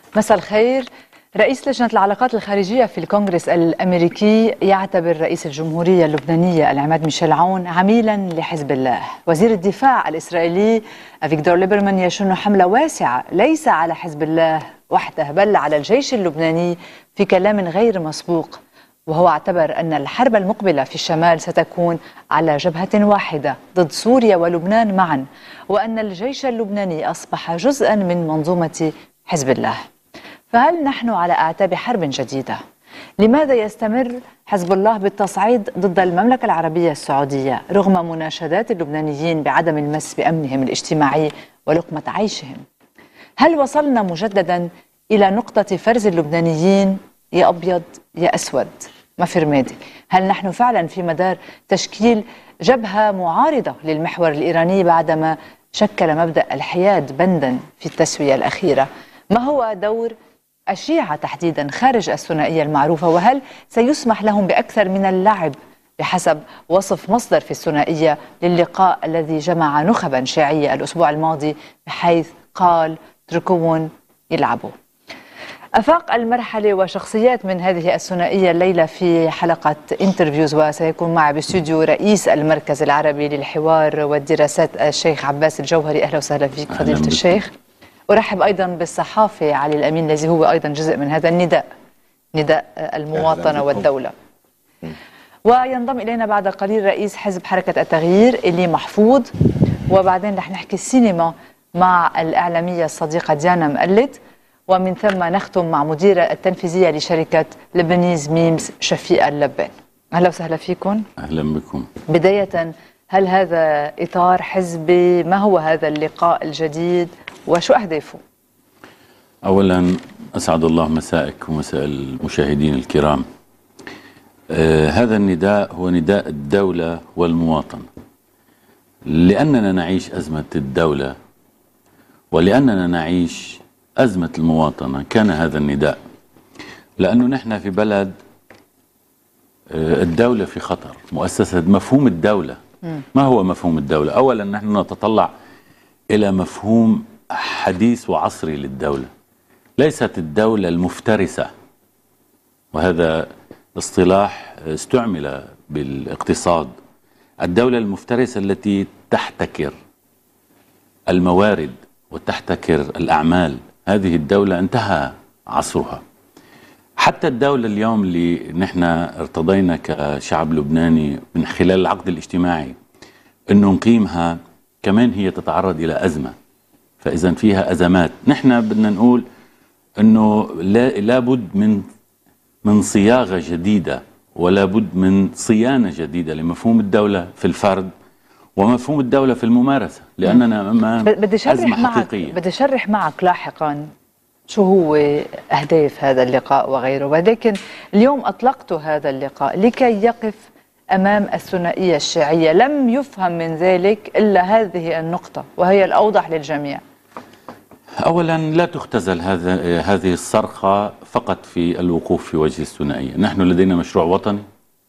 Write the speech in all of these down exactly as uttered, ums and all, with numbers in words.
مساء الخير. رئيس لجنة العلاقات الخارجية في الكونغرس الأمريكي يعتبر رئيس الجمهورية اللبنانية العماد ميشيل عون عميلا لحزب الله. وزير الدفاع الإسرائيلي أفيغدور ليبرمان يشن حملة واسعة ليس على حزب الله وحده بل على الجيش اللبناني في كلام غير مسبوق، وهو اعتبر أن الحرب المقبلة في الشمال ستكون على جبهة واحدة ضد سوريا ولبنان معا، وأن الجيش اللبناني أصبح جزءا من منظومة حزب الله. فهل نحن على أعتاب حرب جديدة؟ لماذا يستمر حزب الله بالتصعيد ضد المملكة العربية السعودية رغم مناشدات اللبنانيين بعدم المس بأمنهم الاجتماعي ولقمة عيشهم؟ هل وصلنا مجددا إلى نقطة فرز اللبنانيين يا أبيض يا أسود؟ ما في رمادي. هل نحن فعلا في مدار تشكيل جبهة معارضة للمحور الإيراني بعدما شكل مبدأ الحياد بندا في التسوية الأخيرة؟ ما هو دور الشيعة تحديدا خارج الثنائية المعروفة، وهل سيسمح لهم بأكثر من اللعب بحسب وصف مصدر في الثنائية للقاء الذي جمع نخبا شيعية الأسبوع الماضي بحيث قال اتركوهم يلعبوا؟ أفاق المرحلة وشخصيات من هذه الثنائية الليلة في حلقة انترفيوز، وسيكون معي باستوديو رئيس المركز العربي للحوار والدراسات الشيخ عباس الجوهري. أهلا وسهلا فيك فضيلة الشيخ. أرحب أيضا بالصحافي علي الأمين الذي هو أيضا جزء من هذا النداء، نداء المواطنة والدولة. وينضم إلينا بعد قليل رئيس حزب حركة التغيير إلي محفوظ، وبعدين رح نحكي السينما مع الإعلامية الصديقة ديانا مقلد، ومن ثم نختم مع مديرة التنفيذية لشركة لبنيز ميمز شفيقة اللبان. أهلا وسهلا فيكم. أهلا بكم. بداية، هل هذا إطار حزبي؟ ما هو هذا اللقاء الجديد وشو أهدافه؟ أولا أسعد الله مساءك ومساء المشاهدين الكرام. آه هذا النداء هو نداء الدولة والمواطن، لأننا نعيش أزمة الدولة ولأننا نعيش أزمة المواطنة. كان هذا النداء لأنه نحن في بلد آه الدولة في خطر، مؤسسة مفهوم الدولة. ما هو مفهوم الدولة؟ أولا نحن نتطلع إلى مفهوم حديث وعصري للدولة، ليست الدولة المفترسة، وهذا اصطلاح استعمل بالاقتصاد. الدولة المفترسة التي تحتكر الموارد وتحتكر الأعمال، هذه الدولة انتهى عصرها. حتى الدولة اليوم اللي نحن ارتضينا كشعب لبناني من خلال العقد الاجتماعي انه نقيمها، كمان هي تتعرض الى ازمة. فاذا فيها ازمات، نحن بدنا نقول انه لا لابد من من صياغة جديدة، ولا بد من صيانة جديدة لمفهوم الدولة في الفرد ومفهوم الدولة في الممارسة، لاننا امام ازمة حقيقية. بدي اشرح معك لاحقا شو هو أهداف هذا اللقاء وغيره، ولكن اليوم أطلقت هذا اللقاء لكي يقف أمام الثنائية الشيعية. لم يفهم من ذلك إلا هذه النقطة وهي الأوضح للجميع. أولا لا تختزل هذا هذه الصرخة فقط في الوقوف في وجه الثنائية. نحن لدينا مشروع وطني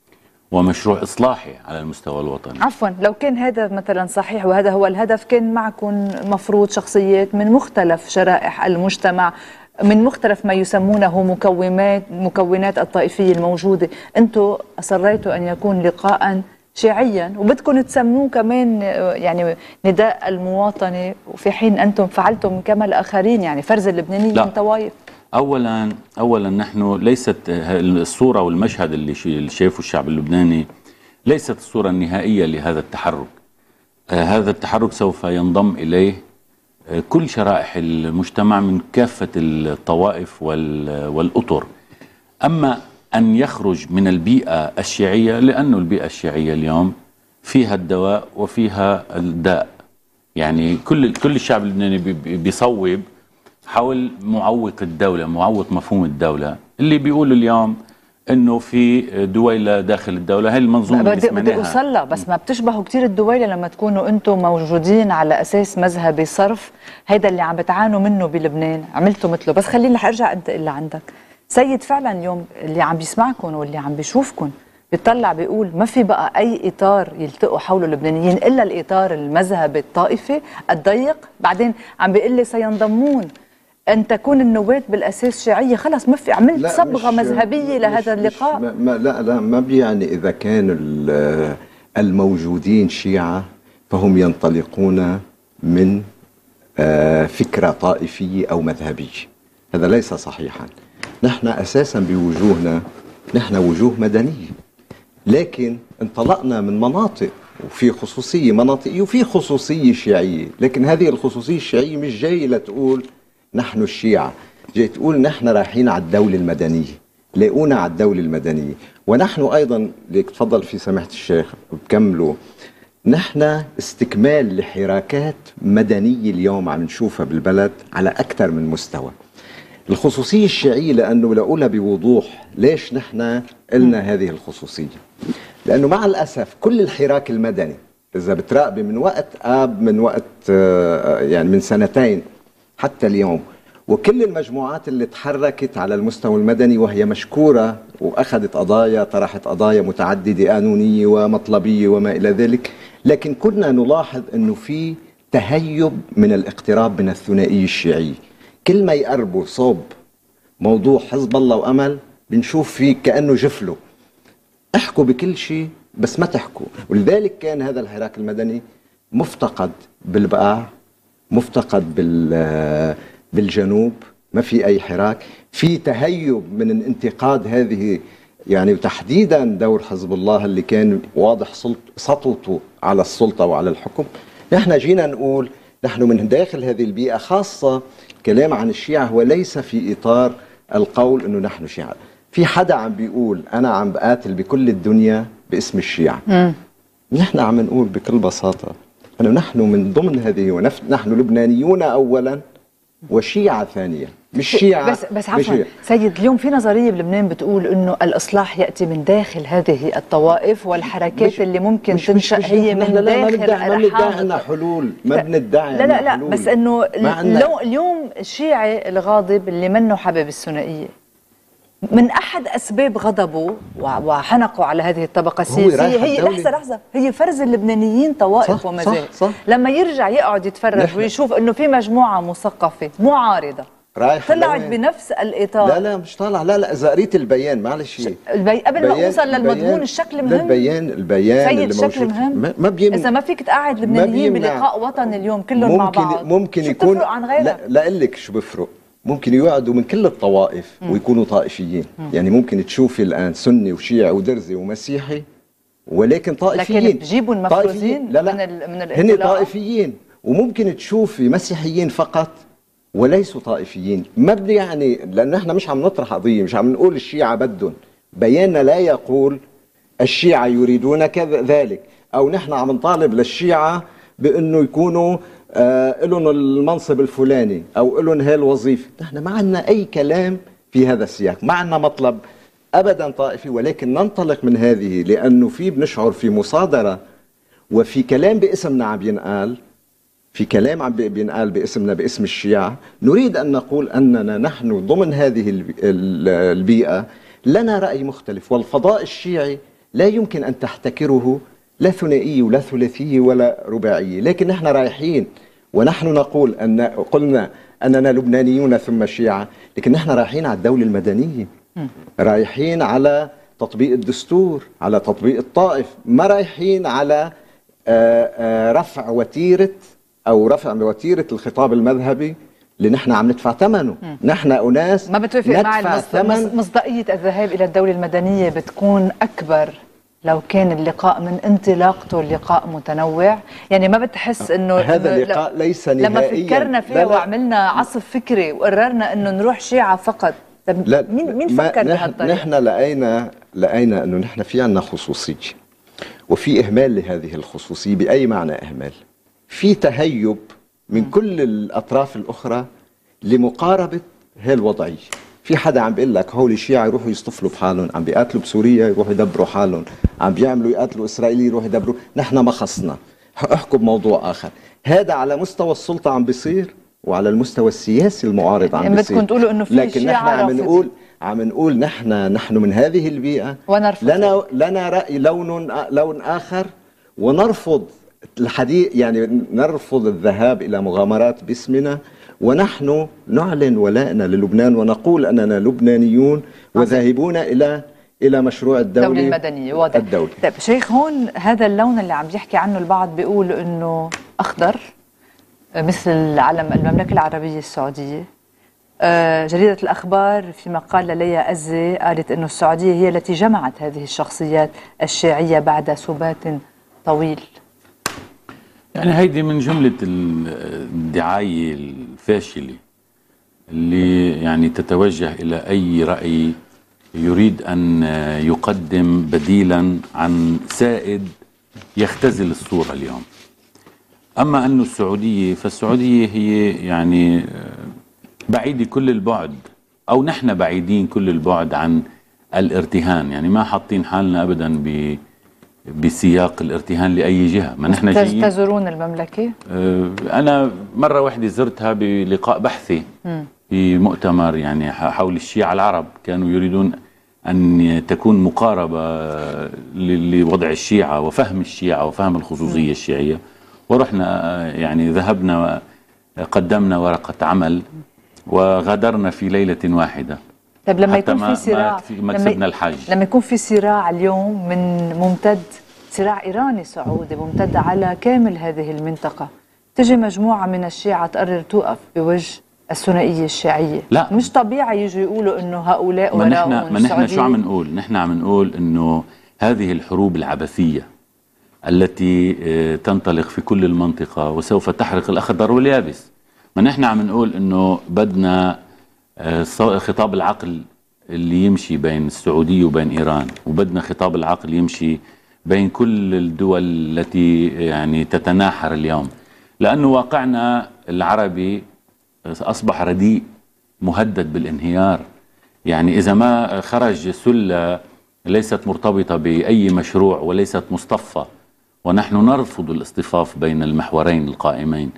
ومشروع إصلاحي على المستوى الوطني. عفوا، لو كان هذا مثلا صحيح وهذا هو الهدف، كان معكم مفروض شخصيات من مختلف شرائح المجتمع، من مختلف ما يسمونه مكونات مكونات الطائفية الموجودة. أنتم أصريتوا أن يكون لقاء شيعيا وبدكم تسموه كمان يعني نداء المواطنة، وفي حين أنتم فعلتم كما الآخرين، يعني فرز اللبنانيين من طوائف. اولا اولا نحن ليست الصوره والمشهد اللي شايفه الشعب اللبناني ليست الصوره النهائيه لهذا التحرك. آه هذا التحرك سوف ينضم اليه آه كل شرائح المجتمع من كافه الطوائف والاطر. اما ان يخرج من البيئه الشيعيه، لانه البيئه الشيعيه اليوم فيها الدواء وفيها الداء، يعني كل كل الشعب اللبناني بيصوب حول معوق الدولة، معوق مفهوم الدولة، اللي بيقولوا اليوم انه في دويلة داخل الدولة. هاي المنظومة بدي بدي اوصل لها، بس ما بتشبهوا كثير الدويلة لما تكونوا انتم موجودين على اساس مذهبي صرف. هيدا اللي عم بتعانوا منه بلبنان، عملتوا مثله. بس خليني رح ارجع انتقل لعندك سيد. فعلا اليوم اللي عم بيسمعكم واللي عم بيشوفكم بيطلع بيقول ما في بقى اي اطار يلتقوا حوله اللبنانيين الا الاطار المذهبي الطائفي الضيق. بعدين عم بيقول لي سينضمون أن تكون النواة بالأساس شيعية؟ خلص ما في، عملت صبغة مذهبية لهذا مش اللقاء. مش ما لا لا ما بيعني إذا كان الموجودين شيعة فهم ينطلقون من فكرة طائفية أو مذهبية. هذا ليس صحيحا. نحن أساسا بوجوهنا نحن وجوه مدنية، لكن انطلقنا من مناطق وفي خصوصية مناطقية وفي خصوصية شيعية، لكن هذه الخصوصية الشيعية مش جاي لتقول نحن الشيعة، جاي تقول نحن رايحين على الدولة المدنية، لاقونا على الدولة المدنية. ونحن أيضا ليك تفضل في سماحة الشيخ بكملوا، نحن استكمال لحراكات مدنية اليوم عم نشوفها بالبلد على أكثر من مستوى. الخصوصية الشيعية لأنه لأقولها بوضوح، ليش نحن قلنا هذه الخصوصية؟ لأنه مع الأسف كل الحراك المدني إذا بتراقبي من وقت آب من وقت يعني من سنتين حتى اليوم، وكل المجموعات اللي تحركت على المستوى المدني وهي مشكورة وأخذت قضايا، طرحت قضايا متعددة قانونية ومطلبية وما إلى ذلك، لكن كنا نلاحظ أنه في تهيب من الاقتراب من الثنائية الشيعية. كل ما يقربوا صوب موضوع حزب الله وأمل بنشوف فيه كأنه جفله، احكوا بكل شيء بس ما تحكوا. ولذلك كان هذا الحراك المدني مفتقد بالبقاع، مفتقد بال بالجنوب، ما في أي حراك، في تهيب من الانتقاد هذه يعني، وتحديدا دور حزب الله اللي كان واضح سطوته على السلطة وعلى الحكم. نحن جينا نقول نحن من داخل هذه البيئة، خاصة كلام عن الشيعة هو ليس في إطار القول أنه نحن شيعة. في حدا عم بيقول أنا عم بقاتل بكل الدنيا باسم الشيعة، م. نحن عم نقول بكل بساطة أنه نحن من ضمن هذه، ونحن لبنانيون أولا وشيعة ثانية، مش شيعة بس بس عفوا سيد، اليوم في نظرية بلبنان بتقول انه الإصلاح يأتي من داخل هذه الطوائف والحركات مش اللي ممكن مش تنشأ مش هي من لا داخل الأرحام. ما بندعي لنا حلول، ما بندعي لا لا لا حلول. بس انه اليوم الشيعي الغاضب اللي منه حابب الثنائية، من أحد أسباب غضبه وحنقه على هذه الطبقة السياسية هي لحظة لحظة هي فرز اللبنانيين طوائف ومذاهب. لما يرجع يقعد يتفرج ويشوف إنه في مجموعة مثقفة معارضة طلعت بنفس الإطار. لا لا مش طالع، لا لا إذا قريت البيان معلش البي... قبل ما أوصل للمضمون الشكل مهم. البيان البيان سيد الشكل مهم. ما بيم... إذا ما فيك تقعد لبنانيين بلقاء وطني اليوم كلهم مع بعض، ممكن شو يكون بتفرق عن غيرها؟ لا أقول لك شو بفرق، ممكن يقعدوا من كل الطوائف م. ويكونوا طائفيين. م. يعني ممكن تشوفي الآن سني وشيعي ودرزي ومسيحي ولكن طائفيين، لكن بتجيبوا المفروزين لا لا من ال... من هن طائفيين. وممكن تشوفي مسيحيين فقط وليسوا طائفيين. ما بدي يعني، لأن احنا مش عم نطرح قضية، مش عم نقول الشيعة بدهم، بياننا لا يقول الشيعة يريدون كذا ذلك، أو نحن عم نطالب للشيعة بأنه يكونوا آه لهم المنصب الفلاني أو لهم هاي الوظيفة. نحن ما عندنا أي كلام في هذا السياق، ما عندنا مطلب أبدا طائفي، ولكن ننطلق من هذه لأنه في بنشعر في مصادرة وفي كلام باسمنا عم ينقال، في كلام عم بينقال باسمنا باسم الشيعة. نريد أن نقول أننا نحن ضمن هذه البيئة لنا رأي مختلف، والفضاء الشيعي لا يمكن أن تحتكره لا ثنائية ولا ثلاثية ولا رباعية. لكن نحن رايحين ونحن نقول أن قلنا أننا لبنانيون ثم شيعة، لكن نحن رايحين على الدولة المدنية، رايحين على تطبيق الدستور، على تطبيق الطائف، ما رايحين على رفع وتيرة أو رفع وتيرة الخطاب المذهبي اللي نحن عم ندفع ثمنه. نحن أناس ما بتوافق مع ثمن. مصداقية الذهاب إلى الدولة المدنية بتكون أكبر لو كان اللقاء من انطلاقته اللقاء متنوع. يعني ما بتحس انه هذا اللقاء ليس نهائيا، لما فكرنا فيه وعملنا عصف فكري وقررنا انه نروح شيعة فقط، لا مين مين فكر بهالطريقة؟ نحن لقينا لقينا انه نحن في عندنا خصوصية وفي اهمال لهذه الخصوصية. باي معنى اهمال؟ في تهيب من م. كل الاطراف الاخرى لمقاربة هي الوضعية. في حدا عم بيقول لك هول الشيعة يروحوا يصطفلوا بحالهم، عم بيقاتلوا بسوريا يروحوا يدبروا حالهم، عم بيعملوا يقاتلوا اسرائيل يروحوا يدبروا، نحن ما خصنا، احكوا بموضوع اخر. هذا على مستوى السلطة عم بيصير وعلى المستوى السياسي المعارض عم بيصير. بدكم تقولوا انه في لكن نحن عم نقول عم نقول نحن نحن من هذه البيئة لنا لنا رأي لون لون آخر، ونرفض الحديث، يعني نرفض الذهاب إلى مغامرات باسمنا، ونحن نعلن ولائنا للبنان ونقول أننا لبنانيون وذاهبون إلى إلى مشروع الدولة الدولة المدنية. واضح. الدولة. طيب شيخ، هون هذا اللون اللي عم يحكي عنه البعض بيقول إنه أخضر مثل علم المملكة العربية السعودية. آه جريدة الأخبار في مقال لليا أزي قالت إنه السعودية هي التي جمعت هذه الشخصيات الشيعية بعد سبات طويل. يعني هيدي من جملة الدعاية الفاشلة اللي يعني تتوجه إلى أي رأي يريد أن يقدم بديلا عن سائد يختزل الصورة اليوم. أما أنه السعودية، فالسعودية هي يعني بعيدة كل البعد، أو نحن بعيدين كل البعد عن الارتهان، يعني ما حاطين حالنا أبدا ب بسياق الارتهان لأي جهة. ما نحن جايين تزورون المملكة؟ أنا مرة واحدة زرتها بلقاء بحثي في مؤتمر يعني حول الشيعة العرب، كانوا يريدون أن تكون مقاربة لوضع الشيعة وفهم الشيعة وفهم الخصوصية الشيعية، ورحنا يعني ذهبنا قدمنا ورقة عمل وغادرنا في ليلة واحدة. طيب لما يكون في صراع، ما كسبنا الحج، لما يكون في صراع اليوم من ممتد، صراع إيراني سعودي ممتد على كامل هذه المنطقة، تجي مجموعة من الشيعة تقرر توقف بوجه الثنائية الشيعية. لا، مش طبيعي يجوا يقولوا إنه هؤلاء ما نحن وراء ما نحن شو عم نقول؟ نحن عم نقول إنه هذه الحروب العبثية التي تنطلق في كل المنطقة وسوف تحرق الأخضر واليابس. ما نحن عم نقول إنه بدنا خطاب العقل اللي يمشي بين السعودية وبين إيران، وبدنا خطاب العقل يمشي بين كل الدول التي يعني تتناحر اليوم، لأنه واقعنا العربي أصبح رديء مهدد بالانهيار. يعني إذا ما خرج سلة ليست مرتبطة بأي مشروع وليست مصطفى، ونحن نرفض الاصطفاف بين المحورين القائمين،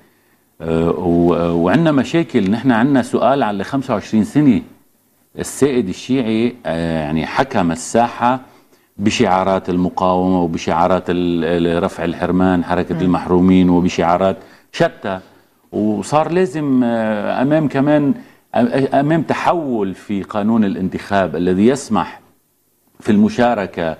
وعندنا مشاكل. نحن عندنا سؤال على خمسة وعشرين سنة السائد الشيعي يعني حكم الساحة بشعارات المقاومة وبشعارات رفع الحرمان، حركة م. المحرومين، وبشعارات شتى، وصار لازم أمام كمان أمام تحول في قانون الانتخاب الذي يسمح في المشاركة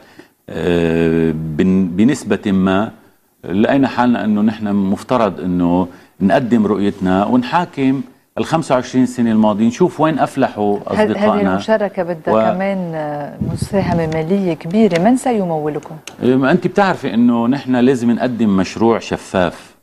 بنسبة ما. لقينا حالنا أنه نحن مفترض أنه نقدم رؤيتنا ونحاكم ال خمسة وعشرين سنة الماضيين، نشوف وين أفلحوا أصدقائنا. هذه المشاركة بدها و... كمان مساهمة مالية كبيرة، من سيمولكم؟ أنت بتعرفي أنه نحن لازم نقدم مشروع شفاف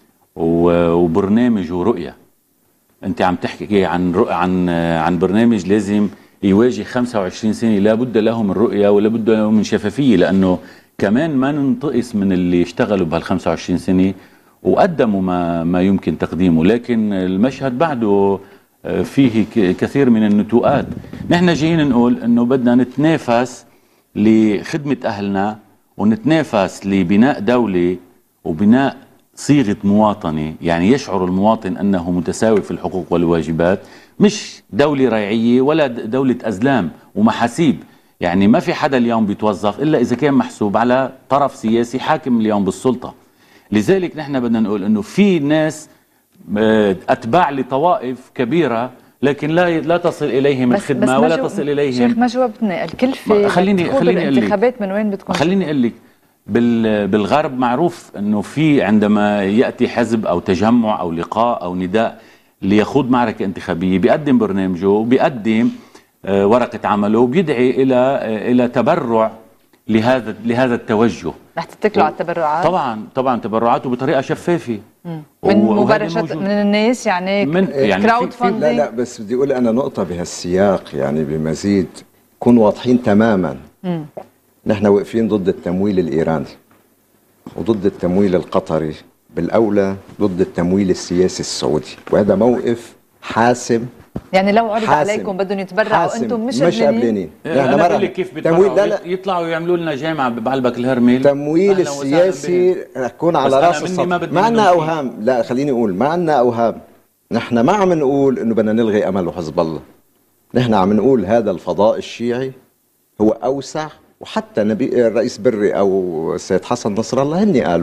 وبرنامج ورؤية. أنت عم تحكي عن رؤ... عن عن برنامج لازم يواجه خمسة وعشرين سنة، لا بد له من رؤية ولا بد له من شفافية، لأنه كمان ما ننتقص من اللي اشتغلوا بهال خمسة وعشرين سنة وقدموا ما ما يمكن تقديمه، لكن المشهد بعده فيه كثير من النتوءات. نحن جايين نقول انه بدنا نتنافس لخدمة اهلنا، ونتنافس لبناء دولة وبناء صيغة مواطنة، يعني يشعر المواطن انه متساوي في الحقوق والواجبات، مش دولة ريعية ولا دولة ازلام ومحاسيب. يعني ما في حدا اليوم بيتوظف الا اذا كان محسوب على طرف سياسي حاكم اليوم بالسلطة. لذلك نحن بدنا نقول انه في ناس اتباع لطوائف كبيره، لكن لا لا تصل اليهم بس الخدمه بس ولا جو... تصل اليهم. شيخ ما جاوبتني، الكلفه خليني خليني اقول لك الانتخابات من وين بتكون؟ خليني اقول لك بال... بالغرب معروف انه في عندما ياتي حزب او تجمع او لقاء او نداء ليخوض معركه انتخابيه بيقدم برنامجه وبيقدم ورقه عمله وبيدعي الى الى تبرع لهذا لهذا التوجه. رح تتكلوا على التبرعات؟ طبعا طبعا تبرعات وبطريقه شفافه من مباشرة من الناس، يعني من يعني كراود فاندينج. لا لا بس بدي اقول انا نقطه بهالسياق يعني بمزيد كون واضحين تماما. مم. نحن واقفين ضد التمويل الايراني وضد التمويل القطري، بالاولى ضد التمويل السياسي السعودي، وهذا موقف حاسم. يعني لو عرض عليكم بدهم يتبرعوا انتم مش مش قابلين. انا بقول لك كيف بيتبرعوا. لا لا يطلعوا يعملوا لنا جامعه بعلبك الهرمل. التمويل السياسي يكون على راس السطح. ما عندنا اوهام، لا خليني اقول ما عندنا اوهام. نحن ما عم نقول انه بدنا نلغي امل وحزب الله، نحن عم نقول هذا الفضاء الشيعي هو اوسع، وحتى نبي الرئيس بري او السيد حسن نصر الله هن قالوا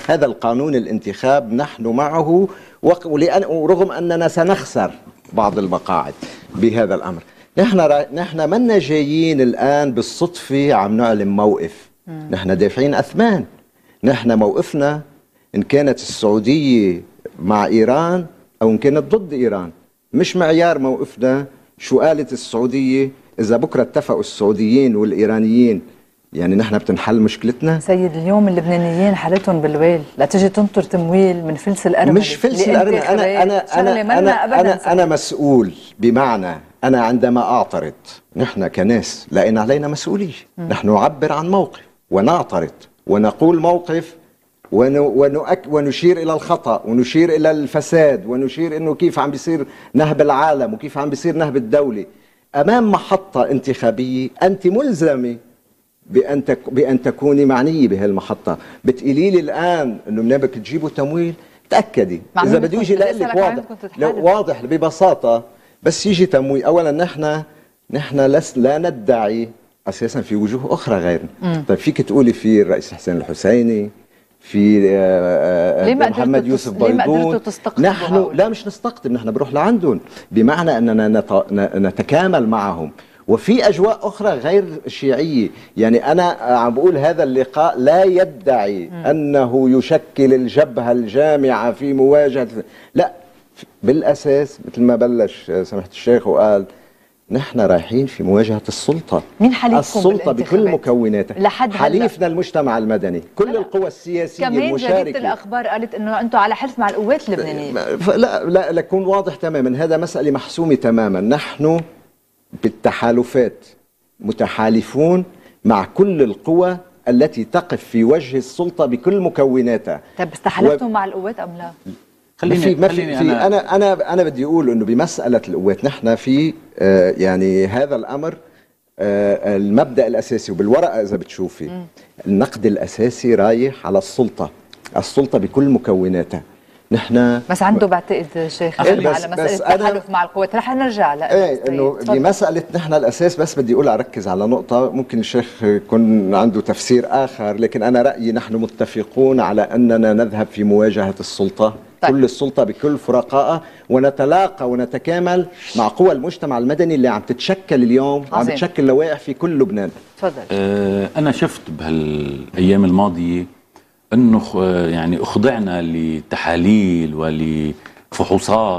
هذا القانون الانتخاب نحن معه، ورغم أننا سنخسر بعض المقاعد بهذا الأمر. نحن نحن منا جايين الآن بالصدفة عم نعلن موقف، نحن دافعين أثمان. نحن موقفنا إن كانت السعودية مع إيران أو إن كانت ضد إيران، مش معيار موقفنا شو قالت السعودية. إذا بكرة اتفقوا السعوديين والإيرانيين يعني نحن بتنحل مشكلتنا. سيد اليوم اللبنانيين حالتهم بالويل، لا تجي تنطر تمويل من فلس الأرملة. مش فلس الأرملة، أنا أنا أنا أنا أنا, أنا مسؤول، بمعنى أنا عندما أعترض نحن كناس لأن علينا مسؤولية، نحن نعبر عن موقف ونعترض ونقول موقف ونؤك ونشير إلى الخطأ ونشير إلى الفساد ونشير إنه كيف عم بيصير نهب العالم وكيف عم بيصير نهب الدولة. أمام محطة انتخابية أنت ملزمة بأن تك بأن تكوني معنية بهالمحطة. بتقولي لي الآن إنه بدك تجيبوا تمويل، تأكدي إذا بده يجي لك واضح، لو واضح ببساطة بس يجي تمويل. أولا نحن نحن لس لا ندعي أساسا في وجوه أخرى غيرنا. طيب فيك تقولي في الرئيس حسين الحسيني، في محمد يوسف بيضون، نحن لا مش نستقطب، نحن بنروح لعندهم، بمعنى أننا نتكامل معهم. وفي أجواء أخرى غير شيعية. يعني أنا عم بقول هذا اللقاء لا يدعي م. أنه يشكل الجبهة الجامعة في مواجهة، لا، بالأساس مثل ما بلش سماحة الشيخ وقال نحن رايحين في مواجهة السلطة. مين حليفكم السلطة بكل مكوناتها، حليفنا المجتمع المدني، كل لا. القوى السياسية كمان المشاركة. كمان جريدة الأخبار قالت أنه أنتم على حلف مع القوات اللبنانية. لا لا لكون واضح تماما، هذا مسألة محسومة تماما. نحن بالتحالفات متحالفون مع كل القوى التي تقف في وجه السلطة بكل مكوناتها. طيب استحالفتم و... مع القوات أم لا؟ خليني في ما في, في أنا أنا أنا أنا بدي أقول إنه بمسألة القوات نحن في آه يعني هذا الأمر آه المبدأ الأساسي، وبالورقة إذا بتشوفي م. النقد الأساسي رايح على السلطة، السلطة بكل مكوناتها. نحن بس عنده بعتقد شيخ على مسألة التحالف مع القوات، رح نرجع لها. ايه انه بمسألة نحن الأساس، بس بدي أقول أركز على نقطة، ممكن الشيخ يكون عنده تفسير آخر، لكن أنا رأيي نحن متفقون على أننا نذهب في مواجهة السلطة. طيب. كل السلطة بكل فرقائها، ونتلاقى ونتكامل مع قوى المجتمع المدني اللي عم تتشكل اليوم وعم تشكل لوائح في كل لبنان. تفضل. آه أنا شفت بهالأيام الماضية أنه يعني أخضعنا لتحاليل ولفحوصات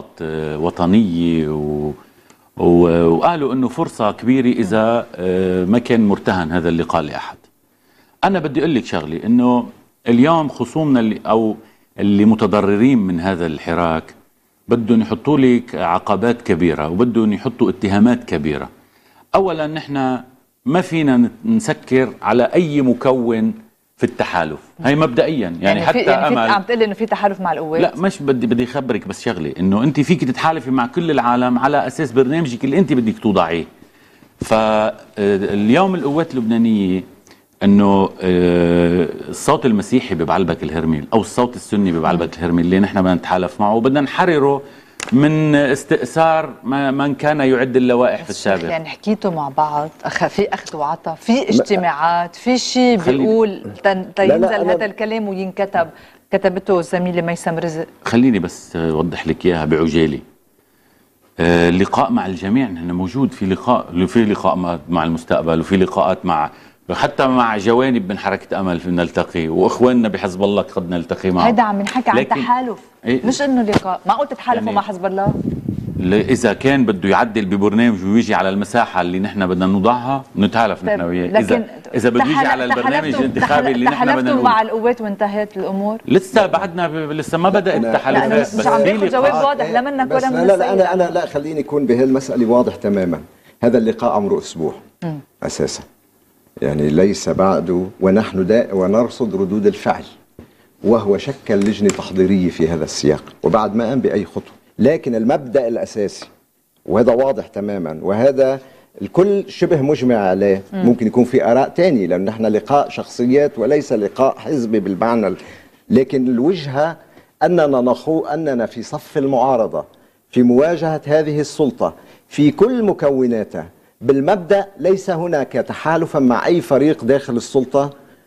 وطنية و... و... وقالوا أنه فرصة كبيرة إذا ما كان مرتهن هذا اللقاء لأحد. أنا بدي أقول لك شغلي، أنه اليوم خصومنا اللي أو اللي متضررين من هذا الحراك بدهم يحطوا لك عقبات كبيرة وبدهم يحطوا اتهامات كبيرة. أولا نحن ما فينا نسكر على أي مكون في التحالف، هي مبدئيا يعني, يعني حتى يعني امل عم تقول انه في تحالف مع القوات؟ لا مش بدي بدي اخبرك بس شغله، انه انت فيك تتحالفي مع كل العالم على اساس برنامجك اللي انت بدك توضعيه. فاليوم القوات اللبنانيه انه الصوت المسيحي ببعلبك الهرميل او الصوت السني ببعلبك الهرميل اللي نحن بدنا نتحالف معه وبدنا نحرره من استئثار من كان يعد اللوائح في السابق. يعني حكيتوا مع بعض، أخ في أخذ وعطاء، في اجتماعات، في شيء بيقول تينزل هذا الكلام وينكتب، كتبته الزميلة ميسم رزق. خليني بس أوضح لك إياها بعجالة. آه اللقاء مع الجميع نحن موجود، في لقاء في لقاء مع المستقبل وفي لقاءات مع حتى مع جوانب من حركة أمل في نلتقي، وإخواننا بحزب الله قد نلتقي معهم. هيدا عم نحكي عن تحالف إيه مش إنه لقاء. ما قلت تحالفوا يعني مع حزب الله؟ إذا كان بده يعدل ببرنامج ويجي على المساحة اللي نحن بدنا نوضعها نتحالف نحن وياه. إذا إذا بده يجي على البرنامج الانتخابي اللي نحن بدنا تحالفتوا مع القوات وانتهت الأمور؟ لسه بعدنا ب... لسه ما بدأت التحالفات. لا بس مش عم باخذ جواب واضح لا منك ولا من لا لا أنا أنا لا خليني يكون بهالمسألة واضح تماما. هذا اللقاء عمره أسبوع م. أساسا، يعني ليس بعده، ونحن دا ونرصد ردود الفعل، وهو شكل لجنة تحضيرية في هذا السياق وبعد ما قام بأي خطوة. لكن المبدأ الأساسي وهذا واضح تماما، وهذا الكل شبه مجمع عليه. ممكن يكون في آراء تانية لأن نحن لقاء شخصيات وليس لقاء حزبي بالمعنى، لكن الوجهة أننا نخو أننا في صف المعارضة في مواجهة هذه السلطة في كل مكوناتها. بالمبدأ ليس هناك تحالفا مع أي فريق داخل السلطة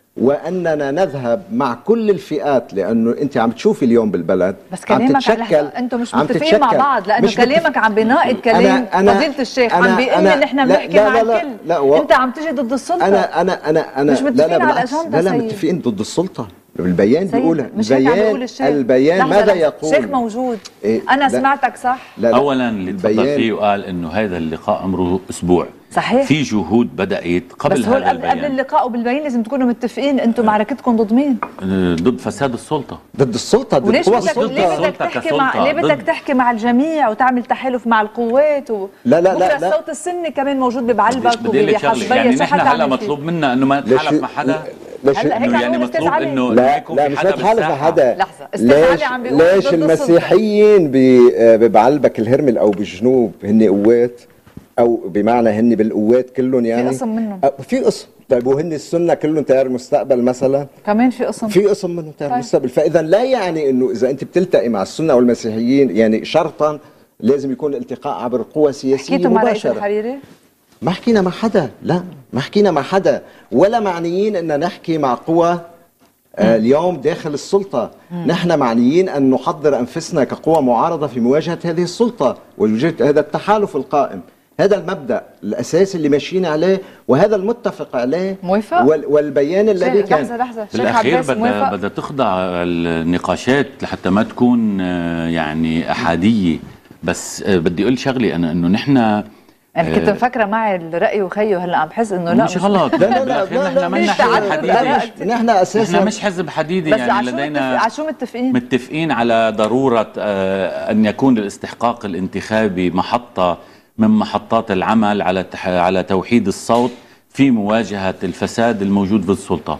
واننا نذهب مع كل الفئات، لانه انت عم تشوفي اليوم بالبلد بس كلامك على انتم مش متفقين مع بعض، لانه مش كلامك عم بيناقض كلام فضيله الشيخ، عم بيقول ان نحن بنحكي لا مع لا الكل. لا لا انت عم تجي ضد السلطه. انا انا انا انا مش متفقين لا لا على الاجنده. لا لا متفقين ضد السلطه. البيان بيقول البيان البيان ماذا يقول؟ الشيخ موجود. إيه؟ انا سمعتك صح؟ لا لا. اولا اللي تفضل فيه وقال انه هذا اللقاء عمره اسبوع. صحيح. في جهود بدات قبل هذا قبل البيان. قبل اللقاء وبالبيان لازم تكونوا متفقين. انتم معركتكم ضد مين؟ ضد فساد السلطه. ضد السلطه. ضد وليش بدك ليه بدك تحكي مع ليه بدك تحكي مع الجميع وتعمل تحالف مع القوات و... لا لا لا, لا الصوت السني كمان موجود ببعلبك وبحصبيه. يعني نحن هلا مطلوب منا انه ما نتحالف مع حدا. هلا هيك يعني مطلوب انه لا يكون لا في حدا مش مع حدا. لحظه استاذ علي عم بيقول ليش المسيحيين ببعلبك الهرمل او بالجنوب هن قوات، او بمعنى هن بالقوات كلهم يعني في قسم منهم. في قسم. طيب وهن السنه كلهم تيار مستقبل مثلا كمان في قسم في قسم منهم تيار طيب. مستقبل. فاذا لا يعني انه اذا انت بتلتقي مع السنه والمسيحيين يعني شرطا لازم يكون التقاء عبر قوى سياسيه مباشره. حكيتوا مع رئيس الحريري؟ ما حكينا مع حدا، لا ما حكينا مع حدا، ولا معنيين ان نحكي مع قوى آه اليوم داخل السلطه. مم. نحن معنيين ان نحضر انفسنا كقوى معارضه في مواجهه هذه السلطه ويوجد هذا التحالف القائم. هذا المبدا الاساسي اللي ماشيين عليه وهذا المتفق عليه. موافق. وال والبيان الذي كان لحظه لحظه بالاخير بدها بدها تخضع النقاشات لحتى ما تكون يعني احاديه. بس بدي اقول شغلي انا انه نحن انا كنت مفكره معي الراي وخيو، هلا عم بحس انه لا مش غلط. لا لا لا نحن منا حزب حديدي. نحن اساسا نحن مش حزب حديدي. يعني لدينا على شو متفقين؟ متفقين على ضروره ان يكون الاستحقاق الانتخابي محطه من محطات العمل على على توحيد الصوت في مواجهه الفساد الموجود في السلطه،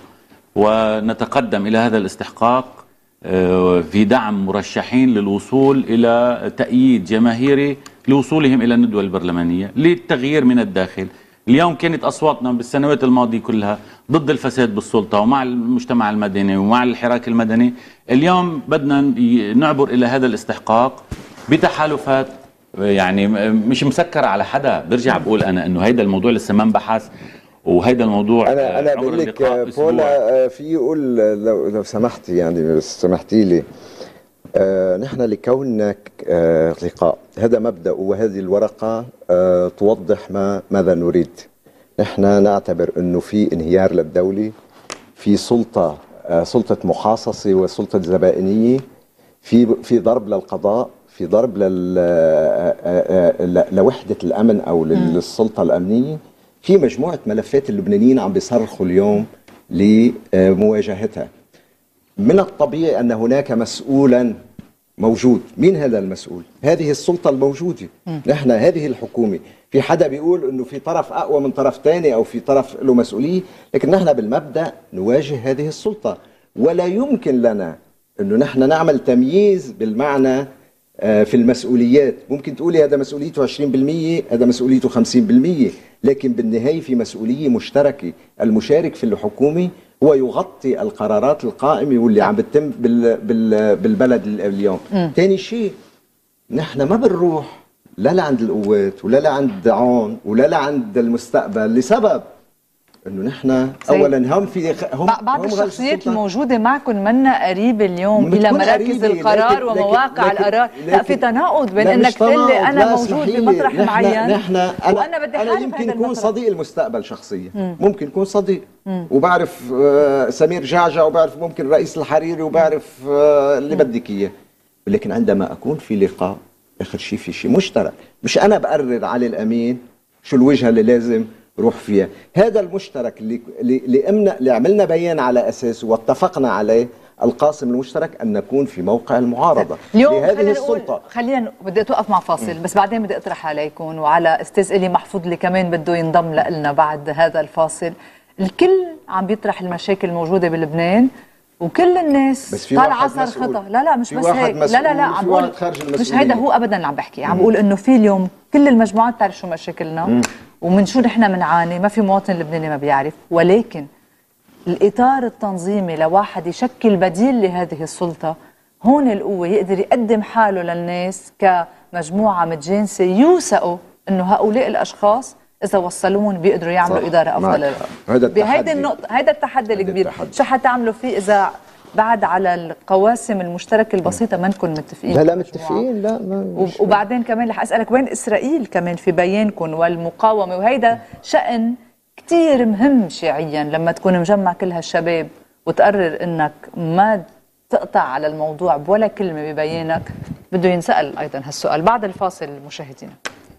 ونتقدم الى هذا الاستحقاق في دعم مرشحين للوصول الى تأييد جماهيري لوصولهم الى الندوه البرلمانيه للتغيير من الداخل. اليوم كانت اصواتنا بالسنوات الماضيه كلها ضد الفساد بالسلطه ومع المجتمع المدني ومع الحراك المدني. اليوم بدنا نعبر الى هذا الاستحقاق بتحالفات يعني مش مسكر على حدا. برجع بقول انا انه هيدا الموضوع لسه ما انبحث، وهيدا الموضوع انا انا بقول لك بولا في يقول لو لو سمحتي يعني بس سمحتي لي آه نحن لكوننا آه لقاء هذا مبدا وهذه الورقه آه توضح ما ماذا نريد. نحن نعتبر انه في انهيار للدوله، في سلطه آه سلطه محاصصه وسلطه زبائنيه، في في ضرب للقضاء، في ضرب لل لوحده الامن او للسلطه الامنيه، في مجموعه ملفات اللبنانيين عم بيصرخوا اليوم لمواجهتها. من الطبيعي ان هناك مسؤولا موجود. مين هذا المسؤول؟ هذه السلطه الموجوده. نحن هذه الحكومه. في حدا بيقول انه في طرف اقوى من طرف ثاني او في طرف له مسؤوليه، لكن نحن بالمبدا نواجه هذه السلطه، ولا يمكن لنا انه نحن نعمل تمييز بالمعنى في المسؤوليات. ممكن تقولي هذا مسؤوليته عشرين بالمئة، هذا مسؤوليته خمسين بالمئة، لكن بالنهاية في مسؤولية مشتركة. المشارك في الحكومة هو يغطي القرارات القائمة واللي عم بتتم بال بال بالبلد اليوم. ثاني شيء نحن ما بنروح لا لعند القوات ولا لعند عون ولا لعند المستقبل لسبب انه نحن اولا هم في هم بعض الشخصيات الموجوده معكم منا قريبه اليوم الى مراكز القرار لكن ومواقع لكن القرار. لا في تناقض بين انك تقول لي انا موجود بمطرح نحن معين نحن أنا وانا بدي انا يمكن يكون صديق المستقبل شخصيا. مم. ممكن يكون صديق. مم. وبعرف سمير جعجع وبعرف ممكن رئيس الحريري وبعرف اللي بدك اياه، ولكن عندما اكون في لقاء اخر شيء في شيء مشترك، مش انا بقرر علي الامين شو الوجهه اللي لازم روح فيها. هذا المشترك اللي اللي, اللي عملنا بيان على اساسه واتفقنا عليه القاسم المشترك ان نكون في موقع المعارضه لهذه السلطه. خلينا بدي اتوقف مع فاصل بس بعدين بدي اطرح عليكم وعلى استاذ الي محفوظ اللي كمان بده ينضم لنا بعد هذا الفاصل. الكل عم بيطرح المشاكل الموجوده بلبنان وكل الناس طالعه صرختها. لا لا مش بس هيك. لا لا لا عم بقول مش هيدا هو ابدا اللي عم بحكي. عم بقول انه في اليوم كل المجموعات بتعرف شو مشاكلنا مم. ومن شو نحن بنعاني. ما في مواطن لبناني ما بيعرف، ولكن الاطار التنظيمي لواحد يشكل بديل لهذه السلطه هون القوه يقدر يقدم حاله للناس كمجموعه متجانسه يوثقوا انه هؤلاء الاشخاص اذا وصلون بيقدروا يعملوا صح. اداره افضل معك. لهم. هذا بهيدي التحدي. النقطه هيدا التحدي هيدا الكبير، التحدي. شو حتعملوا فيه اذا بعد على القواسم المشتركه البسيطه ما نكون متفقين؟ لا لا بالمجموعة؟ متفقين، لا ما مش- وبعدين كمان رح اسالك وين اسرائيل كمان في بيانكم والمقاومه، وهيدا شأن كتير مهم شيعيا لما تكون مجمع كل هالشباب وتقرر انك ما تقطع على الموضوع بولا كلمه ببيانك. بده ينسال ايضا هالسؤال بعد الفاصل مشاهدينا.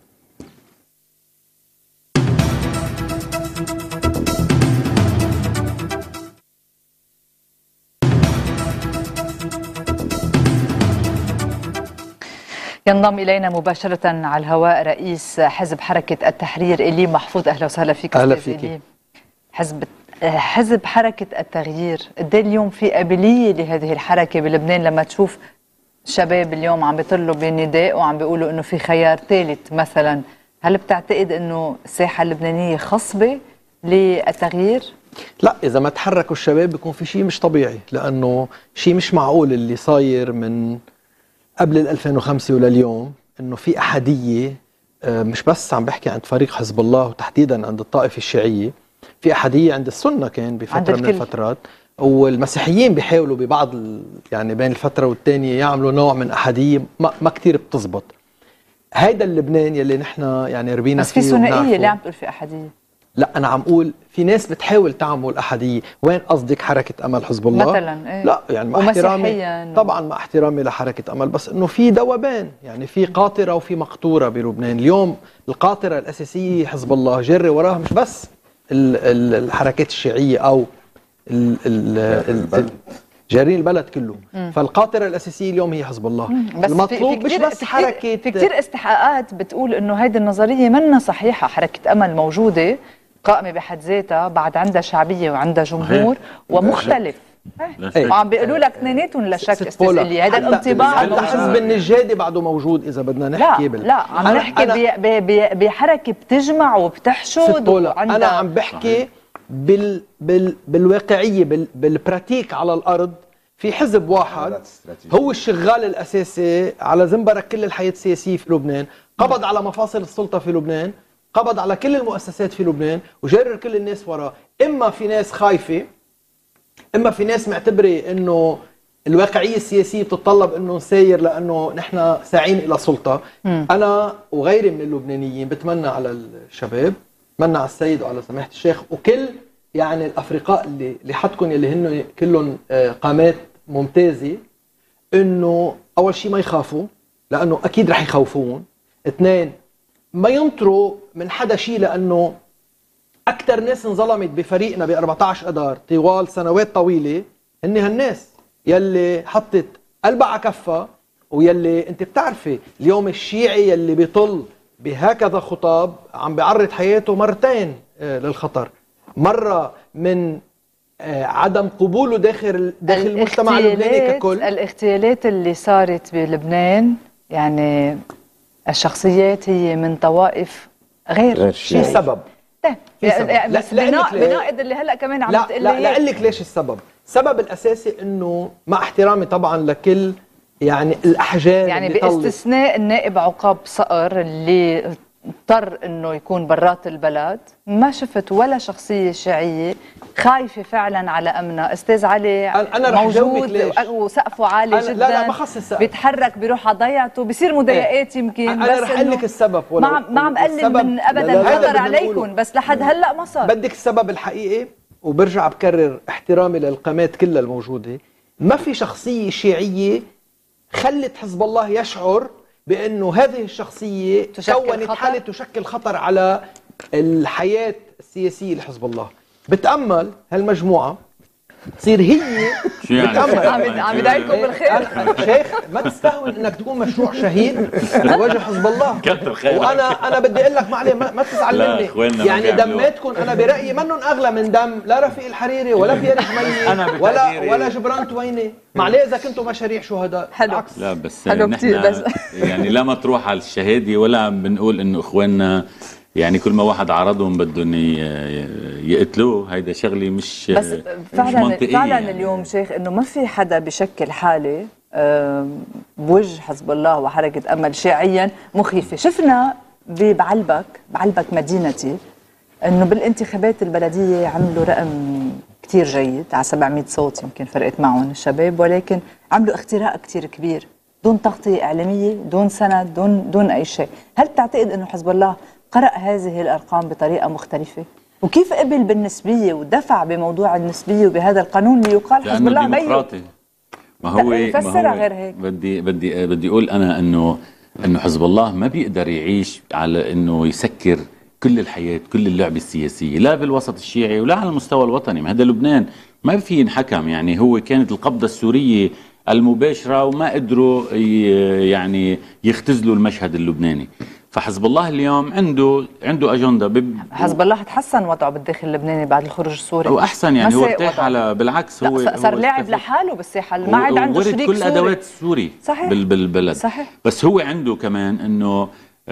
ينضم إلينا مباشرة على الهواء رئيس حزب حركة التحرير إلي محفوظ. أهلا وسهلا فيك. أهلا أستاذ فيكي. إلي. حزب حزب حركة التغيير، قد ايه اليوم في قابلية لهذه الحركة بلبنان لما تشوف شباب اليوم عم بيطلوا بالنداء وعم بيقولوا إنه في خيار ثالث مثلا؟ هل بتعتقد إنه الساحة اللبنانية خصبة للتغيير؟ لا، إذا ما تحركوا الشباب بيكون في شيء مش طبيعي، لأنه شيء مش معقول اللي صاير من قبل ال ألفين وخمسة ولليوم، إنه في أحدية، مش بس عم بحكي عند فريق حزب الله وتحديدا عند الطائفة الشيعية، في أحدية عند السنة كان بفترة من الفترات، والمسيحيين بيحاولوا ببعض يعني بين الفترة والتانية يعملوا نوع من أحدية ما, ما كتير بتزبط. هيدا اللبنان يلي نحن يعني ربينا فيه. بس في ثنائية اللي عم تقول في أحدية. لا، أنا عم أقول في ناس بتحاول تعمل أحدية. وين قصدك حركة أمل حزب الله؟ مثلا إيه؟ لا يعني مع احترامي طبعا مع احترامي لحركة أمل، بس إنه في ذوبان، يعني في قاطرة وفي مقطورة بلبنان. اليوم القاطرة الأساسية حزب الله، جري وراها مش بس الحركات الشيعية أو ال ال ال جارين البلد كله. مم. فالقاطرة الأساسية اليوم هي حزب الله. بس المطلوب في مش بس حركة. في كتير استحقاقات بتقول إنه هيدي النظرية منا صحيحة. حركة أمل موجودة قائمة بحد ذاتها، بعد عندها شعبية وعندها جمهور ومختلف. وعم بيقولوا لك اثنيناتهم لا شك استاذ إلي، هذا الانطباع الموجود. حزب النجادي بعده موجود إذا بدنا نحكي. لا لا عم نحكي بحركة بتجمع وبتحشد وعندها. أنا عم بحكي بال بال بالواقعية بال بالبراتيك على الأرض. في حزب واحد هو الشغال الأساسي على زنبرك كل الحياة السياسية في لبنان، قبض على مفاصل السلطة في لبنان، قبض على كل المؤسسات في لبنان وجرر كل الناس وراه. إما في ناس خايفة، إما في ناس معتبرة إنه الواقعية السياسية بتتطلب إنه نسير لأنه نحن ساعين إلى سلطة. م. أنا وغيري من اللبنانيين بتمنى على الشباب، بتمنى على السيد وعلى سماحة الشيخ وكل يعني الأفرقاء اللي اللي حدكم اللي هن كلهم قامات ممتازة، إنه أول شيء ما يخافوا لأنه أكيد رح يخوفون. اثنين، ما ينطروا من حدا شيء، لأنه أكثر ناس انظلمت بفريقنا ب أربعة عشر أذار طوال سنوات طويلة هن هالناس يلي حطت قلبها على كفها، ويلي أنت بتعرفي اليوم الشيعي يلي بيطل بهكذا خطاب عم بيعرض حياته مرتين للخطر. مرة من عدم قبوله داخل داخل المجتمع اللبناني ككل. الاغتيالات اللي صارت بلبنان يعني الشخصيات هي من طوائف غير, غير شيء. في سبب. يعني بس بناء بناء اللي هلا كمان عم تقول لي. لا لا لك ليش السبب. السبب الأساسي إنه مع احترامي طبعا لكل يعني الأحجار يعني باستثناء النائب عقاب صقر اللي اضطر انه يكون برات البلد، ما شفت ولا شخصيه شيعيه خايفه فعلا على امنها. استاذ علي أنا موجود وسقفه عالي جدا. لا لا بخصص بيتحرك بيروح على ضيعته، بصير مضايقات يمكن. أنا رح أقول لك السبب. ما ما عم قلل من ابدا خطر عليكم، بس لحد هلا ما صار. بدك السبب الحقيقي، وبرجع بكرر احترامي للقامات كلها الموجوده. ما في شخصيه شيعيه خلت حزب الله يشعر بأنه هذه الشخصية كونت حالة تشكل خطر على الحياة السياسية لحزب الله. بتأمل هالمجموعة تصير هي بتأمل عم بدايكم بالخير. شيخ ما تستهون انك تكون مشروع شهيد بوجه حزب الله. كتر خيرك. وانا انا بدي اقول لك معلي ما, ما تزعل مني، يعني دماتكم انا برايي منهم اغلى من دم لا رفيق الحريري ولا بيير جميلي ولا ولا جبران تويني. معلي اذا كنتم مشاريع شهداء. حلو. لا بس نحن بس يعني لا مطروح على الشهاده ولا بنقول انه اخواننا يعني كل ما واحد عرضهم بدهم يقتلوه. هيدا شغلي مش بس فعلا مش فعلا يعني. اليوم شيخ انه ما في حدا بشكل حاله بوجه حزب الله وحركه امل شيعيا مخيفه. شفنا بعلبك بعلبك مدينتي انه بالانتخابات البلديه عملوا رقم كتير جيد على سبعمئة صوت، يمكن فرقت معهم الشباب، ولكن عملوا اختراق كتير كبير دون تغطيه اعلاميه، دون سند، دون دون اي شيء. هل تعتقد انه حزب الله قرأ هذه الارقام بطريقه مختلفه؟ وكيف قبل بالنسبيه ودفع بموضوع النسبيه وبهذا القانون اللي يقال حزب الله بيه؟ ما هو يفسرها غير هيك. بدي بدي بدي اقول انا انه انه حزب الله ما بيقدر يعيش على انه يسكر كل الحياه، كل اللعبه السياسيه، لا بالوسط الشيعي ولا على المستوى الوطني. ما هذا لبنان ما في ينحكم، يعني هو كانت القبضه السوريه المباشره وما قدروا يعني يختزلوا المشهد اللبناني. فحزب الله اليوم عنده عنده اجنده. حزب الله تحسن وضعه بالداخل اللبناني بعد الخروج السوري، او احسن يعني هو ارتاح على، بالعكس هو صار لاعب لحاله بالساحه، ما عاد عنده شريك كل سوري. ادوات السوري صحيح. بالبلد. صحيح. بس هو عنده كمان انه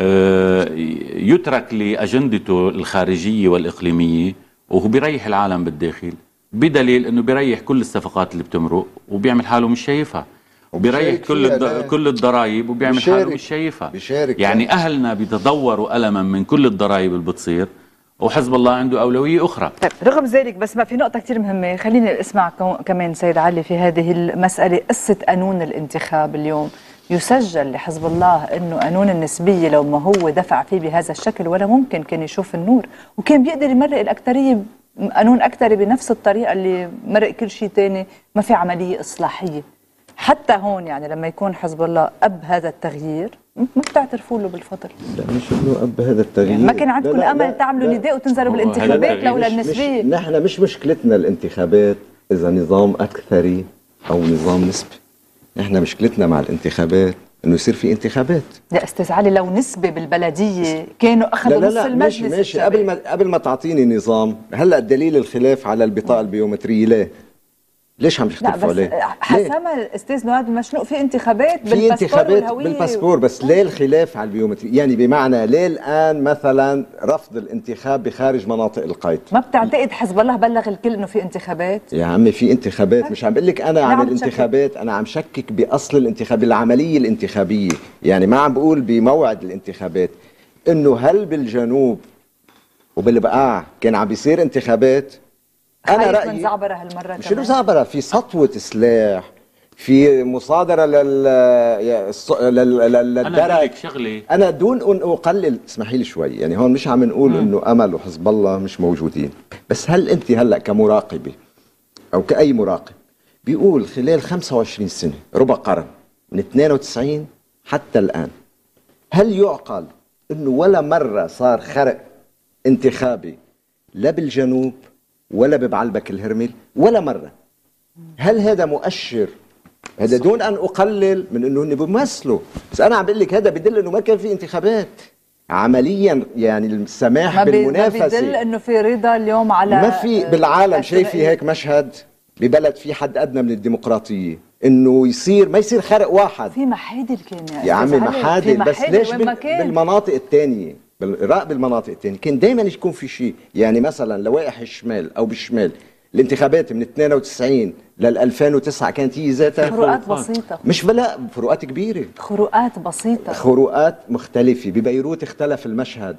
يترك لاجندته الخارجيه والاقليميه، وهو بيريح العالم بالداخل، بدليل انه بيريح كل الصفقات اللي بتمرق وبيعمل حاله مش شايفها، وبيريح كل الد... كل الضرائب وبيعمل حاله مش شايفها. يعني فيها. اهلنا بيتضوروا الما من كل الضرائب اللي بتصير، وحزب الله عنده اولويه اخرى. طيب رغم ذلك، بس ما في نقطه كثير مهمه، خليني اسمع كمان سيد علي في هذه المساله. قصه قانون الانتخاب اليوم يسجل لحزب الله انه قانون النسبيه لو ما هو دفع فيه بهذا الشكل ولا ممكن كان يشوف النور، وكان بيقدر يمرق الاكثريه قانون اكثري بنفس الطريقه اللي مرق كل شيء ثاني، ما في عمليه اصلاحيه. حتى هون يعني لما يكون حزب الله اب هذا التغيير ما بتعترفوا له بالفضل؟ لا مش انه اب هذا التغيير، يعني ما كان عندكم امل تعملوا نداء وتنزلوا بالانتخابات لولا النسبيه؟ نحن مش مشكلتنا الانتخابات اذا نظام اكثري او نظام نسبي. نحن مشكلتنا مع الانتخابات انه يصير في انتخابات. لا استاذ علي، لو نسبه بالبلديه كانوا اخذوا نص المجلس. ماشي ماشي قبل ما قبل ما تعطيني نظام، هلا الدليل الخلاف على البطاقه البيومتريه. ليه؟ ليش عم يختلفوا عليه؟ حسامة الاستاذ نواد المشنوق في انتخابات بالباسبور في انتخابات بالباسبور، بس ليه الخلاف على البيومتري؟ يعني بمعنى ليه الان مثلا رفض الانتخاب بخارج مناطق القيد؟ ما بتعتقد حزب الله بلغ الكل انه في انتخابات؟ يا عمي في انتخابات، مش عم بقول لك انا عن الانتخابات، انا عم شكك باصل الانتخاب، العمليه الانتخابيه، يعني ما عم بقول بموعد الانتخابات. انه هل بالجنوب وبالبقاع كان عم بيصير انتخابات؟ أنا رأيي من زعبرة هالمرة، مش له زعبرة، في سطوة سلاح، في مصادرة لل للدرك. أنا لك شغلي، أنا دون أن أقلل، اسمحي لي شوي، يعني هون مش عم نقول إنه أمل وحزب الله مش موجودين، بس هل أنت هلا كمراقبة أو كأي مراقب بيقول خلال خمسة وعشرين سنة، ربع قرن، من اثنين وتسعين حتى الآن، هل يعقل إنه ولا مرة صار خرق انتخابي لا بالجنوب ولا ببعلبك الهرمل ولا مرة؟ هل هذا مؤشر؟ هذا دون أن أقلل من أنه هن بيمثلوا، بس أنا عم بقول لك هذا بدل أنه ما كان في انتخابات عمليا، يعني السماح ما بالمنافسة. ما بدل أنه في رضا اليوم على ما في بالعالم شايفي هيك مشهد ببلد في حد أدنى من الديمقراطية انه يصير ما يصير خرق واحد. في محادل كان يا عمي محادل، بس ليش بال... بالمناطق الثانيه بالراقب المناطق الثانيه كان دائما يكون في شيء، يعني مثلا لوائح الشمال او بالشمال الانتخابات من اثنين وتسعين لل ألفين وتسعة كانت هي ذاتها فروقات بسيطه، مش بلا فروقات كبيره، خروقات بسيطه، خروقات مختلفه. ببيروت اختلف المشهد،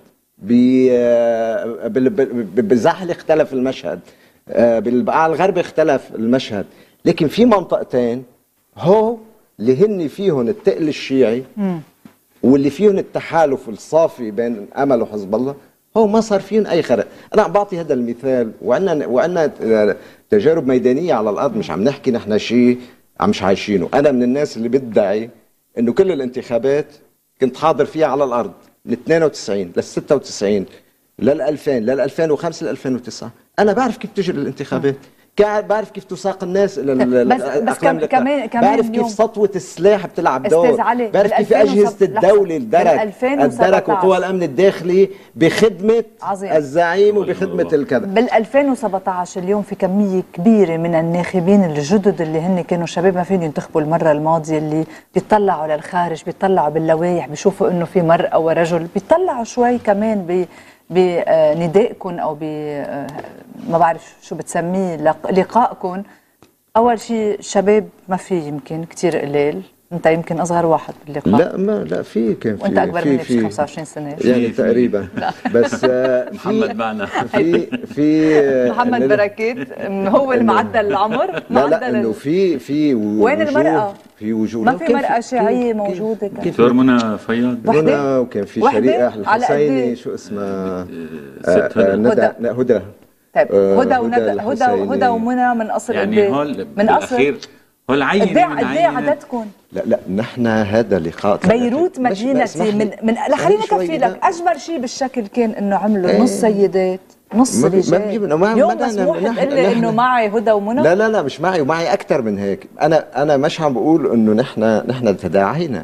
بزحل اختلف المشهد، بالبقاع الغربي اختلف المشهد، لكن في منطقتين هو اللي هن فيهم التقل الشيعي م. واللي فيهم التحالف الصافي بين امل وحزب الله، هو ما صار فيهم اي خرق. انا عم بعطي هذا المثال، وعندنا وعندنا تجارب ميدانيه على الارض، مش عم نحكي نحن شيء عم مش عايشينه. انا من الناس اللي بدعي انه كل الانتخابات كنت حاضر فيها على الارض من اثنين وتسعين لل ستة وتسعين لل ألفين لل ألفين وخمسة لل ألفين وتسعة. انا بعرف كيف تجري الانتخابات، بعرف كيف تساق الناس الى بس, بس كمان كمان بعرف كيف سطوه السلاح بتلعب دور، بعرف كيف اجهزه الدوله الدرك الدرك وقوى الامن الداخلي بخدمه عظيم. الزعيم وبخدمه الكذا. بال ألفين وسبعطعش اليوم في كميه كبيره من الناخبين الجدد اللي هن كانوا شباب ما فيهم ينتخبوا المره الماضيه، اللي بيطلعوا للخارج، بيطلعوا باللوائح، بيشوفوا انه في مرأة ورجل، بيطلعوا شوي كمان ب بندائكم او ب ما بعرف شو بتسميه لقائكم. اول شيء شباب ما في يمكن كثير قليل، انت يمكن اصغر واحد باللقاء. لا ما لا في كان في وانت اكبر في مني في ب خمسة وعشرين سنه يعني في- تقريبا. بس آه، محمد في معنا في في آه، محمد إنه- بركات هو المعدل العمر لا معدل لا انه ال- في في و- وين وجوه- المرأة؟ في وجوه ما لا، في كان مرأة شيعية كيف- موجودة كيف- كان. دكتور منى فياض. وحدة؟ هنا وكان في وحدة؟ شريقة على قد الحسيني إيه؟ شو اسمها ست آه، آه، هدى. ندى هدى. لا، هدى طيب آه، هدى وندى هدى الحسيني. هدى ومنى من اصل قد يعني ايه؟ هول من اصل بالاخير هول عينه قد ايه من قد ايه عينة. عددكم؟ لا لا نحن هذا لقاء بيروت مش- مدينتي اسمح لي. من من لا اسمح خليني لي شوي اكفي لا. لك اجمل شيء بالشكل كان انه عملوا إيه. نص سيدات نص ما بي- ما رجال بجيب- ما- اليوم ما مسموح نحن- تقول لي نحن- انه معي هدى ومنى؟ لا لا لا مش معي ومعي اكثر من هيك. انا انا مش عم بقول انه نحن نحن تداعينا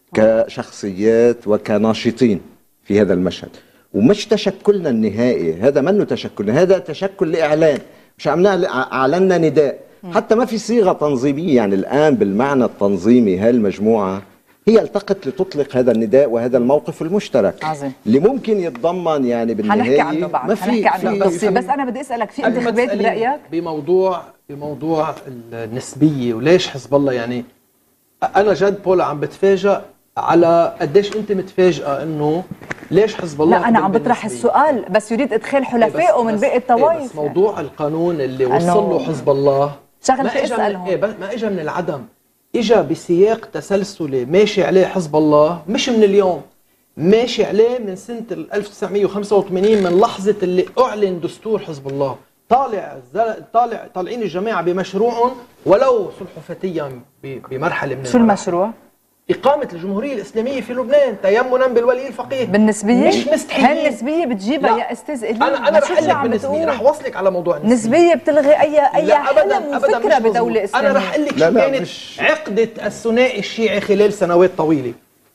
كشخصيات وكناشطين في هذا المشهد، ومش تشكلنا النهائي، هذا منه تشكلنا، هذا تشكل لاعلان، مش عم نعلن، اعلنا نداء، حتى ما في صيغه تنظيميه. يعني الان بالمعنى التنظيمي هالمجموعه هي التقت لتطلق هذا النداء وهذا الموقف المشترك عظيم. اللي ممكن يتضمن يعني بالنهايه حنحكي عنه بعد ما في حنحكي عنه في- بس في- بس انا بدي اسالك في قبل ما انتخابات تسأليني برايك؟ بموضوع بموضوع النسبيه وليش حزب الله، يعني انا جد بولا عم بتفاجئ على قديش انت متفاجئه انه ليش حزب الله لا انا عم قبل بطرح بالنسبية. السؤال بس يريد ادخال إيه حلفائه بس- من بس- باقي إيه الطوائف. بس موضوع القانون اللي وصل أنه له حزب الله شغلتي ما اجى اسال من هون. إيه بس ما اجى من العدم، اجى بسياق تسلسلي ماشي عليه حزب الله مش من اليوم، ماشي عليه من سنه ألف وتسعمئة وخمسة وثمانين من لحظه اللي اعلن دستور حزب الله. طالع طالع طالعين الجماعه بمشروعهم ولو صلحفتيا ب- بمرحله من شو المراحل. المشروع؟ إقامة الجمهورية الإسلامية في لبنان تيمنا بالولي الفقيه. بالنسبية؟ مش مستحيل. هالنسبية بتجيبها لا. يا استاذ إلي. أنا أنا رح أقول لك بالنسبية، رح رح وصلك على موضوع النسبية. نسبية بتلغي أي أي لا حلم أبدا أبدا وفكرة مش بدولة مزبوط. إسلامية. أنا رح أقول لك لا شو لا كانت مش- عقدة الثنائي الشيعي خلال سنوات طويلة.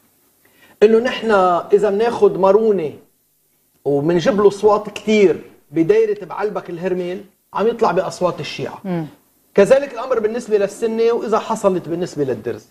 إنه نحن إذا بناخذ مارونة وبنجيب له أصوات كثير بدايرة بعلبك الهرميل عم يطلع بأصوات الشيعة. مم. كذلك الأمر بالنسبة للسنة وإذا حصلت بالنسبة للدرز.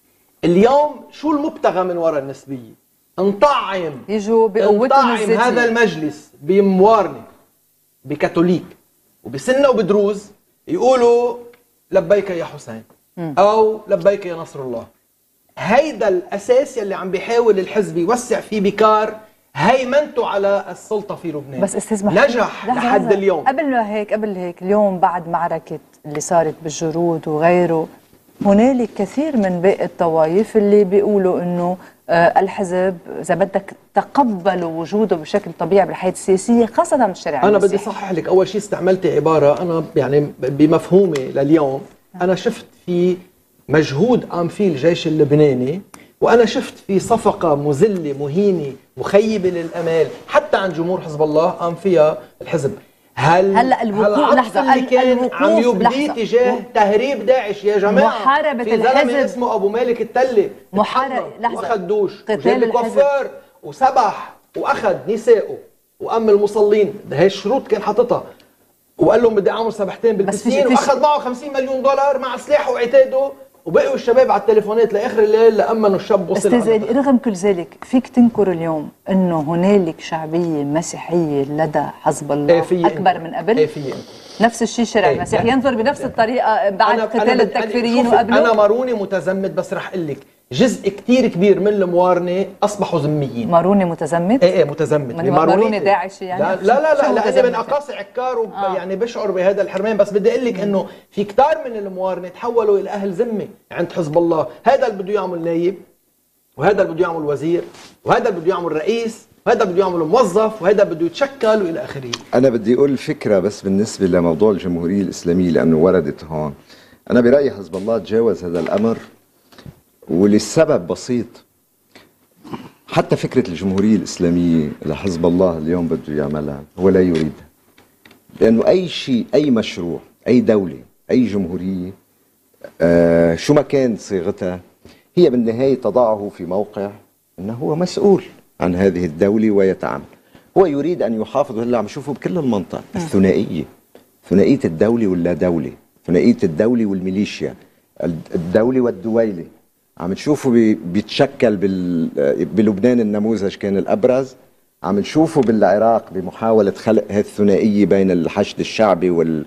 اليوم شو المبتغى من وراء النسبية؟ نطعم يجوا بقوتهم نطعم الذاتية. هذا المجلس بموارنة بكاثوليك وبسنة وبدروز يقولوا لبيك يا حسين أو لبيك يا نصر الله. هيدا الأساس يلي عم بيحاول الحزب يوسع فيه بكار هيمنته على السلطة في لبنان. بس استاذ محمود نجح لحظة لحد لحظة. اليوم. قبل ما هيك قبل هيك اليوم بعد معركة اللي صارت بالجرود وغيره هنالك كثير من باقي الطوائف اللي بيقولوا انه آه الحزب اذا بدك تقبلوا وجوده بشكل طبيعي بالحياة السياسية خاصة بالشارع أنا بدي المسيحي. صحح لك، أول شيء استعملت عبارة أنا يعني بمفهومي لليوم، أنا شفت في مجهود قام فيه الجيش اللبناني، وأنا شفت في صفقة مذلة مهينة مخيبة للأمال حتى عن جمهور حزب الله قام فيها الحزب. هل هلا الوقوف- هالعطف لحظة، اللي ال- كان الوقوف- عم يبديه لحظة. تجاه تهريب داعش يا جماعة، محاربة في زلمة الحزب. اسمه أبو مالك التلي محارب- اتحمل لحظة. وأخذ دوش قتال وجاب الحزب. الكفار وسبح وأخذ نسائه وأم المصلين، هي الشروط كان حاططها، وقال لهم بدي اعمل سبحتين بس في- بالبسين، في- واخذ معه خمسين مليون دولار مع سلاحه وعتاده، وبقوا الشباب على التليفونات لاخر الليل لامنوا الشاب وصل استاذ على إلي، رغم كل ذلك فيك تنكر اليوم انه هنالك شعبية مسيحية لدى حزب الله إيه في اكبر انت. من قبل؟ ايه في انت. نفس الشيء الشارع إيه، المسيحي يعني- ينظر بنفس الطريقة بعد قتال بدي- التكفيريين شوفي، وقبله. انا ماروني متزمت، بس رح اقول لك جزء كثير كبير من الموارنه اصبحوا ذميين. ماروني متزمت؟ ايه ايه متزمت. من ماروني داعشي يعني؟ لا لا لا, شو لا, لا متزمت؟ انا من اقاصي عكار وب... آه. يعني بشعر بهذا الحرمان، بس بدي اقول لك انه في كتار من الموارنه تحولوا الى اهل ذمه عند حزب الله، هذا اللي بده يعمل نايب، وهذا اللي بده يعمل وزير، وهذا اللي بده يعمل رئيس، وهذا بده يعمل موظف، وهذا بده يتشكل والى اخره. أنا بدي أقول فكرة بس بالنسبة لموضوع الجمهورية الإسلامية لأنه وردت هون. أنا برأيي حزب الله تجاوز هذا الأمر ولسبب بسيط. حتى فكرة الجمهورية الإسلامية لحزب الله اليوم بده يعملها هو لا يريدها، لأنه أي شيء، أي مشروع، أي دولة، أي جمهورية آه شو ما كان صيغتها هي بالنهاية تضعه في موقع أنه هو مسؤول عن هذه الدولة ويتعامل. هو يريد أن يحافظ، هلا عم نشوفه بكل المنطقة الثنائية، ثنائية الدولة واللا دولة، ثنائية الدولة والميليشيا، الدولة والدويلة. عم تشوفوا بي- بيتشكل بال- بلبنان النموذج كان الأبرز، عم نشوفه بالعراق بمحاولة خلق هالثنائية بين الحشد الشعبي وال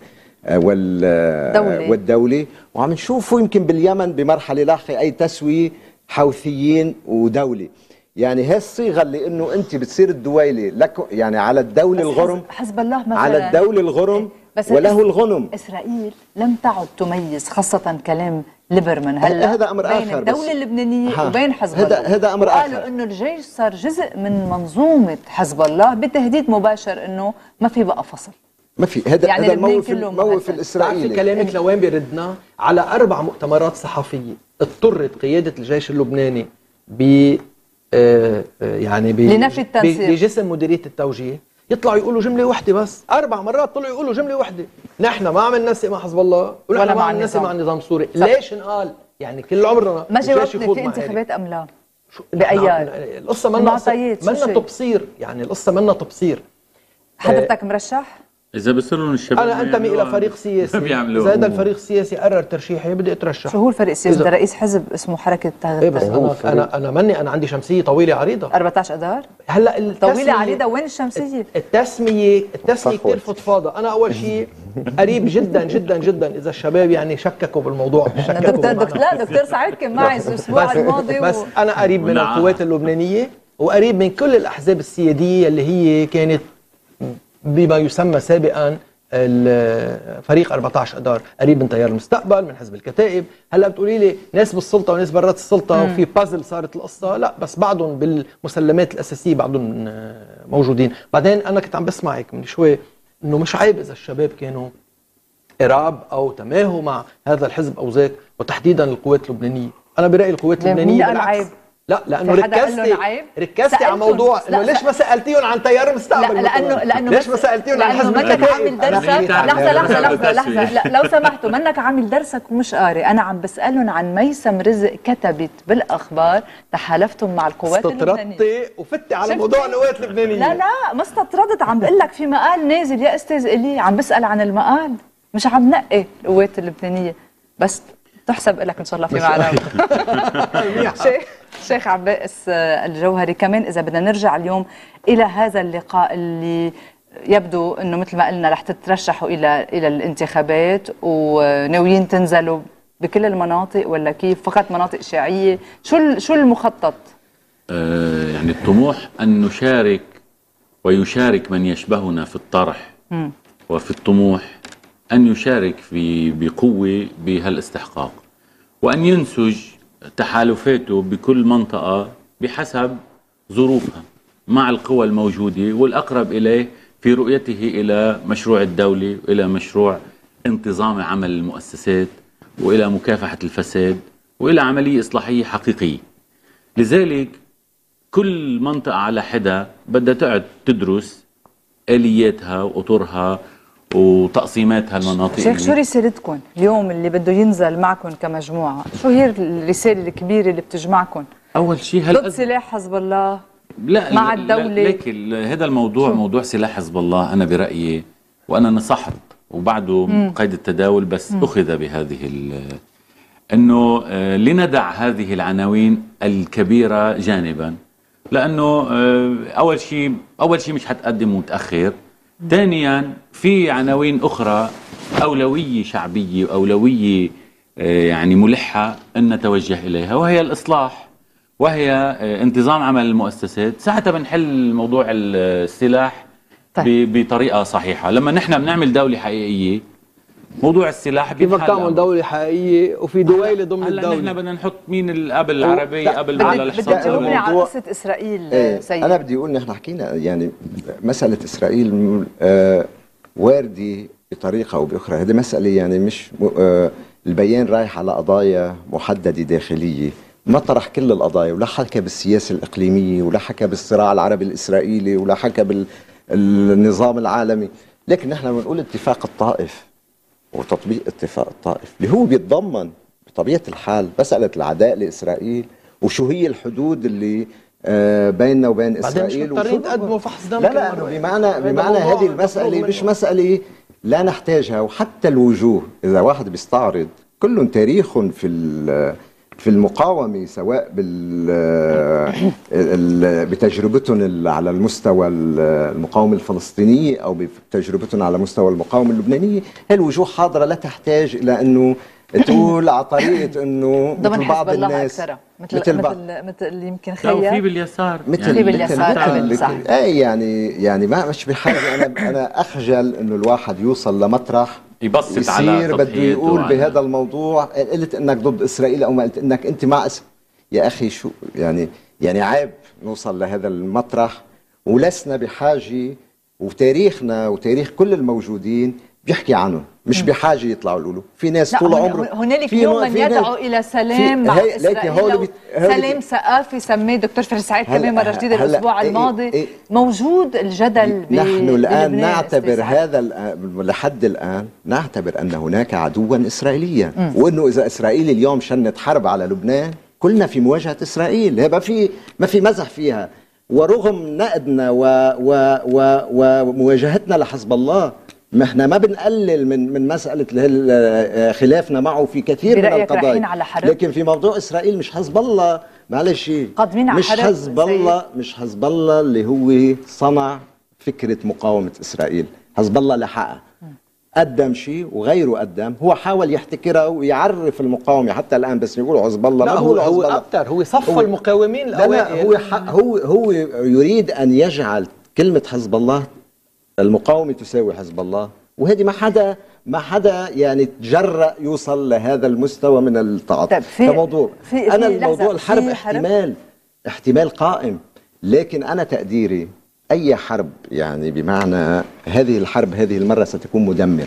وال والدولي، وعم نشوفه يمكن باليمن بمرحله لاحقه اي تسويه حوثيين ودولي. يعني هي الصيغه اللي انه انت بتصير الدويله لك يعني على الدوله الغرم، حزب الله مثلا على الدوله الغرم بس وله الغنم. اسرائيل لم تعد تميز، خاصه كلام ليبرمان هلا هذا امر بين اخر الدوله اللبنانيه وبين حزب هذا الله. هذا امر وقالوا اخر انه الجيش صار جزء من منظومه حزب الله بتهديد مباشر انه ما في بقى فصل. ما في هذا يعني هذا الموقف الموقف في الاسرائيلي. كلامك لوين بيردنا؟ على اربع مؤتمرات صحفيه اضطرت قياده الجيش اللبناني ب آه يعني ب لنفي التنسيق بجسم مديريه التوجيه يطلعوا يقولوا جمله واحده بس. اربع مرات طلعوا يقولوا جمله واحده، نحن ما عم ننسق مع حزب الله ولا ما عم ننسق مع النظام السوري. ليش انقال؟ يعني كل عمرنا ما جاوبتني في انتخابات ام لا؟ بايار القصه منا منا تبصير، يعني القصه منا تبصير. حضرتك مرشح؟ اذا بصيروا الشباب انا انتمي الى فريق سياسي، اذا هذا الفريق السياسي قرر ترشيحي بدي اترشح. شو هو الفريق السياسي؟ ده رئيس حزب اسمه حركه ايه بس انا انا انا مني انا عندي شمسيه طويله عريضه أربعة عشر اذار. هلا طويله عريضه وين الشمسيه؟ التسميه التسميه كثير فضفاضه. انا اول شيء قريب جدا جدا جدا اذا الشباب يعني شككوا بالموضوع. شككوا دكتور دكتور لا دكتور سعيد كان معي الاسبوع الماضي بس و... انا قريب من القوات اللبنانيه وقريب من كل الاحزاب السياديه اللي هي كانت بما يسمى سابقا الفريق أربعة عشر اذار، قريب من تيار المستقبل، من حزب الكتائب. هلا بتقولي لي ناس بالسلطه وناس برات السلطه مم. وفي بازل صارت القصه، لا بس بعضهم بالمسلمات الاساسيه بعضهم موجودين. بعدين انا كنت عم بسمعك من شوي انه مش عيب اذا الشباب كانوا قراب او تماهوا مع هذا الحزب او ذاك، وتحديدا القوات اللبنانيه. انا برايي القوات اللبنانيه بالعكس. لا لانه ركزتي ركزتي على موضوع انه ليش ما سالتيهم عن تيار المستقبل؟ لا لانه لانه ليش ما سالتيهم عن حزب الكتائب؟ منك عامل درسك. لحظه لحظه لحظه لحظه لا لو سمحتوا منك عامل درسك ومش قاري. انا عم بسالهم عن ميسم رزق كتبت بالاخبار تحالفتم مع القوات اللبنانيه. استطردتي وفتي على موضوع القوات اللبنانيه. لا لا ما استطردت، عم بقول لك في مقال نازل يا استاذ الي، عم بسال عن المقال مش عم نقي القوات اللبنانيه بس. تحسب لك ان شاء الله في معنا. شيخ شيخ عباس الجوهري، كمان اذا بدنا نرجع اليوم الى هذا اللقاء اللي يبدو انه مثل ما قلنا رح تترشحوا الى الى الانتخابات وناويين تنزلوا بكل المناطق ولا كيف؟ فقط مناطق شيعيه؟ شو شو المخطط؟ آه يعني الطموح ان نشارك ويشارك من يشبهنا في الطرح م. وفي الطموح أن يشارك في بقوة بهالاستحقاق، وأن ينسج تحالفاته بكل منطقة بحسب ظروفها مع القوى الموجودة والأقرب إليه في رؤيته إلى مشروع الدولة وإلى مشروع انتظام عمل المؤسسات وإلى مكافحة الفساد وإلى عملية إصلاحية حقيقية. لذلك كل منطقة على حدة بدها تقعد تدرس آلياتها وأطرها وتقسيمات هالمناطق. شيخ شو رسالتكم اليوم اللي بده ينزل معكم كمجموعة؟ شو هي الرسالة الكبيرة اللي بتجمعكم؟ أول شيء ضد سلاح حزب الله لا مع لا الدولة. لكن هذا الموضوع شو؟ موضوع سلاح حزب الله أنا برأيي وأنا نصحت وبعده مم. قيد التداول بس مم. أخذ بهذه أنه آه لندع هذه العناوين الكبيرة جانبا، لأنه آه أول شيء أول شيء مش هتقدم متأخر. ثانيا في عناوين أخرى أولوية شعبية وأولوية يعني ملحة أن نتوجه إليها، وهي الإصلاح وهي انتظام عمل المؤسسات. ساعتها بنحل موضوع السلاح طيب. بطريقة صحيحة. لما نحن بنعمل دولة حقيقية موضوع السلاح كيف تعمل دولة حقيقية وفي دويلة ضمن الدولة؟ هلا نحن بدنا نحط مين قبل العربية قبل ولا الحصار؟ بدك تجاوبني على قصة إسرائيل ايه سيد. أنا بدي أقول نحن حكينا يعني مسألة إسرائيل آه واردة بطريقة أو بأخرى. هذه مسألة يعني مش آه البيان رايح على قضايا محددة داخلية، ما طرح كل القضايا ولا حكى بالسياسة الإقليمية ولا حكى بالصراع العربي الإسرائيلي ولا حكى بالنظام العالمي. لكن نحن بنقول اتفاق الطائف وتطبيق اتفاق الطائف اللي هو بيتضمن بطبيعة الحال مسألة العداء لإسرائيل وشو هي الحدود اللي آه بيننا وبين إسرائيل. بعدين مش تقدموا فحص دم. لا لا بمعنى بمعنى هذه المسألة مش مسألة لا نحتاجها. وحتى الوجوه إذا واحد بيستعرض كلهم تاريخهم في في المقاومة، سواء بال بتجربتهم على المستوى المقاومة الفلسطينية أو بتجربتهم على مستوى المقاومة اللبنانية، هالوجوه حاضرة لا تحتاج إلى أنه تقول على طريقة أنه ضمن بعض حزب الله الناس أكثر مثل مثل مثل مثل يمكن لا وفي خيال باليسار مثل في باليسار كمان، صح. اي يعني يعني ما مش بحاجه. انا انا اخجل انه الواحد يوصل لمطرح يبسط على يصير بده سطحيته يقول على- بهذا الموضوع قلت انك ضد اسرائيل او ما قلت انك انت مع إس... يا اخي شو يعني يعني عيب نوصل لهذا المطرح، ولسنا بحاجه، وتاريخنا وتاريخ كل الموجودين بيحكي عنهم، مش بحاجه يطلعوا يقولوا. في ناس لا، طول هن- عمره هنالك في اليوم نوع- من في ناس- يدعو الى سلام في- مع هي- لكن هول اسرائيل، بت- هول سلام بت- ثقافي سميه دكتور فريد سعيد هلا- كمان مره جديده هلا- الاسبوع إيه- الماضي. إيه- موجود الجدل ب- نحن الآن بلبنان نعتبر أستاذ سعيد. هذا الآن- لحد الآن نعتبر أن هناك عدوا إسرائيليا، وأنه إذا إسرائيل اليوم شنت حرب على لبنان كلنا في مواجهة إسرائيل، هي ما في ما في مزح فيها. ورغم نقدنا و و و ومواجهتنا لحزب الله، ما احنا ما بنقلل من من مسألة هال- خلافنا معه في كثير من برأيك رايحين القضايا، على حرب؟ لكن في موضوع إسرائيل مش حزب الله، معلش، قادمين على مش حرب حزب سيد؟ الله مش حزب الله اللي هو صنع فكرة مقاومة إسرائيل. حزب الله لحقها، قدم شيء وغيره قدم، هو حاول يحتكرها ويعرف المقاومة حتى الآن، بس يقولوا حزب الله، لا ما هو بيقولوا حزب هو الله. اكثر، هو صف هو- المقاومين لا الاوائل. لا هو ح- هو هو يريد أن يجعل كلمة حزب الله المقاومة تساوي حزب الله، وهذه ما حدا ما حدا يعني تجرأ يوصل لهذا المستوى من التعاطي. طيب، في- كموضوع في- في أنا لحظة، الموضوع الحرب في حرب؟ احتمال احتمال قائم، لكن أنا تقديري أي حرب يعني بمعنى هذه الحرب هذه المرة ستكون مدمرة.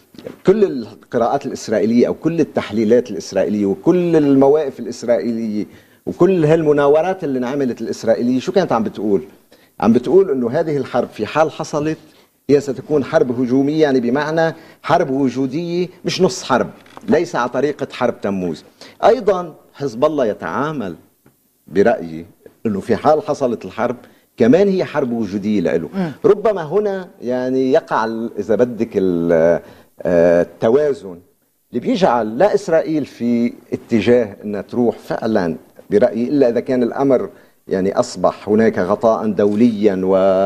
كل القراءات الإسرائيلية أو كل التحليلات الإسرائيلية وكل المواقف الإسرائيلية وكل هالمناورات اللي انعملت الإسرائيلية شو كانت عم بتقول؟ عم بتقول إنه هذه الحرب في حال حصلت هي ستكون حرب هجومية، يعني بمعنى حرب وجودية، مش نص حرب، ليس على طريقة حرب تموز. أيضا حزب الله يتعامل برأيي أنه في حال حصلت الحرب كمان هي حرب وجودية له. ربما هنا يعني يقع ال- إذا بدك ال- آه، التوازن اللي بيجعل لا إسرائيل في اتجاه أنها تروح فعلا برأيي، إلا إذا كان الأمر يعني أصبح هناك غطاء دوليا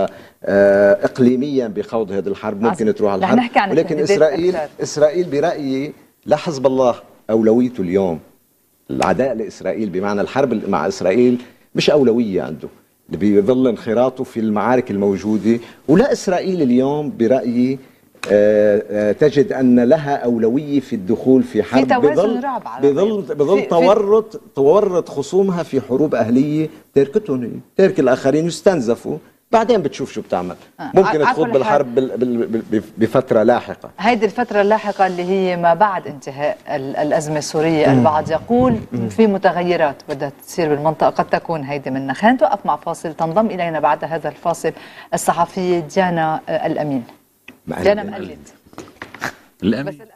وإقليميا بخوض هذه الحرب، ممكن عظيم. تروح على رح الحرب. نحكي عن ولكن التهديدات إسرائيل أكثر. إسرائيل برأيي لا حزب الله أولويته اليوم، العداء لإسرائيل بمعنى الحرب مع إسرائيل مش أولوية عنده، اللي بيظل انخراطه في المعارك الموجودة. ولا إسرائيل اليوم برأيي آه، آه، تجد أن لها أولوية في الدخول في حرب، توازن بظل رعب على بظل, الرأي. بظل في- في- تورط تورط خصومها في حروب أهلية، تركتهم هي، ترك الآخرين يستنزفوا، بعدين بتشوف شو بتعمل. آه. ممكن على تخوض كل بالحرب بال- بال- بال- بفترة لاحقة. هيدي الفترة اللاحقة اللي هي ما بعد انتهاء ال- الأزمة السورية، البعض يقول في متغيرات بدها تصير بالمنطقة، قد تكون هيدي منها. خلينا نتوقف مع فاصل، تنضم إلينا بعد هذا الفاصل الصحفية ديانا آه، الأمين. مقلد. ديانا مقلد. الأمين. بس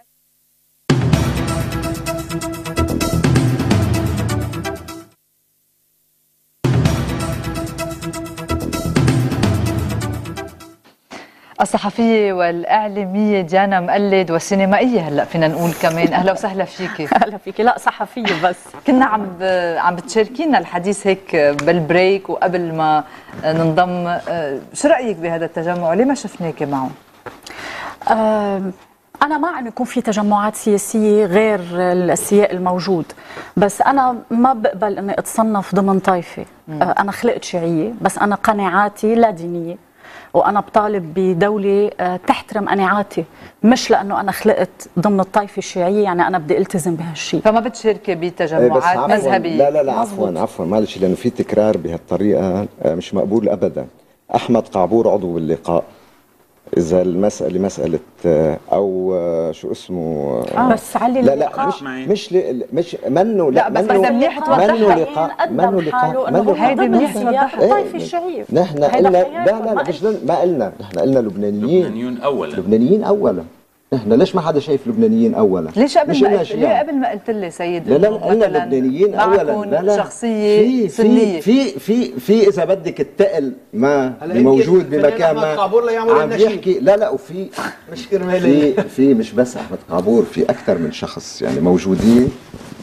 الصحفية والإعلامية ديانا مقلد والسينمائية هلا فينا نقول كمان. أهلا وسهلا فيكي. هلا فيكي. لا صحفية بس. كنا عم ب... عم بتشاركينا الحديث هيك بالبريك وقبل ما ننضم. شو رأيك بهذا التجمع؟ ليه ما شفناكي معه؟ آه أنا مع إنه يكون في تجمعات سياسية غير السياق الموجود، بس أنا ما بقبل إني أتصنف ضمن طائفة. آه أنا خلقت شيعية، بس أنا قناعاتي لا دينية، وأنا بطالب بدولة آه تحترم قناعاتي، مش لأنه أنا خلقت ضمن الطائفة الشيعية يعني أنا بدي ألتزم بهالشيء. فما بتشاركي إيه بس بتجمعات عفواً، مذهبية؟ لا لا لا مزبوط. عفوا عفوا معلش، لانه في تكرار بهالطريقه آه، مش مقبول ابدا. احمد قعبور عضو باللقاء، اذا المساله مساله آه، او آه، شو اسمه آه، بس علي لا اللقاء لا مش معي. مش لي مش منه لا، بس منه بدها منيح توضحها. منه لقاء منه لقاء منه هيدي ضمن منيح سياق توضحها. الطائفة الشيعية. نحن هيدا قلنا خيار لا لا ما لا مش ما قلنا، نحن قلنا لبنانيين لبنانيون أولا. لبنانيين اولا. نحن ليش ما حدا شايف لبنانيين اولا؟ ليش قبل مش ما قلنا قلت شيعة. ليه قبل ما قلت لي سيد لا لا إنه قلنا مثلاً لبنانيين اولا. معكم لا لا شخصية في سنية؟ في في في اذا بدك التقل ما هلا يمكن موجود الفنان بمكان أحمد ما قعبور ليعمل عم النشيد. يحكي. لا لا وفي مش كرمالي. في في مش بس احمد قعبور، في اكثر من شخص يعني موجودين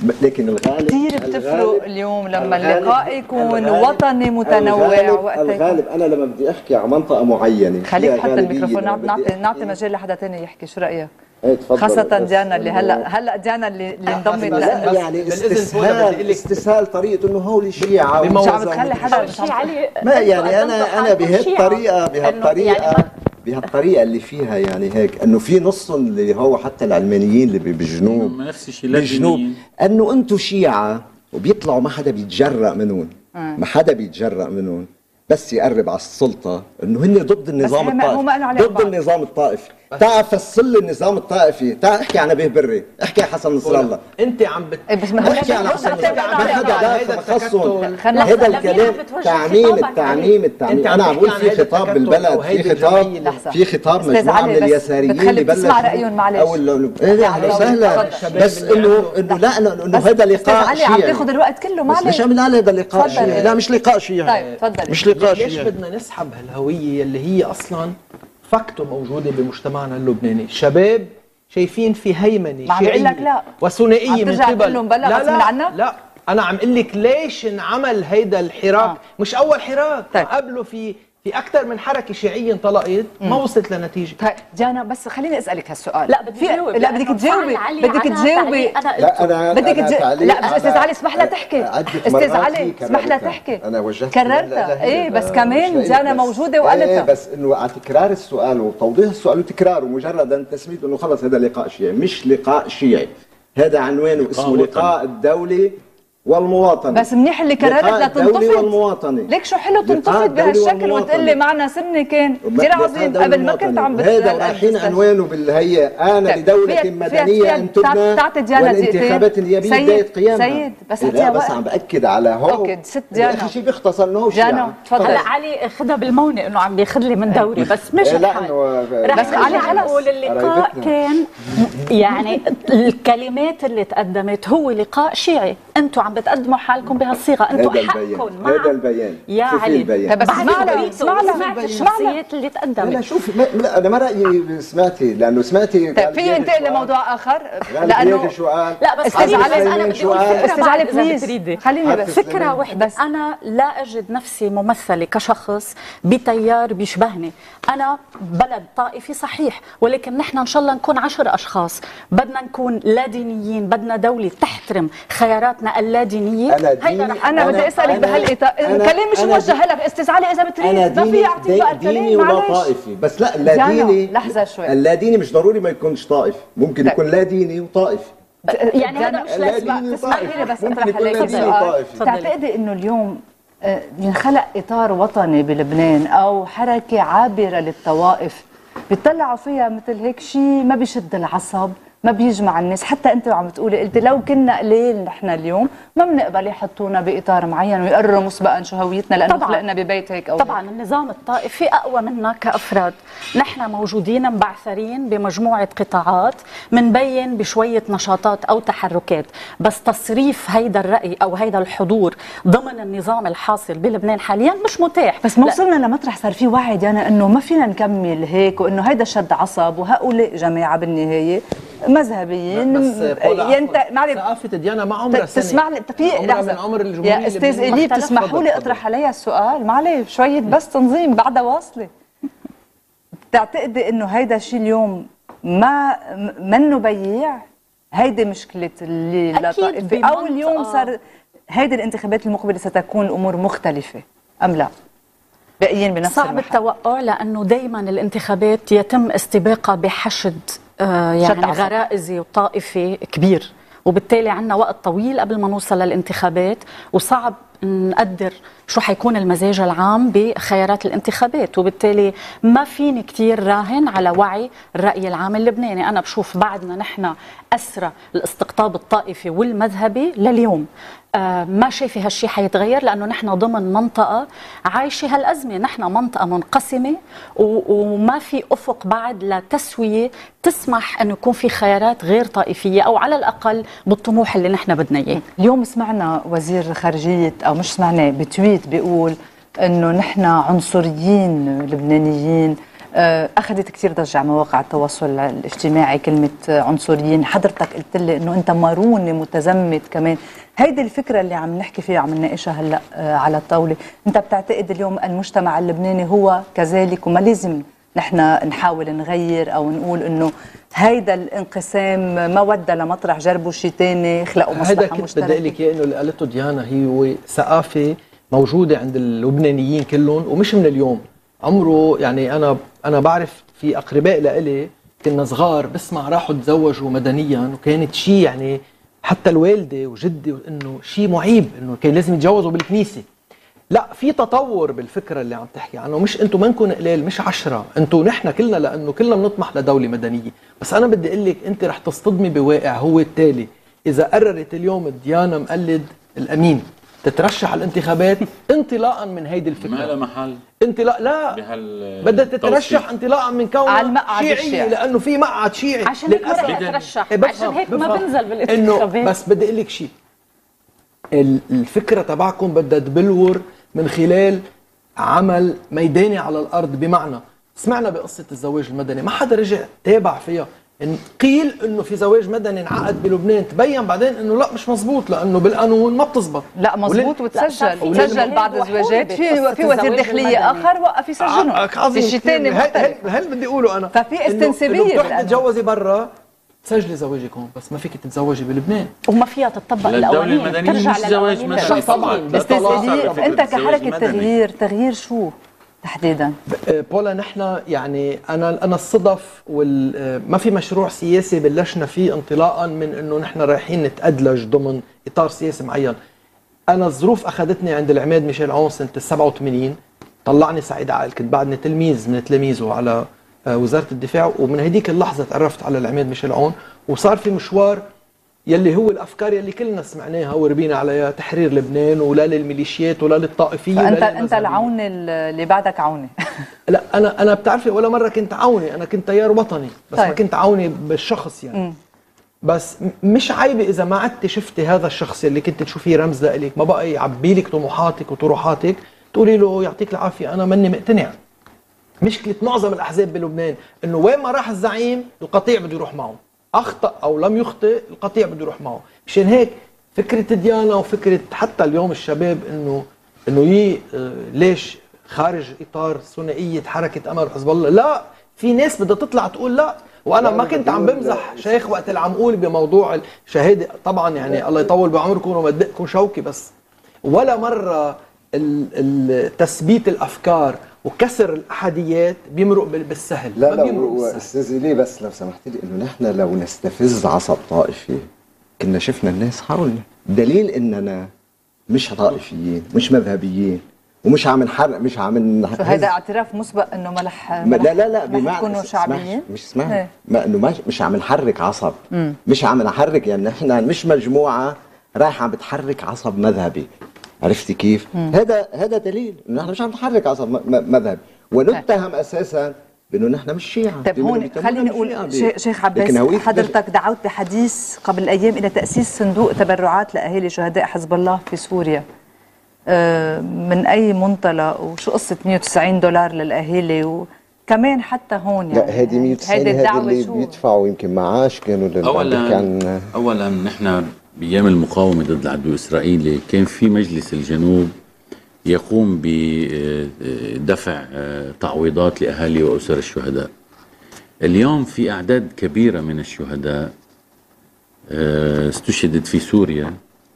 لكن الغالب كثير بتفرق اليوم لما الغالب اللقاء يكون الغالب وطني متنوع الغالب, وقتها الغالب انا لما بدي احكي عن منطقه معينه خليك حط الميكروفون نعطي نعطي مجال لحدا ثاني يحكي، شو رايك؟ ايه تفضل. خاصة ديانا اللي هلا هلا ديانا اللي اللي انضمت لا يعني استسهال استسهال طريقه انه هول شيعة مش عم بتخلي حدا ما يعني انا انا بهالطريقه بهالطريقه بهالطريقه اللي فيها يعني هيك انه في نص اللي هو حتى العلمانيين اللي بالجنوب نفس الشيء بالجنوب انه انتم شيعة وبيطلعوا ما حدا بيتجرأ منهم، ما حدا بيتجرأ منهم، بس يقرب على السلطه انه هن ضد النظام الطائفي، ضد النظام الطائفي. تعال فصل لي النظام الطائفي، تعال احكي عن به بري، احكي عن حسن نصر الله، انت عم بت... احكي عن حسن نصر الله، ما حدا دافع خصهم. هذا الكلام تعميم التعميم التعميم انا عم بقول في خطاب بالبلد، في خطاب في خطاب مجموعه من اليساريين اللي بلشوا تسمع رايهم معلش او ايه اهلا وسهلا، بس انه انه لا انه هذا لقاء شيعي. عم تاخذ الوقت كله معلش، مش عم نقول هذا لقاء شيعي، لا مش لقاء شيعي. طيب تفضل. مش لقاء شيعي. ليش بدنا نسحب هالهويه اللي هي اصلا فاكتو موجوده بمجتمعنا اللبناني؟ الشباب شايفين في هيمنه شيعيه وثنائيه من قبل. لا لا لا, لا انا عم اقول لك ليش انعمل هيدا الحراك. آه. مش اول حراك، طيب. قبله في في اكثر من حركه شيعيه انطلقت ما وصلت لنتيجه. طيب ديانا بس خليني اسالك هالسؤال. لا بدي جاوب، لا بدك تجاوبي بدك تجاوبي لا انا بدك تجاوبي. لا استاذ علي اسمح لها تحكي، استاذ علي اسمح لها تحكي. انا وجهت كررتها ايه بس كمان ديانا موجوده وقالتها. ايه بس انه على تكرار السؤال وتوضيح السؤال وتكراره مجرد تسميته انه خلص هذا لقاء شيعي، مش لقاء شيعي، هذا عنوانه اسمه لقاء الدولي والمواطني. بس منيح اللي كررت لتنطفي والمواطني. ليك شو حلو تنطفي بهالشكل وتقول لي معنا سنه كان كثير عظيم قبل ما كنت عم بتقول هذا رايحين عنوانه بالهي انا لدوله مدنيه ان تبنى والانتخابات النيابيه بدايه قيامها. سيد بس لا بس عم باكد على هو اوكي ست ديانا اخر شيء بيختصر انه هو ديانا تفضل. هلا علي خدها بالمونه انه عم بياخذ لي من دوري بس مش الحال. بس علي خلص اللقاء كان يعني الكلمات اللي تقدمت هو لقاء شيعي، انتم عم بتقدموا حالكم بهالصيغه، انتم حقكم مع هذا البيان يا علي. بس اسمعنا اسمعنا الشخصيات اللي تقدمت. لا شوفي لا انا ما رايي سمعتي لانه سمعتي. طيب في انتقل لموضوع اخر لانه شو قال؟ لا بس استاذ علي انا بدي اقول استاذ علي بليز خليني بس فكره وحده بس. انا لا اجد نفسي ممثله كشخص بتيار بيشبهني، انا بلد طائفي صحيح ولكن نحن ان شاء الله نكون عشر اشخاص، بدنا نكون لا دينيين، بدنا دوله تحترم خياراتنا اللا دينيه. انا ديني انا بدي اسالك بهالاطار، الكلام مش موجه لك استاذ علي، اذا بتريد ما في اعطيك بقى الكلام ديني ولا طائفي، بس لا لا ديني لحظه شوي، اللا ديني مش ضروري ما يكونش طائفي، ممكن يكون لا ديني وطائفي. يعني هذا مش لازم تسمحي لي بس اطرح عليك سؤال. تعتقدي انه اليوم ينخلق اطار وطني بلبنان او حركه عابره للطوائف بيطلعوا فيها مثل هيك شيء ما بيشد العصب، ما بيجمع الناس؟ حتى انت وعم تقولي قلت لو كنا قليل نحن اليوم ما بنقبل يحطونا باطار معين ويقرروا مسبقا شو هويتنا لانه طبعاً. خلقنا ببيت هيك او طبعا هيك. النظام الطائفي اقوى منا كافراد، نحن موجودين مبعثرين بمجموعه قطاعات منبين بشويه نشاطات او تحركات، بس تصريف هيدا الراي او هيدا الحضور ضمن النظام الحاصل بلبنان حاليا مش متاح. بس ما وصلنا لمطرح صار في وعي ديانا انه ما فينا نكمل هيك وانه هيدا شد عصب وهؤلاء جماعه بالنهايه مذهبيين ينت معلي ثقافه ديانا ما عمرها سنه تسمع لي في عمرها من عمر الجمهوريه. يا استاذ إلي بتسمحوا لي اطرح عليها السؤال؟ معلي شويه بس تنظيم بعدها واصله. بتعتقدي انه هيدا الشيء اليوم ما منه بيع؟ هيدي مشكله اللي لطائفه او اليوم صار هيدي الانتخابات المقبله ستكون الامور مختلفه ام لا؟ باقيين بنفس صعب التوقع لانه دائما الانتخابات يتم استباقها بحشد آه يعني غرائزي وطائفي كبير، وبالتالي عندنا وقت طويل قبل ما نوصل للانتخابات وصعب نقدر شو حيكون المزاج العام بخيارات الانتخابات، وبالتالي ما فيني كتير راهن على وعي الرأي العام اللبناني. أنا بشوف بعدنا نحن أسرى الاستقطاب الطائفي والمذهبي لليوم. آه ما شايفه هالشيء حيتغير لأنه نحن ضمن منطقة عايشة هالأزمة، نحن منطقة منقسمة وما في أفق بعد لتسوية تسمح أنه يكون في خيارات غير طائفية أو على الأقل بالطموح اللي نحن بدنا إياه. اليوم سمعنا وزير خارجية أو مش سمعنا بتويت بيقول أنه نحن عنصريين لبنانيين أخذت كثير ضجة على مواقع التواصل الاجتماعي كلمة عنصريين، حضرتك قلت لي إنه أنت ماروني متزمت كمان. هيدي الفكرة اللي عم نحكي فيها عم نناقشها هلا على الطاولة، أنت بتعتقد اليوم المجتمع اللبناني هو كذلك وما لازم نحن نحاول نغير أو نقول إنه هيدا الانقسام ما ودى لمطرح، جربوا شيء ثاني، خلقوا مصلحة مشتركة؟ هيدا كنت بدي أقول لك إياه، إنه اللي قالته ديانا هي ثقافة موجودة عند اللبنانيين كلهم ومش من اليوم. عمره يعني أنا أنا بعرف في أقرباء لإلي كنا صغار بسمع راحوا تزوجوا مدنيا، وكانت شيء يعني حتى الوالدة وجدي إنه شيء معيب إنه كان لازم يتجوزوا بالكنيسة. لا، في تطور بالفكرة اللي عم تحكي عنه، مش انتم منكم قليل، مش عشرة، انتم نحن كلنا، لأنه كلنا بنطمح لدولة مدنية. بس أنا بدي أقول لك أنت رح تصطدمي بواقع هو التالي. إذا قررت اليوم ديانا مقلد الأمين تترشح الانتخابات انطلاقا من هيدي الفكرة، ما لها محل انطلاق لا بدها تترشح انطلاقا من كونها شيعية، لأنه في مقعد شيعي عشان هيك ما رح تترشح، عشان هيك ما بنزل بالانتخابات. بس بدي أقول لك شيء، الفكرة تبعكم بدها تبلور من خلال عمل ميداني على الأرض. بمعنى سمعنا بقصة الزواج المدني، ما حدا رجع تابع فيها. إن قيل إنه في زواج مدني انعقد بلبنان، تبين بعدين إنه لا مش مزبوط، لأنه بالقانون ما بتزبط. لا مزبوط، وتسجل وتسجل بعض الزواجات. في في وزير داخلية آخر وقف يسجنهم في شيء ثاني مختلف. هل بدي أقوله أنا ففي استنسابية بالقانون. تتجوزي برا تسجلي زواجك هون، بس ما فيك تتزوجي بلبنان، وما فيها تطبق القوانين، ترجع للقوانين. طبعا استنسابية. انت كحركة تغيير، تغيير شو تحديدا؟ بولا نحن يعني انا انا الصدف وال ما في مشروع سياسي بلشنا فيه انطلاقا من انه نحن رايحين نتأدلج ضمن اطار سياسي معين. انا الظروف اخذتني عند العماد ميشيل عون سنه سبعة وثمانين، طلعني سعيد عقل، كنت بعدني تلميذ من تلاميذه على وزاره الدفاع، ومن هديك اللحظه تعرفت على العماد ميشيل عون، وصار في مشوار يلي هو الافكار يلي كلنا سمعناها وربينا عليها، تحرير لبنان ولا للميليشيات ولا للطائفيه. فانت انت العون اللي بعدك عوني. لا انا انا بتعرفي ولا مره كنت عوني، انا كنت تيار وطني بس طيب. ما كنت عوني بالشخص يعني. م. بس مش عيبه اذا ما عدت شفتي هذا الشخص اللي كنت تشوفيه رمز لك، ما بقى يعبي لك طموحاتك وطروحاتك، تقولي له يعطيك العافيه انا ماني مقتنع. مشكله معظم الاحزاب بلبنان انه وين ما راح الزعيم القطيع بده يروح معه، اخطا او لم يخطئ القطيع بده يروح معه. مشان هيك فكره ديانا وفكره حتى اليوم الشباب انه انه يي ليش خارج اطار ثنائيه حركه امل وحزب الله، لا، في ناس بدها تطلع تقول لا. وانا ما كنت عم بمزح شيخ وقت اللي عم اقول بموضوع الشهاده، طبعا يعني الله يطول بعمركم ومدقكم شوكي، بس ولا مره تثبيت الافكار وكسر الاحاديات بيمرق بالسهل. لا لا استاذي ليه بس لو سمحت لي، انه نحن لو نستفز عصب طائفي كنا شفنا الناس حولنا. دليل اننا مش طائفيين، مش مذهبيين، ومش عم نحرق، مش عم شو هذا اعتراف مسبق انه ملح, ملح لا لا لا بمعنى شعبيين، مش اسمها ما انه مش عم نحرك عصب، مم. مش عم نحرك يعني نحن مش مجموعه رايحه عم بتحرك عصب مذهبي، عرفتي كيف؟ مم. هذا هذا دليل انه نحن مش عم نحرك عصب مذهبي، ونتهم اساسا بانه نحن مش شيعه. طيب هون خليني اقول شيخ عباس، حضرتك دعوت بحديث قبل ايام الى تاسيس صندوق تبرعات لاهالي شهداء حزب الله في سوريا. من اي منطلق وشو قصه مئة وتسعين دولار للاهالي؟ وكمان حتى هون يعني لا هذه مئة وتسعين هذه اللي بيدفعوا يمكن معاش كانوا اولا كان اولا نحن بايام المقاومه ضد العدو الاسرائيلي كان في مجلس الجنوب يقوم بدفع تعويضات لاهالي واسر الشهداء. اليوم في اعداد كبيره من الشهداء استشهدت في سوريا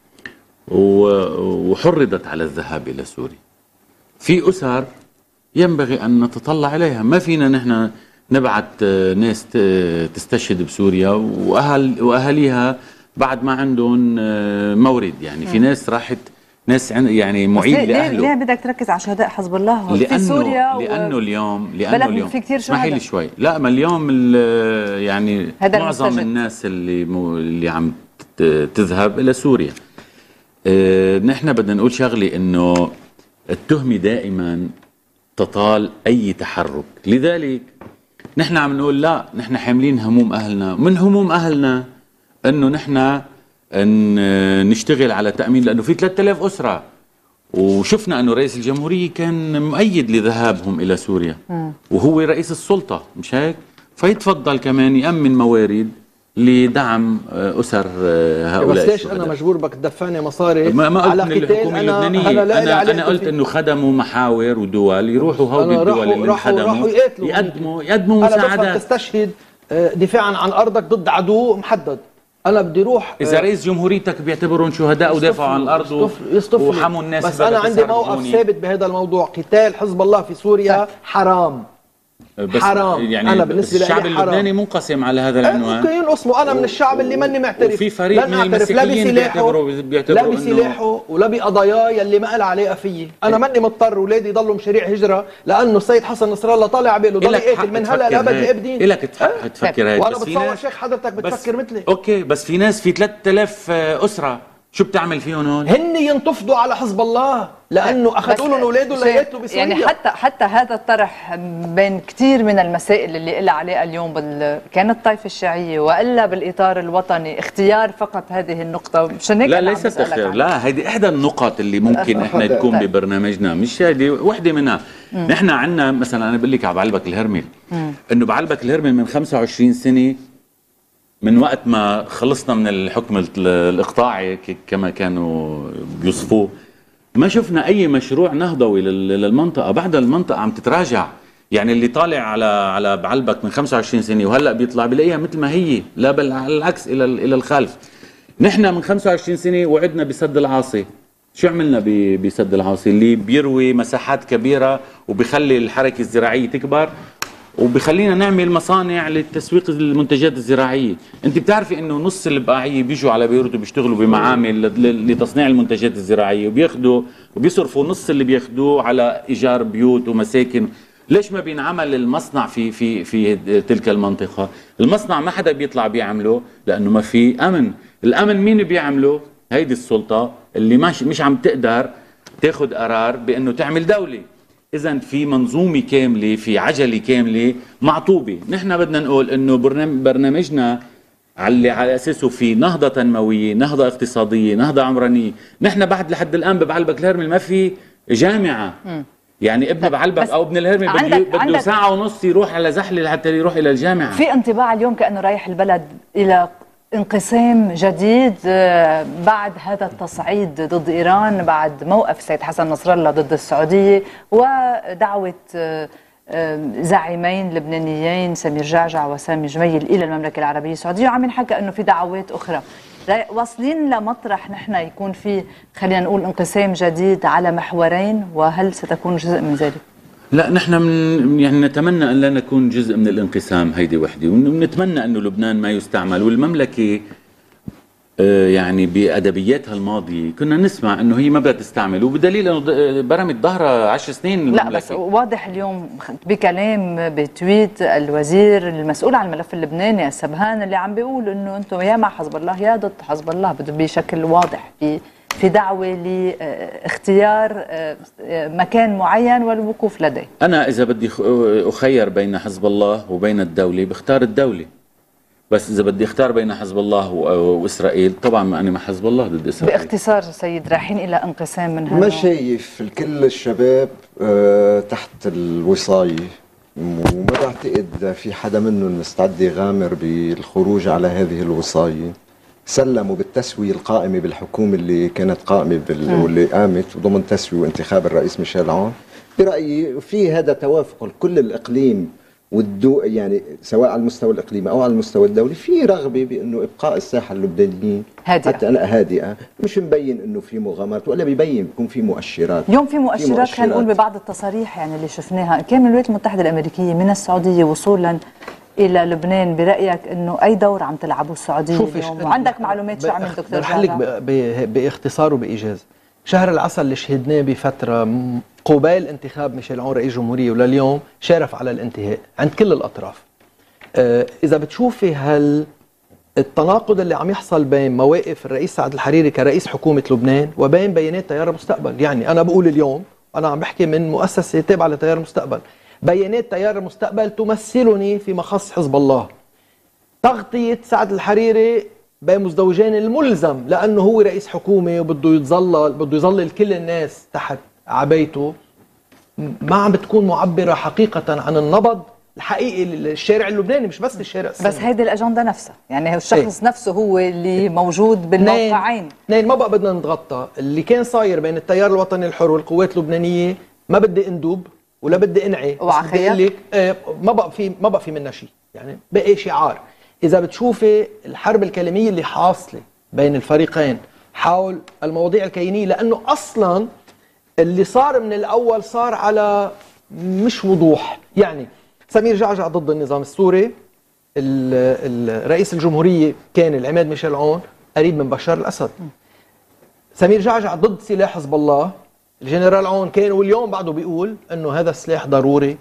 وحرضت على الذهاب إلى سوريا. في أسر ينبغي أن نتطلع إليها، ما فينا نحن نبعت ناس تستشهد بسوريا وأهل وأهليها بعد ما عندهم مورد، يعني في ناس راحت ناس يعني معيد لأهله. ليه بدك تركز على شهداء حزب الله في سوريا؟ لأنه اليوم لأنه اليوم في كثير اسمحي لي شوي، لا ما اليوم يعني معظم المستجد. الناس اللي اللي عم تذهب إلى سوريا. اه نحن بدنا نقول شغلي انه التهمة دائما تطال اي تحرك، لذلك نحن عم نقول لا، نحن حاملين هموم اهلنا، من هموم اهلنا انه نحن ان نشتغل على تأمين، لانه في ثلاثة آلاف اسرة وشفنا أنه رئيس الجمهورية كان مؤيد لذهابهم إلى سوريا م. وهو رئيس السلطة مش هيك؟ فيتفضل كمان يأمن موارد لدعم أسر هؤلاء. بس ليش أنا مجبور بدك تدفعني مصاري ما ما على قلت إن الحكومة اللبنانية؟ أنا, أنا, أنا, أنا قلت إنه خدموا محاور ودول يروحوا هودي الدول اللي خدموا يقدموا يقدموا مساعدات. أنا تستشهد دفاعا عن أرضك ضد عدو محدد. أنا بدي روح إذا رئيس جمهوريتك بيعتبرون شهداء ودافعوا عن الأرض وحموا الناس. بس أنا عندي موقف ثابت بهذا الموضوع. قتال حزب الله في سوريا حرام. بس حرام. يعني أنا بالنسبة الشعب اللبناني منقسم على هذا العنوان. ممكن ينقسموا. أنا من الشعب اللي ماني معترف. وفي فريق من المسيحيين بيعتبروا لا بسلاحه ولا بقضاياه يلي ما قال علاقة فيي. أنا ماني مضطر أولادي يضلوا مشاريع هجرة لأنه السيد حسن نصر الله طالع على باله ضل يقاتل من هلا لأبد لأبدين. إلك حق تفكر هيك. وأنا بتصور شيخ حضرتك بتفكر مثلي. أوكي بس في ناس في ثلاثة آلاف أسرة شو بتعمل فيهم هون؟ هن ينتفضوا على حزب الله لانه اخذوا لهم اولاده ليقاتلوا بسوريا. يعني حتى حتى هذا الطرح بين كثير من المسائل اللي لها علاقه اليوم بال كانت الطائفه الشيعيه والا بالاطار الوطني اختيار فقط هذه النقطه مشان هيك لا ليست اختيار. لا هيدي احدى النقط اللي ممكن احنا تكون ببرنامجنا مش هذه وحده منها. نحن عندنا مثلا انا بقول لك على بعلبك الهرمل انه بعلبك الهرمل من خمسة وعشرين سنة من وقت ما خلصنا من الحكم الإقطاعي كما كانوا بيوصفوه ما شفنا أي مشروع نهضوي للمنطقة. بعد المنطقة عم تتراجع. يعني اللي طالع على على بعلبك من خمسة وعشرين سنة وهلأ بيطلع بلاقيها مثل ما هي لا بل على العكس إلى إلى الخلف. نحن من خمسة وعشرين سنة وعدنا بسد العاصي. شو عملنا بسد العاصي اللي بيروي مساحات كبيرة وبيخلي الحركة الزراعية تكبر وبخلينا نعمل مصانع للتسويق المنتجات الزراعية. انت بتعرفي انه نص البقاعية بيجوا على بيروت وبيشتغلوا بمعامل لتصنيع المنتجات الزراعية وبياخدوا وبيصرفوا نص اللي بياخدوه على ايجار بيوت ومساكن. ليش ما بينعمل المصنع في في في تلك المنطقة؟ المصنع ما حدا بيطلع بيعمله لانه ما في امن. الامن مين بيعمله؟ هيدي السلطة اللي مش مش عم تقدر تاخذ قرار بانه تعمل دولة. إذن في منظومة كاملة في عجلة كاملة معطوبة. نحن بدنا نقول إنه برنامجنا على على أساسه في نهضة تنموية، نهضة اقتصادية، نهضة عمرانية. نحن بعد لحد الآن ببعلبك الهرمل ما في جامعة. م. يعني ابن بعلبك أو ابن الهرمل بده بده ساعة ونص يروح على زحلة لحتى يروح إلى الجامعة. في انطباع اليوم كأنه رايح البلد إلى انقسام جديد بعد هذا التصعيد ضد إيران، بعد موقف السيد حسن نصر الله ضد السعودية ودعوة زعيمين لبنانيين سمير جعجع وسامي جميل إلى المملكة العربية السعودية، وعم ينحكى أنه في دعوات أخرى. واصلين لمطرح نحن يكون في خلينا نقول انقسام جديد على محورين، وهل ستكون جزء من ذلك؟ لا نحن من يعني نتمنى أن لا نكون جزء من الانقسام هيدي وحدة، ونتمنى أنه لبنان ما يستعمل. والمملكة آه يعني بأدبياتها الماضية كنا نسمع أنه هي ما بدها تستعمل، وبدليل أنه برمت ظهرها عشر سنين المملكة. لا بس واضح اليوم بكلام بتويت الوزير المسؤول عن الملف اللبناني السبهان اللي عم بيقول أنه أنتم يا مع حزب الله يا ضد حزب الله، بده بشكل واضح في في دعوة لاختيار مكان معين والوقوف لديه. أنا إذا بدي أخير بين حزب الله وبين الدولة بختار الدولة، بس إذا بدي أختار بين حزب الله وإسرائيل طبعا أنا مع حزب الله ضد إسرائيل. باختصار سيد رايحين إلى انقسام من هذا؟ ما شايف الكل الشباب تحت الوصاية، وما بعتقد في حدا منهم مستعد يغامر بالخروج على هذه الوصاية. سلموا بالتسوية القائمة بالحكومة اللي كانت قائمة بال... واللي قامت ضمن تسوية وانتخاب الرئيس ميشيل عون. برأيي في هذا توافق كل الإقليم والدو يعني سواء على المستوى الإقليمي أو على المستوى الدولي، في رغبة بأنه إبقاء الساحة اللبنانيين هادئة، حتى أنا هادئة، مش مبين أنه في مغامرات ولا بيبين بيكون في مؤشرات. اليوم في مؤشرات, في مؤشرات. خلينا نقول ببعض التصاريح يعني اللي شفناها كان من الولايات المتحدة الأمريكية من السعودية وصولا إلى لبنان. برأيك إنه أي دور عم تلعبه السعودية اليوم؟ وعندك معلومات شو عمل دكتور رح لك باختصار وبإيجاز. شهر العسل اللي شهدناه بفترة قبيل انتخاب ميشيل عون رئيس جمهورية ولليوم شارف على الانتهاء عند كل الأطراف. آه إذا بتشوفي هل التناقض اللي عم يحصل بين مواقف الرئيس سعد الحريري كرئيس حكومة لبنان وبين بيانات تيار المستقبل. يعني أنا بقول اليوم أنا عم بحكي من مؤسسة تابعة لتيار المستقبل، بيانات تيار المستقبل تمثلني فيما خص حزب الله. تغطية سعد الحريري بين مزدوجين الملزم لانه هو رئيس حكومه وبده يتظلل بده يظلل كل الناس تحت عبايته، ما عم بتكون معبره حقيقه عن النبض الحقيقي للشارع اللبناني، مش بس الشارع السني. بس هيدي الاجنده نفسها، يعني الشخص ايه؟ نفسه هو اللي موجود بالموقعين. اثنين ما بقى بدنا نتغطى، اللي كان صاير بين التيار الوطني الحر والقوات اللبنانيه ما بدي اندوب ولا بدي انعي، بس بدي اقول لك اه ما بقى في ما بقى في منها شيء، يعني بقي شعار. اذا بتشوفي الحرب الكلاميه اللي حاصله بين الفريقين حول المواضيع الكيانيه، لانه اصلا اللي صار من الاول صار على مش وضوح. يعني سمير جعجع ضد النظام السوري، الرئيس الجمهورية كان العماد ميشيل عون قريب من بشار الأسد. سمير جعجع ضد سلاح حزب الله، الجنرال عون كان واليوم بعده بيقول انه هذا السلاح ضروري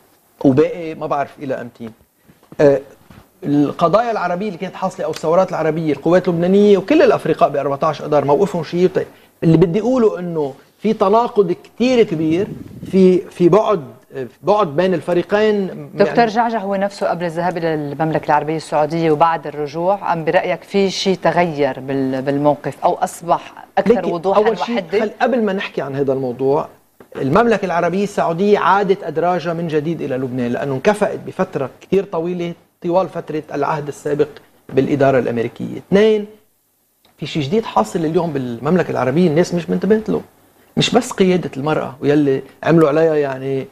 وباقي ما بعرف الى امتين. آه القضايا العربية اللي كانت حاصلة او الثورات العربية، القوات اللبنانية وكل الافرقاء ب أربعة عشر اذار موقفهم شيء. طيب اللي بدي اقوله انه في تناقض كتير كبير في في بعد بعد بين الفريقين. دكتور يعني جعجع هو نفسه قبل الذهاب الى المملكه العربيه السعوديه وبعد الرجوع، ام برايك في شيء تغير بالموقف او اصبح اكثر وضوحا وحده؟ قبل ما نحكي عن هذا الموضوع، المملكه العربيه السعوديه عادت ادراجها من جديد الى لبنان، لانه انكفأت بفتره كثير طويله طوال فتره العهد السابق بالاداره الامريكيه. اثنين، في شيء جديد حاصل اليوم بالمملكه العربيه الناس مش منتبهت له، مش بس قياده المراه ويلي عملوا عليها يعني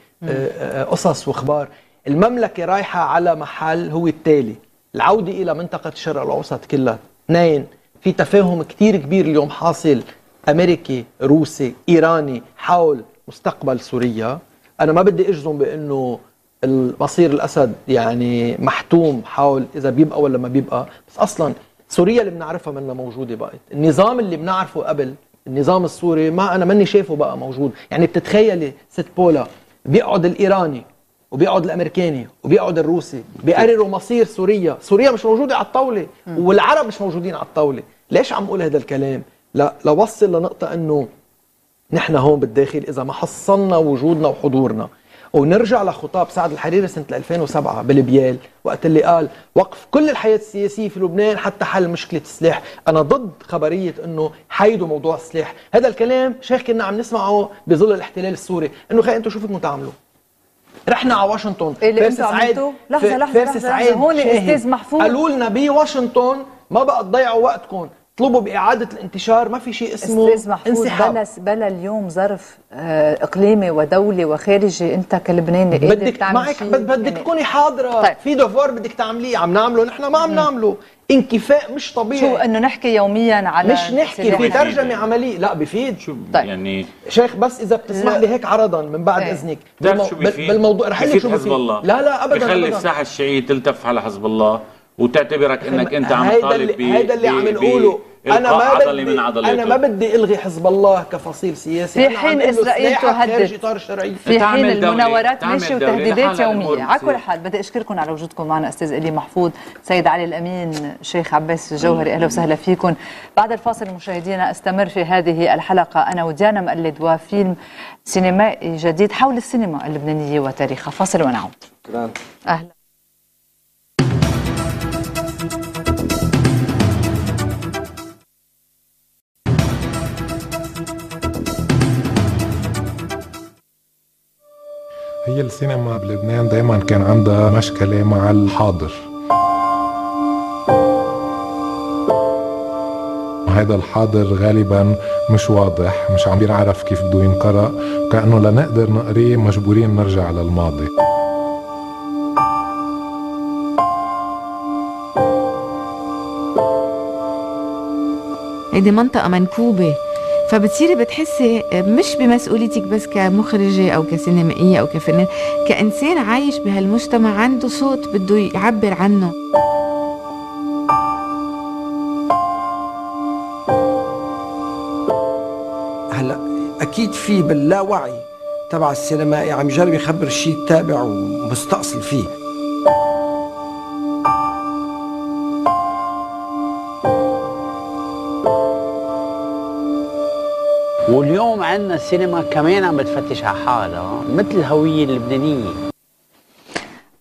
قصص واخبار. المملكه رايحه على محل هو التالي، العوده الى منطقه الشرق الاوسط كلها. اثنين، في تفاهم كثير كبير اليوم حاصل امريكي روسي ايراني حول مستقبل سوريا. انا ما بدي اجزم بانه مصير الاسد يعني محتوم حول اذا بيبقى ولا ما بيبقى، بس اصلا سوريا اللي بنعرفها منها موجوده بقت. النظام اللي بنعرفه قبل النظام السوري ما انا ماني شايفه بقى موجود. يعني بتتخيلي ست بولا بيقعد الايراني وبيقعد الامريكاني وبيقعد الروسي بيقرروا مصير سوريا، سوريا مش موجوده على الطاوله والعرب مش موجودين على الطاوله. ليش عم اقول هذا الكلام؟ لا لوصل لنقطه انه نحن هون بالداخل اذا ما حصلنا وجودنا وحضورنا. ونرجع لخطاب سعد الحريري سنه ألفين وسبعة بالبيال وقت اللي قال وقف كل الحياه السياسيه في لبنان حتى حل مشكله السلاح. انا ضد خبريه انه حيدوا موضوع السلاح، هذا الكلام شيخ كنا عم نسمعه بظل الاحتلال السوري، انه خي انتم شو فيكم تعملوا؟ رحنا على واشنطن فارس سعيد لحظه لحظه فارس سعيد هون استاذ محفوظ قالوا لنا بواشنطن ما بقى تضيعوا وقتكم، اطلبوا بإعادة الانتشار، ما في شيء اسمه استاذ محفوظ. بلا بلا اليوم ظرف اقليمي ودولي وخارجي، انت كلبناني قادر تعمل معك شيء بدك يعني تكوني حاضره. طيب. في دوفور بدك تعمليه عم نعمله نحن ما عم نعمله، انكفاء مش طبيعي. شو انه نحكي يوميا على مش نحكي في ترجمه عمليه، لا بفيد. شو طيب. يعني شيخ بس اذا بتسمح لي هيك عرضا من بعد ايه. اذنك بالمو... شو بفيد؟ بالموضوع رح لك شو بفيد. الله لا لا ابدا بخلي الساحه الشيعيه تلتف على حزب الله وتعتبرك انك انت عم تطالب ب هيدا اللي عم نقوله. انا ما بدي من انا ما بدي الغي حزب الله كفصيل سياسي، في حين اسرائيل تهدد في حين المناورات ماشيه وتهديدات يوميه. على كل حال بدي اشكركم على وجودكم معنا استاذ إلي محفوظ، سيد علي الامين، شيخ عباس الجوهري، اهلا وسهلا فيكم. بعد الفاصل مشاهدينا استمر في هذه الحلقه انا وديانا مقلد وفيلم سينمائي جديد حول السينما اللبنانيه وتاريخها. فاصل ونعود. شكرا. اهلا. هي السينما بلبنان دايما كان عندها مشكلة مع الحاضر. هذا الحاضر غالبا مش واضح، مش عم بيعرف كيف بده ينقرأ، كأنه لنقدر نقريه مجبورين نرجع للماضي. هيدي منطقة منكوبة، فبتصيري بتحسي مش بمسؤوليتك بس كمخرجة أو كسينمائية أو كفنان، كإنسان عايش بهالمجتمع عنده صوت بده يعبر عنه. هلا أكيد في باللاوعي تبع السينمائي عم يجرب يخبر الشيء التابع ومستأصل فيه. واليوم عندنا السينما كمان عم بتفتش على حالها مثل الهوية اللبنانية.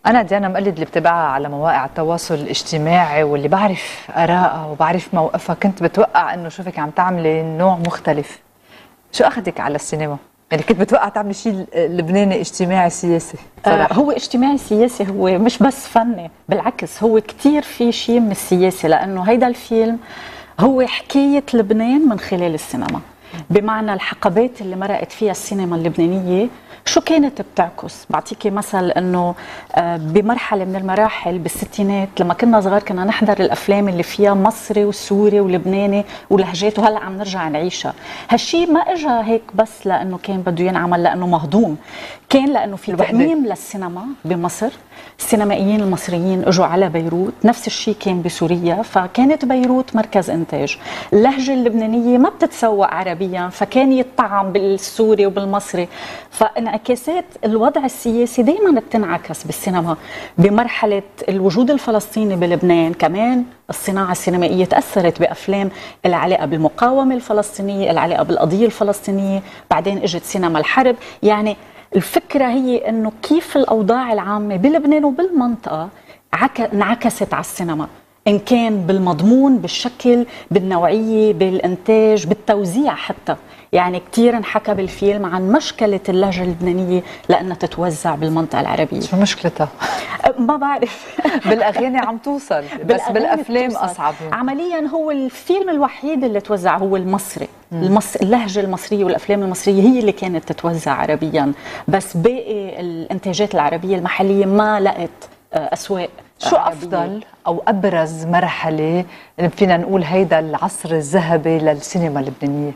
أنا ديانا مقلد اللي بتابعها على مواقع التواصل الاجتماعي واللي بعرف آرائها وبعرف موقفها، كنت بتوقع إنه شوفك عم تعملي نوع مختلف. شو أخذك على السينما؟ يعني كنت بتوقع تعملي شيء لبناني اجتماعي سياسي؟ آه هو اجتماعي سياسي، هو مش بس فني، بالعكس هو كتير في شيء من السياسي، لأنه هيدا الفيلم هو حكاية لبنان من خلال السينما، بمعنى الحقبات اللي مرقت فيها السينما اللبنانية شو كانت بتعكس. بعطيكي مثل انه بمرحله من المراحل بالستينات لما كنا صغار كنا نحضر الافلام اللي فيها مصري وسوري ولبناني ولهجات، وهلا عم نرجع نعيشها. هالشيء ما اجى هيك بس لانه كان بده ينعمل لانه مهضوم، كان لانه في تأميم للسينما بمصر. السينمائيين المصريين اجوا على بيروت، نفس الشيء كان بسوريا، فكانت بيروت مركز انتاج. اللهجه اللبنانيه ما بتتسوق عربيا، فكان يطعم بالسوري وبالمصري. فانعكاسات الوضع السياسي دائما بتنعكس بالسينما. بمرحله الوجود الفلسطيني بلبنان كمان الصناعه السينمائيه تاثرت بافلام العلاقه بالمقاومه الفلسطينيه، العلاقه بالقضيه الفلسطينيه، بعدين اجت سينما الحرب. يعني الفكرة هي أنه كيف الأوضاع العامة بلبنان وبالمنطقة انعكست على السينما، إن كان بالمضمون، بالشكل، بالنوعية، بالإنتاج، بالتوزيع حتى. يعني كتير انحكى بالفيلم عن مشكلة اللهجة اللبنانية لأنها تتوزع بالمنطقة العربية. شو مشكلتها؟ ما بعرف. بالأغاني عم توصل، بس بالأفلام أصعب. عمليا هو الفيلم الوحيد اللي توزع هو المصري. المص... اللهجة المصرية والأفلام المصرية هي اللي كانت تتوزع عربيا، بس باقي الإنتاجات العربية المحلية ما لقت أسواق. شو أفضل أو أبرز مرحلة فينا نقول هيدا العصر الذهبي للسينما اللبنانية؟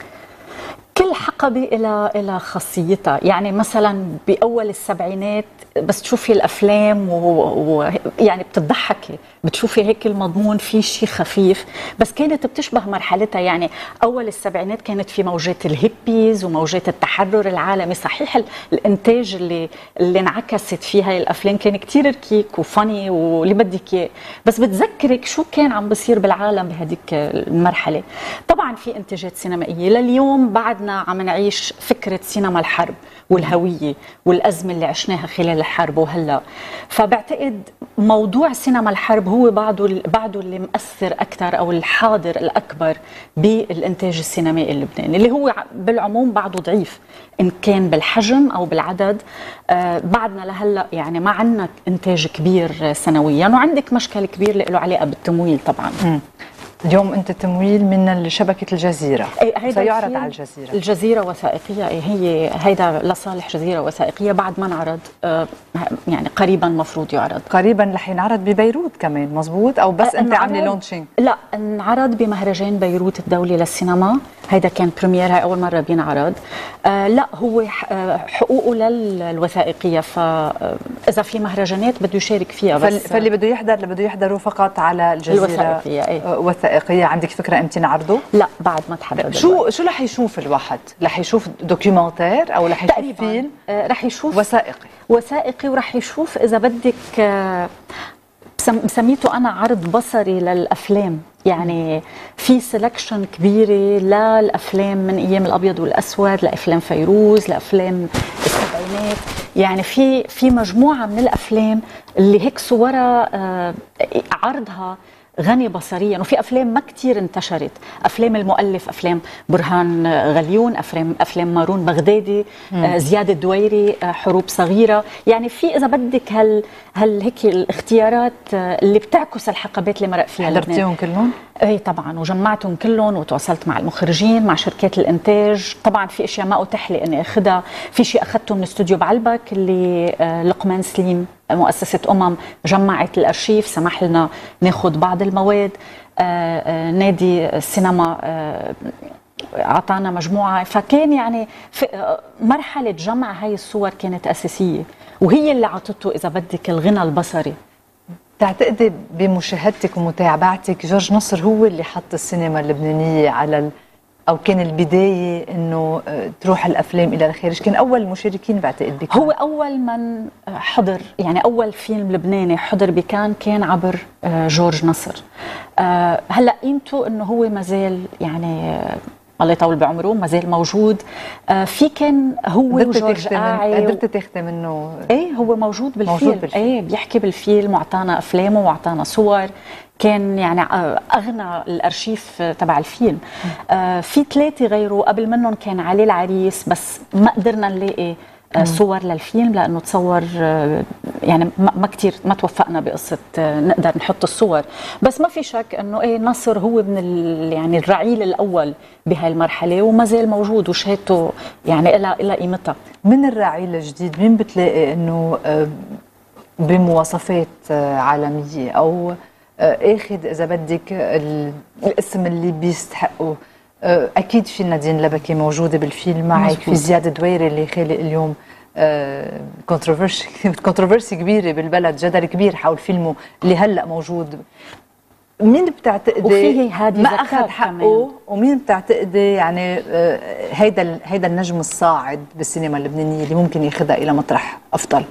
كل حقبة إلى إلى خاصيتها. يعني مثلا بأول السبعينات بس تشوفي الأفلام ويعني و... بتضحكي، بتشوفي هيك المضمون في شيء خفيف، بس كانت بتشبه مرحلتها. يعني أول السبعينات كانت في موجات الهيبيز وموجات التحرر العالمي. صحيح الإنتاج اللي اللي انعكست فيها الأفلام كان كتير ركيك وفاني واللي بدك إياه، بس بتذكرك شو كان عم بصير بالعالم بهديك المرحلة. طبعا في إنتاجات سينمائية لليوم بعدنا عم نعيش فكرة سينما الحرب والهوية والأزمة اللي عشناها خلال الحرب وهلا. فبعتقد موضوع سينما الحرب هو بعده بعده اللي مؤثر أكثر، أو الحاضر الأكبر بالإنتاج السينمائي اللبناني، اللي هو بالعموم بعده ضعيف إن كان بالحجم أو بالعدد. آه بعدنا لهلا يعني ما عندنا إنتاج كبير سنويا، وعندك مشكل كبير له علاقة بالتمويل طبعا. م. اليوم انت تمويل من شبكه الجزيره، سيعرض على الجزيره. الجزيره وثائقيه، هي هيدا لصالح جزيره وثائقيه بعد ما انعرض، يعني قريبا مفروض يعرض. قريبا رح ينعرض ببيروت كمان، مزبوط؟ او بس انت عامله لونشينج؟ لا، انعرض بمهرجان بيروت الدولي للسينما، هيدا كان بريمير، هاي اول مره بينعرض. آه لا هو حقوقه للوثائقيه، فاذا في مهرجانات بده يشارك فيها. بس فاللي بده يحضر اللي بده يحضروا فقط على الجزيره الوثائقيه. ايه وثائقيه. عندك فكره امتى نعرضه؟ لا بعد ما تحدد. شو شو رح يشوف الواحد؟ رح يشوف دوكيومنتير او رح يشوف فيلم؟ آه رح يشوف وثائقي. وثائقي، ورح يشوف اذا بدك آه سميته انا عرض بصري للافلام. يعني في سelection كبيره للافلام من ايام الابيض والاسود، لافلام فيروز، لافلام السبعينات. يعني في في مجموعه من الافلام اللي هيك صورها آه عرضها غني بصريا، وفي افلام ما كتير انتشرت. افلام المؤلف، افلام برهان غليون، افلام افلام مارون بغدادي، آه زياد الدويري، آه حروب صغيره. يعني في اذا بدك هال هال هيك الاختيارات آه اللي بتعكس الحقبات اللي مرق فيها. حضرتيهم كلهم؟ اي طبعا، وجمعتهم كلهم وتواصلت مع المخرجين، مع شركات الانتاج. طبعا في اشياء ما اتاح لي اني اخذها، في شيء اخذته من استوديو بعلبك اللي آه لقمان سليم مؤسسه امم جمعت الارشيف، سمح لنا ناخذ بعض المواد. آآ آآ نادي السينما اعطانا مجموعه. فكان يعني في مرحله جمع هاي الصور كانت اساسيه، وهي اللي عطته اذا بدك الغنى البصري. تعتقدي بمشاهدتك ومتابعتك جورج نصر هو اللي حط السينما اللبنانيه على ال... او كان البدايه انه تروح الافلام الى الخارج؟ كان اول المشاركين بعتقد بكان. هو اول من حضر، يعني اول فيلم لبناني حضر بكان كان عبر جورج نصر. هلا قيمته انه هو ما زال يعني الله يطول بعمره ما زال موجود. آه في كان هو وجورج قاعي قدرت تاخذي منه؟ ايه هو موجود بالفيلم, موجود بالفيلم. ايه بيحكي بالفيلم واعطانا افلامه واعطانا صور، كان يعني اغنى الارشيف تبع الفيلم. آه في ثلاثه غيره قبل منهم كان علي العريس، بس ما قدرنا نلاقي آه صور للفيلم لانه تصور آه يعني ما كثير ما توفقنا بقصه آه نقدر نحط الصور. بس ما في شك انه ايه نصر هو من يعني الرعيل الاول بهاي المرحله وما زال موجود وشهادته يعني لها لها قيمتها. من الرعيل الجديد مين بتلاقي انه آه بمواصفات آه عالميه او اخذ اذا بدك الاسم اللي بيستحقه؟ اكيد في نادين لبكي موجوده بالفيلم معك، في زياد دويري اللي خالق اليوم كونتروفيرسي كونتروفيرسي كبيره بالبلد، جدل كبير حول فيلمه اللي هلا موجود. مين بتعتقدي ما اخذ حقه ومين بتعتقدي يعني هيدا هيدا النجم الصاعد بالسينما اللبنانيه اللي ممكن ياخذها الى مطرح افضل؟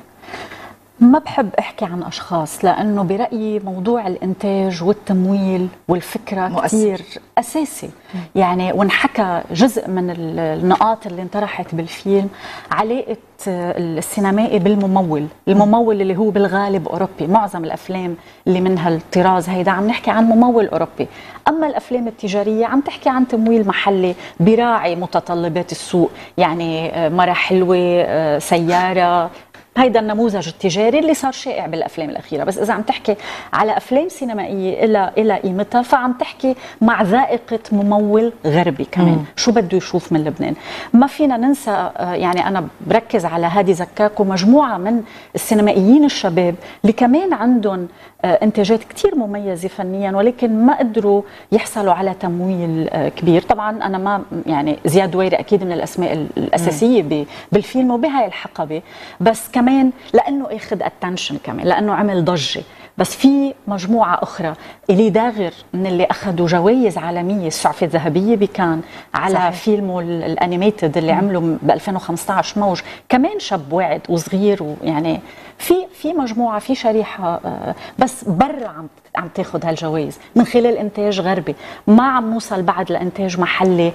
ما بحب احكي عن اشخاص لانه برايي موضوع الانتاج والتمويل والفكره كثير اساسي. يعني وانحكى جزء من النقاط اللي انطرحت بالفيلم علاقه السينمائي بالممول، الممول اللي هو بالغالب اوروبي، معظم الافلام اللي من هالطراز هيدا عم نحكي عن ممول اوروبي، اما الافلام التجاريه عم تحكي عن تمويل محلي براعي متطلبات السوق، يعني مرة حلوه، سياره، هيدا النموذج التجاري اللي صار شائع بالافلام الاخيره. بس اذا عم تحكي على افلام سينمائيه الى الى قيمتها فعم تحكي مع ذائقه ممول غربي كمان. مم. شو بده يشوف من لبنان؟ ما فينا ننسى، يعني انا بركز على هادي زكاك ومجموعه من السينمائيين الشباب اللي كمان عندهم انتاجات كثير مميزه فنيا ولكن ما قدروا يحصلوا على تمويل كبير. طبعا انا ما يعني زياد دويري اكيد من الاسماء الاساسيه مم. بالفيلم وبهاي الحقبه، بس كمان لانه اخذ اتنشن، كمان لانه عمل ضجه. بس في مجموعه اخرى، إلي داغر من اللي اخذوا جوائز عالميه، السعفه الذهبيه بكان على صحيح. فيلمه الانيميتد اللي عمله ب ألفين وخمسة عشر موج، كمان شاب واعد وصغير، ويعني في في مجموعه في شريحه بس برا عم عم تاخذ هالجوائز من خلال انتاج غربي، ما عم نوصل بعد لانتاج محلي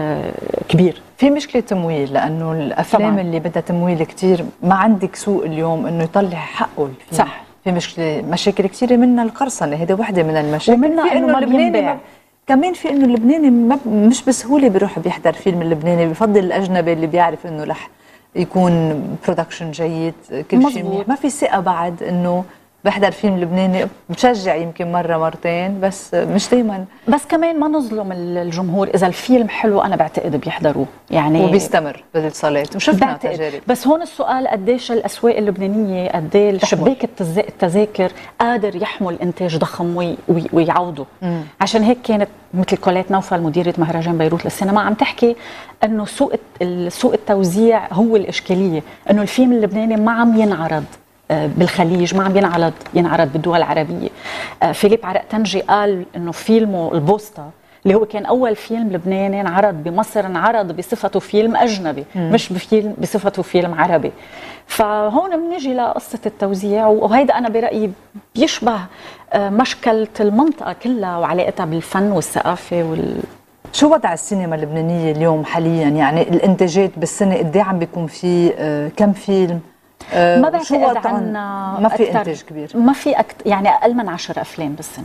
كبير. في مشكله تمويل لانه الافلام طبعاً. اللي بدها تمويل كثير ما عندك سوق اليوم انه يطلع حقه الفيلم. صح. في مشكله مشاكل كثيره منها القرصنه، هيدي وحده من المشاكل، ومنها انه ما بينباع. كمان في انه اللبناني مش بسهوله بيروح بيحضر فيلم اللبناني، بفضل الاجنبي اللي بيعرف انه رح يكون برودكشن جيد، كل شيء منيح، ما في ثقه بعد انه بحضر فيلم لبناني، بشجع يمكن مره مرتين بس مش دائما. بس كمان ما نظلم الجمهور، اذا الفيلم حلو انا بعتقد بيحضروه يعني وبيستمر بالاتصالات وشفنا تجارب. بس هون السؤال قديش الاسواق اللبنانيه، قد ايه شباك التذاكر قادر يحمل انتاج ضخم وي وي ويعوضه. مم. عشان هيك كانت مثل كوليت نوفل مديره مهرجان بيروت للسينما عم تحكي انه سوق سوق التوزيع هو الاشكاليه، انه الفيلم اللبناني ما عم ينعرض بالخليج، ما عم ينعرض ينعرض بالدول العربيه. فيليب عرقتنجي قال انه فيلمه البوسطه اللي هو كان اول فيلم لبناني انعرض بمصر انعرض بصفته فيلم اجنبي، مم. مش بفيلم بصفته فيلم عربي. فهون بنيجي لقصه التوزيع، وهيدا انا برايي بيشبه مشكله المنطقه كلها وعلاقتها بالفن والثقافه وال شو وضع السينما اللبنانيه اليوم حاليا؟ يعني الانتاجات بالسنه قد ايه عم بيكون في آه كم فيلم؟ آه ما بعتقد عنا ما في انتاج كبير، ما في أكت... يعني اقل من عشر افلام بالسنه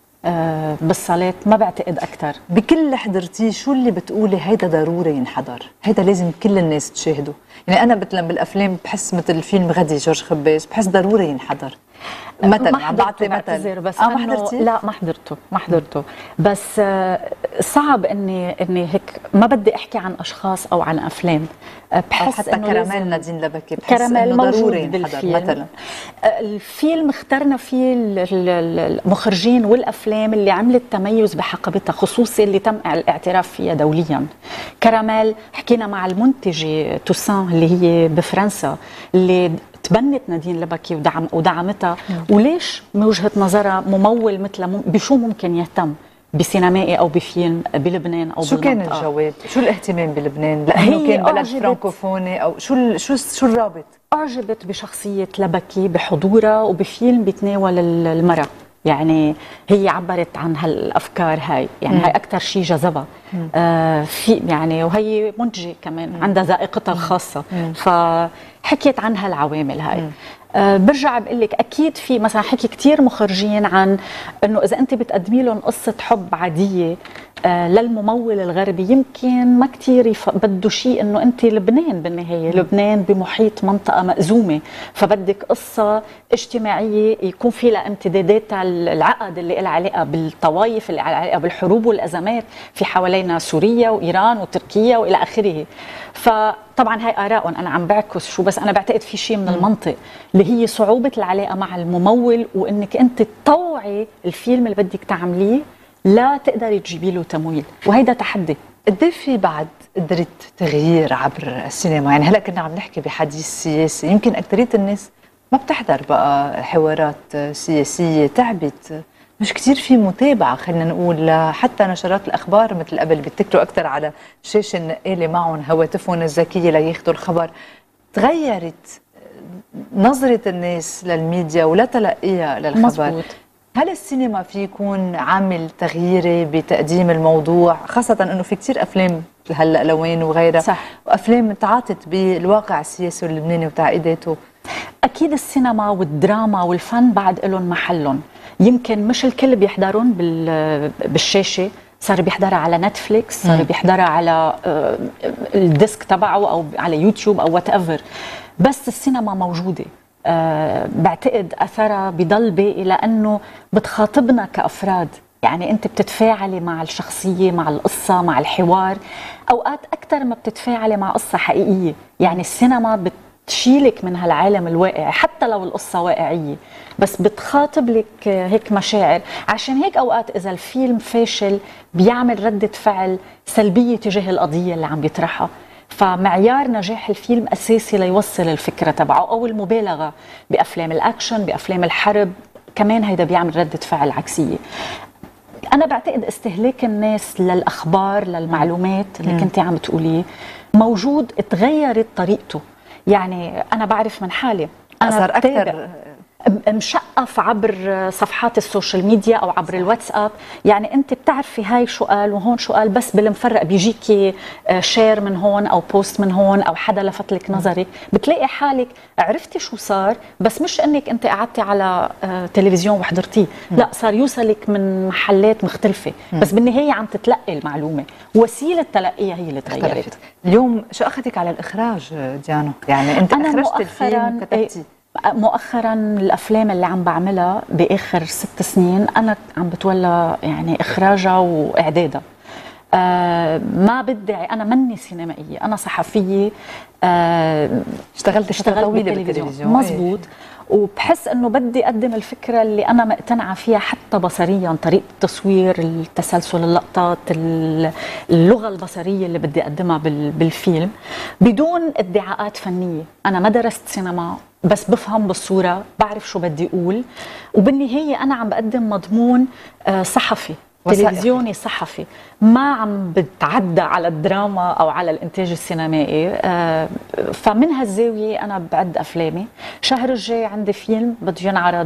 آه بالصالات، ما بعتقد اكثر. بكل اللي حضرتيه شو اللي بتقولي هيدا ضروري ينحضر، هيدا لازم كل الناس تشاهده؟ يعني انا مثلا بالافلام بحس مثل فيلم غدي جورج خباز بحس ضروري ينحضر مثلا. ما حضرته بعتذر، بس اه ما حضرتي؟ لا ما حضرته ما حضرته بس آه صعب اني اني هيك ما بدي احكي عن اشخاص او عن افلام. آه بحس حتى انه كراميل نادين لبكي بحس كراميل انه ضروري ينحضر مثلا. آه الفيلم اخترنا فيه المخرجين والافلام اللي عملت تميز بحقبتها، خصوصي اللي تم الاعتراف فيها دوليا. كراميل حكينا مع المنتجه توسان اللي هي بفرنسا اللي تبنت نادين لبكي ودعم ودعمتها، وليش من وجهه نظرها ممول مثلها بشو ممكن يهتم بسينمائي او بفيلم بلبنان او شو بالمنطقة. كان الجواب؟ شو الاهتمام بلبنان؟ لانه كان بلد فرانكوفوني او شو شو شو الرابط؟ اعجبت بشخصيه لبكي، بحضورها وبفيلم بيتناول المراه يعني هي عبرت عن هالافكار هاي، يعني مم. هاي اكثر شيء جذبها. آه في يعني وهي منتجه كمان، مم. عندها ذائقتها الخاصه، مم. فحكيت عن هالعوامل هاي. مم. أه برجع بقول لك اكيد في مثلا حكي كثير مخرجين عن انه اذا انت بتقدمي لهم قصه حب عاديه أه للممول الغربي يمكن ما كثير بده شيء، انه انت لبنان بالنهايه، لبنان بمحيط منطقه مأزومه، فبدك قصه اجتماعيه يكون في لها امتداداتها العقد اللي لها علاقه بالطوائف، اللي لها علاقه بالحروب والازمات في حوالينا، سوريا وايران وتركيا والى اخره. فطبعا هاي آراء أنا عم بعكس شو، بس أنا بعتقد في شيء من المنطق اللي هي صعوبة العلاقة مع الممول، وإنك أنت تطوعي الفيلم اللي بدك تعمليه لا تقدري تجيبي له تمويل، وهيدا تحدي. قد ايه في بعد قدرة تغيير عبر السينما؟ يعني هلا كنا عم نحكي بحديث سياسي، يمكن أكثرية الناس ما بتحضر بقى حوارات سياسية، تعبت، مش كتير في متابعة خلينا نقول، حتى نشرات الأخبار مثل قبل بيتكلوا أكثر على شاشة النقالة معهم هواتفهم الذكية لياخذوا الخبر. تغيرت نظرة الناس للميديا ولا تلقيها للخبر. مزبوط. هل السينما في يكون عامل تغييري بتقديم الموضوع، خاصة أنه في كتير أفلام هلأ لوين وغيرها، صح، وأفلام تعاطت بالواقع السياسي اللبناني وتعقيداته؟ أكيد السينما والدراما والفن بعد لهم محلهم، يمكن مش الكل بيحضرون بالشاشة، صار بيحضرها على نتفليكس، صار بيحضرها على الديسك تبعه أو على يوتيوب أو وات ايفر، بس السينما موجودة. أه بعتقد أثرها بضل باقي لأنه بتخاطبنا كأفراد، يعني أنت بتتفاعلي مع الشخصية، مع القصة، مع الحوار، أوقات أكثر ما بتتفاعلي مع قصة حقيقية. يعني السينما بت تشيلك من هالعالم الواقعي حتى لو القصة واقعية، بس بتخاطب لك هيك مشاعر. عشان هيك أوقات إذا الفيلم فاشل بيعمل ردة فعل سلبية تجاه القضية اللي عم بيطرحها، فمعيار نجاح الفيلم أساسي ليوصل الفكرة تبعه. أو المبالغة بأفلام الأكشن، بأفلام الحرب، كمان هيدا بيعمل ردة فعل عكسية. أنا بعتقد استهلاك الناس للأخبار، للمعلومات اللي كنتي عم تقوليه موجود، اتغيرت طريقته. يعني أنا بعرف من حالي، أنا صار أكثر مشقف عبر صفحات السوشيال ميديا أو عبر الواتساب. يعني أنت بتعرفي هاي شو قال وهون شو قال، بس بالمفرق بيجيكي شير من هون أو بوست من هون أو حدا لفت لك نظرك، بتلاقي حالك عرفتي شو صار، بس مش أنك أنت قعدتي على تلفزيون وحضرتيه، لا، صار يوصلك من محلات مختلفة، بس بالنهاية عم تتلقي المعلومة، وسيلة تلقيها هي اللي تغيرت. اليوم شو أخذك على الإخراج ديانو؟ يعني أنت أخرجت الفيلم، كتبتي مؤخرا الافلام اللي عم بعملها باخر ست سنين انا عم بتولى يعني اخراجها واعدادها. آه ما بدعي انا مني سينمائيه، انا صحفيه، آه اشتغلت اشتغلت طويله بالتلفزيون، مزبوط. وبحس انه بدي اقدم الفكره اللي انا مقتنعه فيها حتى بصريا، طريقه التصوير، التسلسل اللقطات، اللغه البصريه اللي بدي اقدمها بالفيلم بدون ادعاءات فنيه. انا ما درست سينما، بس بفهم بالصوره، بعرف شو بدي اقول، وبالنهايه انا عم بقدم مضمون صحفي تلفزيوني صحفي، ما عم بتعدى على الدراما او على الانتاج السينمائي. فمن هالزاويه انا بعد افلامي. شهر الجاي عندي فيلم بده ينعرض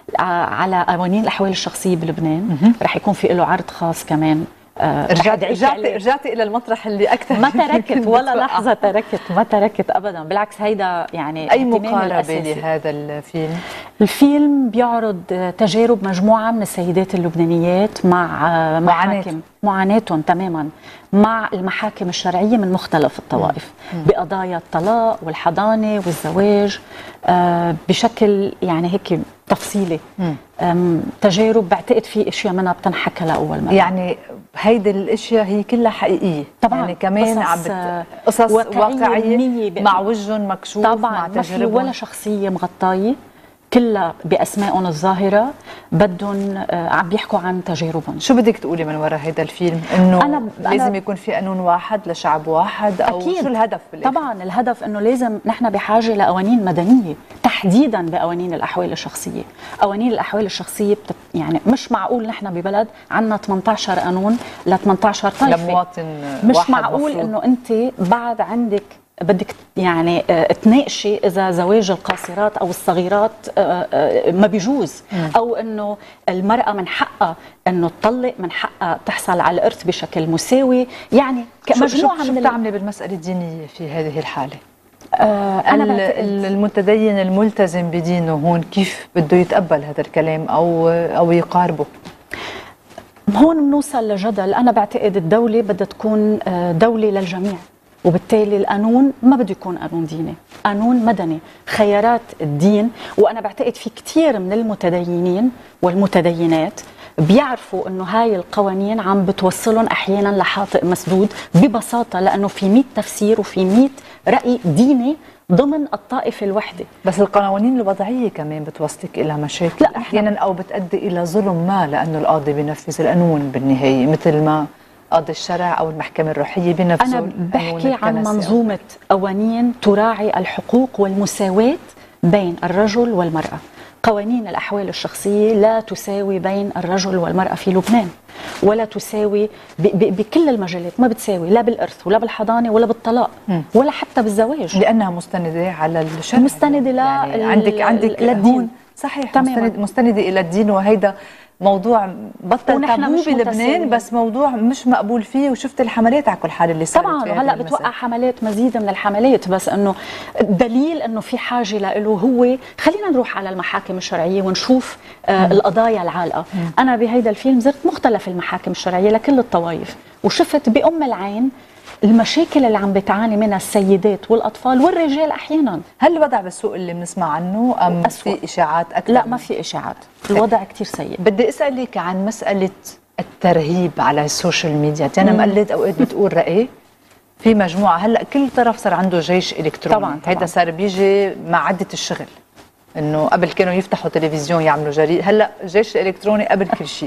على قوانين الاحوال الشخصيه بلبنان، رح يكون في له عرض خاص كمان. رجعتي رجعتي رجعتي الى المطرح اللي اكثر ما تركت ولا لحظه، تركت ما تركت ابدا، بالعكس هيدا يعني اي مقاربه لهذا الفيلم. الفيلم بيعرض تجارب مجموعه من السيدات اللبنانيات مع محاكم معاناتهم تماما مع المحاكم الشرعيه من مختلف الطوائف بقضايا الطلاق والحضانه والزواج بشكل يعني هيك تفصيلي. تجارب بعتقد في اشياء منها بتنحكى لاول مره. يعني هيدي الاشياء هي كلها حقيقيه طبعا، يعني كمان عم قصص واقعيه مع وجههم مكشوف، طبعا مع ما في ولا شخصيه مغطايه، كلها باسمائهم الظاهره بدهم عم بيحكوا عن تجاربهم. شو بدك تقولي من وراء هذا الفيلم؟ انه أنا لازم أنا يكون في قانون واحد لشعب واحد، او أكيد. شو الهدف بالآخر؟ طبعا الهدف انه لازم نحن بحاجه لقوانين مدنيه، تحديدا بقوانين الاحوال الشخصيه. قوانين الاحوال الشخصيه بتت... يعني مش معقول نحن ببلد عندنا ثمانية عشر قانون ل ثمانية عشر طائفه لمواطن مش واحد معقول مفروض. انه انت بعد عندك بدك يعني آه، تناقشي اذا زواج القاصرات او الصغيرات آه، آه، ما بيجوز، او انه المراه من حقها انه تطلق، من حقها تحصل على الارث بشكل مساوي، يعني مجموعه مجموعه شو من بتعملي بالمساله الدينيه في هذه الحاله؟ آه انا ال- بعتقد المتدين الملتزم بدينه هون كيف بده يتقبل هذا الكلام او او يقاربه؟ هون بنوصل لجدل. انا بعتقد الدوله بدها تكون آه، دوله للجميع، وبالتالي القانون ما بده يكون قانون ديني، قانون مدني، خيارات الدين. وانا بعتقد في كثير من المتدينين والمتدينات بيعرفوا انه هاي القوانين عم بتوصلهم احيانا لحاطئ مسدود ببساطه، لانه في مئة تفسير وفي مئة راي ديني ضمن الطائفه الوحده. بس القوانين الوضعيه كمان بتوصلك الى مشاكل لا، احيانا او بتؤدي الى ظلم ما، لانه القاضي بينفذ القانون بالنهايه، مثل ما قاضي الشرع او المحكمه الروحيه بينفذوا أنا القانون بحكي عن الكنسي. منظومة قوانين تراعي الحقوق والمساواة بين الرجل والمرأة. قوانين الأحوال الشخصية لا تساوي بين الرجل والمرأة في لبنان، ولا تساوي ب ب بكل المجالات، ما بتساوي لا بالإرث ولا بالحضانة ولا بالطلاق ولا حتى بالزواج، لانها مستنده على الشرع، مستندة لا يعني ال- عندك عندك للدين. هون صحيح تماماً. مستند مستنده الى الدين، وهيدا موضوع بطل ونحن تابو مش بلبنان، متساويين. بس موضوع مش مقبول فيه. وشفت الحملات على كل حال اللي صارت طبعا، في وهلا هذه بتوقع المسألة. حملات، مزيد من الحملات، بس انه دليل انه في حاجه له هو خلينا نروح على المحاكم الشرعيه ونشوف آه القضايا العالقه. مم. انا بهيدا الفيلم زرت مختلف المحاكم الشرعيه لكل الطوائف، وشفت بأم العين المشاكل اللي عم بتعاني منها السيدات والاطفال والرجال احيانا. هل الوضع بالسوق اللي بنسمع عنه ام أسوأ. في اشاعات اكثر؟ لا، ما في اشاعات، الوضع كتير سيء. بدي اسالك عن مساله الترهيب على السوشيال ميديا. انا مقلد اوقات بتقول راي في مجموعه، هلا كل طرف صار عنده جيش الكتروني. طبعاً، طبعاً. هيدا صار بيجي مع عده الشغل، انه قبل كانوا يفتحوا تلفزيون يعملوا جريد، هلا الجيش الالكتروني قبل كل شيء.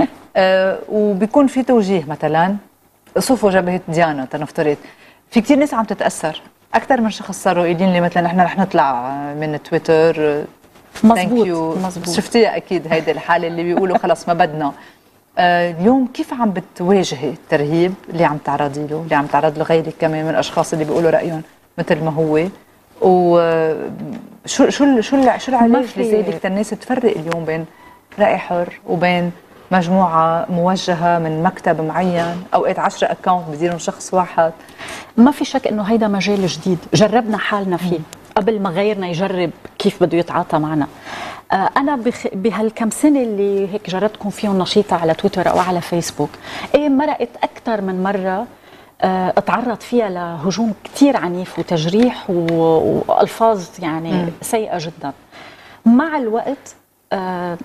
آه وبيكون في توجيه، مثلا صفوا جبهه ديانا تنفترض، في كثير ناس عم تتاثر، اكثر من شخص صاروا قايلين لي مثلا نحن رح نطلع من تويتر. مزبوط مزبوط. شفتيها اكيد هيدي الحاله اللي بيقولوا خلص ما بدنا. آه اليوم كيف عم بتواجهي الترهيب اللي عم تعرضي له، اللي عم تعرض له غيرك كمان من الاشخاص اللي بيقولوا رايهم مثل ما هو، وشو شو شو شو العلاج اللي بدك الناس تفرق اليوم بين راي حر وبين مجموعه موجهه من مكتب معين، اوقات عشرة اكونت بديرهم شخص واحد؟ ما في شك انه هيدا مجال جديد جربنا حالنا فيه قبل ما غيرنا يجرب كيف بده يتعاطى معنا. آه انا بخ... بهالكم سنه اللي هيك جربت كون فيهم نشيطه على تويتر او على فيسبوك، ايه مرقت اكثر من مره آه اتعرض فيها لهجوم كثير عنيف وتجريح و... والفاظ يعني م. سيئه جدا. مع الوقت آه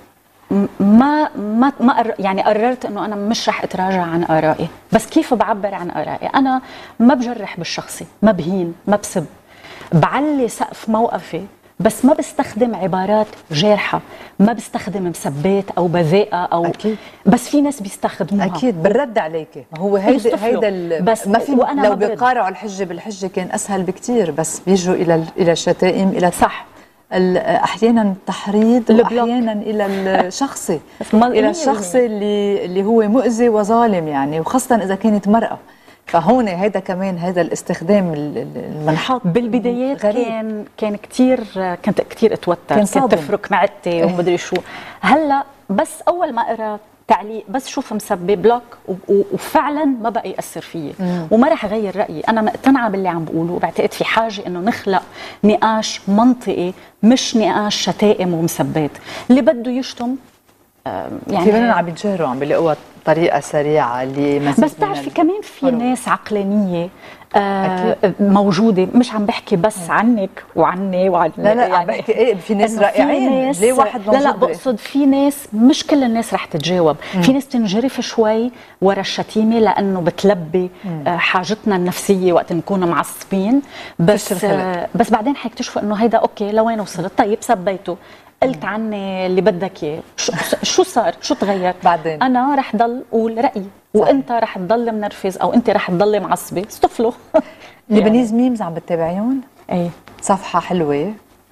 ما ما ما يعني قررت انه انا مش رح اتراجع عن ارائي، بس كيف بعبر عن ارائي؟ انا ما بجرح بالشخصي، ما بهين، ما بسب، بعلي سقف موقفي، بس ما بستخدم عبارات جارحه، ما بستخدم مسبات او بذاءه او أكيد. بس في ناس بيستخدموها اكيد بالرد عليك. هو هيدا هيدا بس ما في، وأنا لو ما برد. بيقارعوا الحجه بالحجه كان اسهل بكثير، بس بيجوا الى الى الشتائم، الى صح احيانا التحريض، واحيانا الى الشخصي الى الشخص اللي اللي هو مؤذي وظالم يعني، وخاصه اذا كانت مراه. فهون هيدا كمان هذا الاستخدام المنحط بالبدايات غريب. كان كان كثير كنت كثير اتوتر، كان كنت تفرك معدتي ومدري شو. هلا بس اول ما اقرا تعليق بس شوف مسبه بلوك وفعلا ما بقى ياثر فيي وما رح اغير رايي. انا مقتنعه باللي عم بقوله، وبعتقد في حاجه انه نخلق نقاش منطقي مش نقاش شتائم ومسبات. اللي بده يشتم يعني في منهم عم يتجاهروا، عم بيلاقوها طريقه سريعه لمزيد. بس بتعرفي كمان في ناس عقلانيه آه موجوده، مش عم بحكي بس عنك وعني وعن لا لا يعني عم بحكي ايه، في ناس رائعين، ليه واحد موجود؟ لا لا بقصد في ناس، مش كل الناس رح تتجاوب. مم. في ناس تنجرف شوي ورا الشتيمه لانه بتلبي آه حاجتنا النفسيه وقت نكون معصبين، بس آه بس بعدين حيكتشفوا انه هيدا اوكي لوين وصلت. طيب سبيته، قلت عني اللي بدك اياه، شو صار؟ شو تغير؟ بعدين انا رح ضل قول رايي وانت رح تضل منرفز او انت رح تضلي معصبه، استفلوا. لبنيز ميمز عم بتتابعيهم؟ ايه صفحه حلوه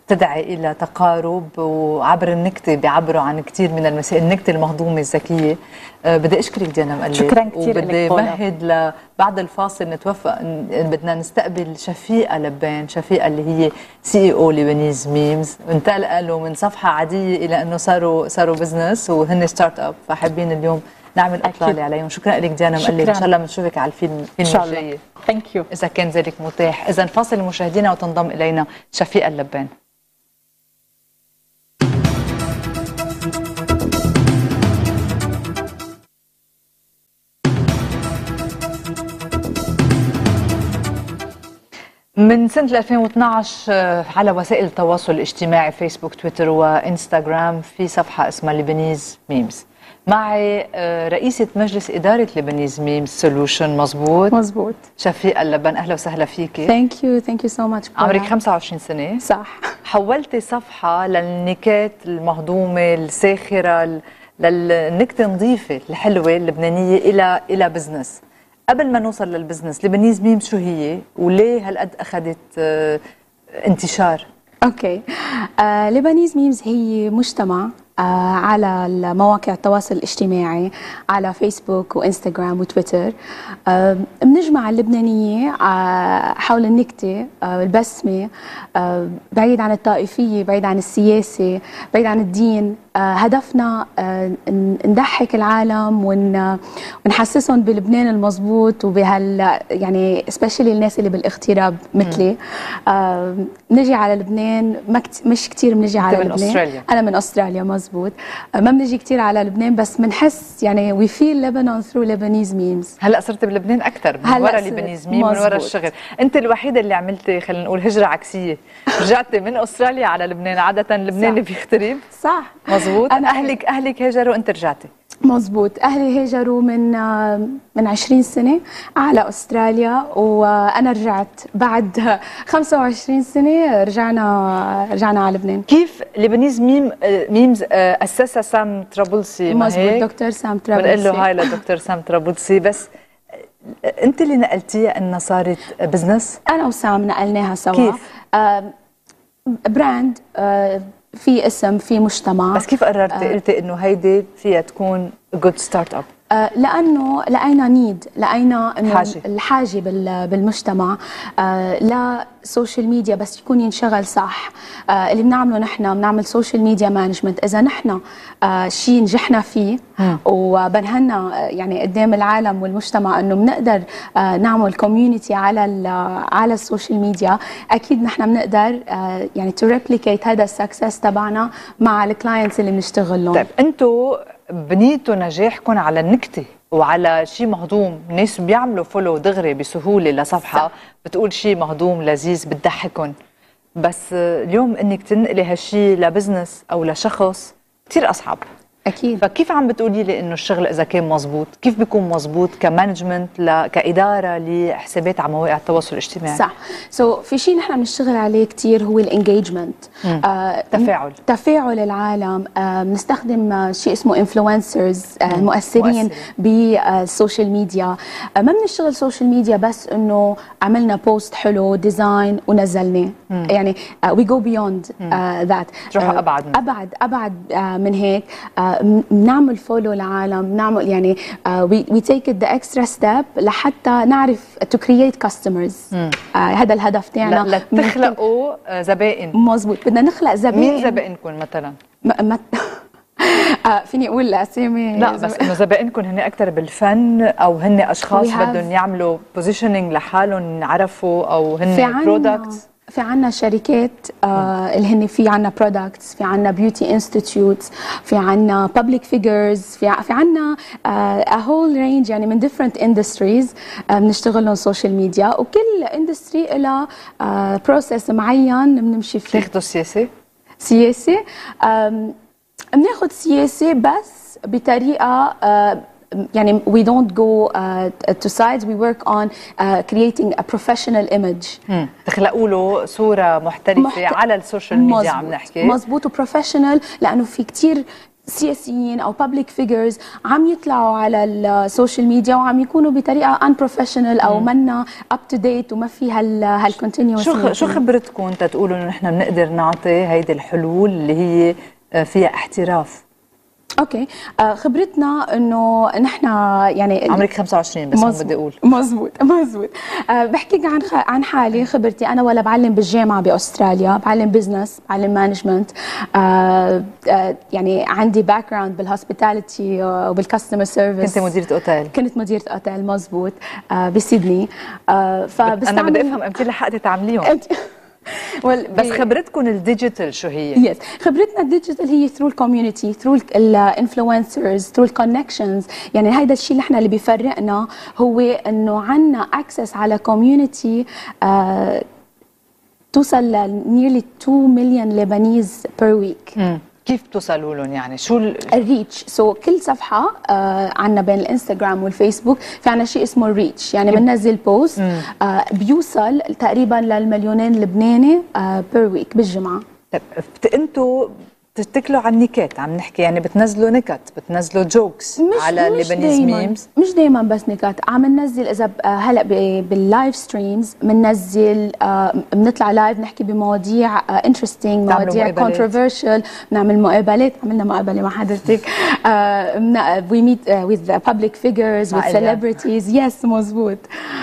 تدعي إلى تقارب، وعبر النكتة بيعبروا عن كثير من المسائل، النكتة المهضومة الذكية. أه بدي أشكرك ديانا مقلد. شكرا كثير وبدي مهد لبعد الفاصل نتوفق بدنا نستقبل شفيقة لبان، شفيقة اللي هي سي اي او لبنيز ميمز، انتقلوا من صفحة عادية إلى أنه صاروا صاروا بزنس وهن ستارت اب، فحابين اليوم نعمل اطلاله عليهم. شكرا لك ديانا مقلد، ان شاء الله بنشوفك على الفيلم الفيلم الجاي ثانك يو اذا كان ذلك متاح. اذا فاصل مشاهدينا وتنضم الينا شفيقة اللبان. من سنة ألفين واثنعش على وسائل التواصل الاجتماعي فيسبوك تويتر وانستغرام في صفحة اسمها لبنيز ميمز. معي رئيسة مجلس إدارة لبنيز ميمز سولوشن. مزبوط مزبوط. شفيقة اللبان، أهلا وسهلا فيكي. ثانك يو ثانك يو سو ماتش. عمرك خمسة وعشرين سنة صح. حولتي صفحة للنكات المهضومة الساخرة، للنكتة النظيفة الحلوة اللبنانية إلى إلى بزنس. قبل ما نوصل للبزنس، لبنيز ميمز شو هي وليه هالقد أخذت اه انتشار؟ اوكي. آه لبنيز ميمز هي مجتمع آه على مواقع التواصل الاجتماعي، على فيسبوك وانستغرام وتويتر. آه بنجمع اللبنانية آه حول النكتة، آه البسمة، آه بعيد عن الطائفية، بعيد عن السياسة، بعيد عن الدين. آه هدفنا آه نضحك العالم ون ونحسسهم بلبنان المضبوط وبهال يعني سبيشلي الناس اللي بالاغتراب مثلي. آه نجي على لبنان ما كت... مش كثير بنجي على لبنان. أستراليا. أنا من أستراليا مزبوط. آه ما بنجي كثير على لبنان، بس بنحس يعني وي فيل لبنان ثرو لبنيز ميمز. هلا صرت بلبنان أكثر من ورا لبنيز ميم، من ورا الشغل. أنت الوحيدة اللي عملتي خلينا نقول هجرة عكسية، رجعتي من أستراليا على لبنان. عادة لبنان اللي بيغترب. صح مزبوط. أنا أهلك أهلك هاجروا أنت رجعتي. مزبوط. أهلي هاجروا من من عشرين سنة على أستراليا، وأنا رجعت بعد خمسة وعشرين سنة. رجعنا رجعنا على لبنان. كيف لبنيز ميم ميمز أسسها سام طرابلسي؟ مزبوط. دكتور سام طرابلسي. بنقول له هاي لدكتور سام طرابلسي. بس أنت اللي نقلتيها إنها صارت بزنس؟ أنا وسام نقلناها سوا. كيف؟ آه براند، آه في اسم، في مجتمع. بس كيف قررتي؟ آه قلتي انه هيدي فيها تكون جود ستارت اب؟ آه لانه لقينا نيد، لقينا انه حاجة. الحاجه بالمجتمع آه لا سوشيال ميديا بس يكون ينشغل صح. آه اللي بنعمله نحن بنعمل سوشيال ميديا مانجمنت. اذا نحن آه شيء نجحنا فيه م. وبنهنا يعني قدام العالم والمجتمع انه بنقدر آه نعمل كوميونتي على على السوشيال ميديا، اكيد نحن بنقدر آه يعني تو ريبليكيت هذا السكسس تبعنا مع الكلاينتس اللي بنشتغل لهم. طيب انتم بنيتوا نجاحكم على النكته وعلى شيء مهضوم، الناس بيعملوا فولو دغري بسهوله لصفحه صح. بتقول شيء مهضوم لذيذ بتضحكهم، بس اليوم انك تنقلي هالشيء لبزنس او لشخص كثير اصعب. اكيد. فكيف عم بتقولي لي انه الشغل اذا كان مزبوط، كيف بيكون مزبوط كمانجمنت ل... كاداره لحسابات على مواقع التواصل الاجتماعي؟ صح. سو so, في شيء نحن بنشتغل عليه كثير هو الانجيجمنت. آه تفاعل تفاعل العالم. آه بنستخدم آه شيء اسمه انفلونسرز، آه المؤثرين بالسوشيال ميديا. آه ما بنشتغل سوشيال ميديا بس انه عملنا بوست حلو ديزاين ونزلناه، يعني وي جو بيوند ذات، تروحوا ابعد من. ابعد ابعد آه من هيك. آه بنعمل فولو للعالم، بنعمل يعني وي تيك ذا اكسترا ستيب لحتى نعرف تو كرييت كاستمرز. هذا الهدف تاعنا، لتخلقوا زبائن. مزبوط. بدنا نخلق زبائن. مين زبائنكم مثلا؟ ما آه فيني اقول اسامي؟ لا بس انه زبائنكم هن اكثر بالفن او هن اشخاص بدهم يعملوا بوزيشنينج لحالهم يعرفوا او هن برودكتس؟ في عنا شركات آه اللي هن في عنا برودكتس، في عنا بيوتي انستيتيوتس، في عنا بابليك فيجرز، في في عنا ا هول رينج يعني من ديفرنت اندستريز بنشتغل لهم سوشيال ميديا، وكل اندستري لها آه بروسيس معين بنمشي فيه. بتاخذوا سياسه؟ سياسه بناخذ سياسه بس بطريقه آه يعني we don't go uh, to sides, we work on uh, creating a professional image. مم. تخلقوا له صورة محترفة محت... على السوشيال ميديا. عم نحكي مزبوط وبروفيشنال، لأنه في كتير سياسيين او بابليك فيجرز عم يطلعوا على السوشيال ميديا وعم يكونوا بطريقه unprofessional او منا اب تو ديت وما في هال هالكونتينيوس. شو شو خبرتكم تقولوا انه نحن بنقدر نعطي هيدي الحلول اللي هي فيها احتراف؟ اوكي آه خبرتنا انه نحن يعني عمرك خمسة وعشرين بس بدي اقول مزبوط مزبوط آه بحكيك عن خ... عن حالي. خبرتي انا ولا بعلم بالجامعه باستراليا، بعلم بزنس، بعلم مانجمنت، آه آه يعني عندي باك جراوند بالهوسبيتاليتي وبالكاستمر سيرفيس. كنت مديرة اوتيل؟ كنت مديرة اوتيل مزبوط آه بسيدني. آه فبستعمل انا بدي افهم امتى لحقتي تعمليهم. بس خبرتكم الديجيتال شو هي؟ يس yes. خبرتنا الديجيتال هي ثرو الكوميونتي، ثرو الانفلونسرز، ثرو الكونكشنز. يعني هيدا الشيء اللي احنا اللي بيفرقنا هو انه عنا اكسس على كوميونتي آه توصل ل nearly two million Lebanese per week. م. كيف بتوصلوا لهم يعني؟ شو الريتش؟ سو so, كل صفحه آه عندنا بين الانستغرام والفيسبوك في عندنا شيء اسمه الريتش، يعني بننزل بوست آه بيوصل تقريبا للمليونين لبناني آه بير ويك بالجمعه. طيب انتوا بتتكلوا على النكات، عم نحكي يعني بتنزلوا نكت، بتنزلوا جوكس على اللبنيز ميمز؟ مش دايما بس نكت، عم ننزل اذا هلا باللايف ستريمز بننزل بنطلع لايف نحكي بمواضيع انترستينج، مواضيع كونتروفيرشال، بنعمل مقابلات. عملنا مقابله مع حضرتك وي ميت وذ بابليك فيجرز وذ سيلبرتيز. يس مزبوط.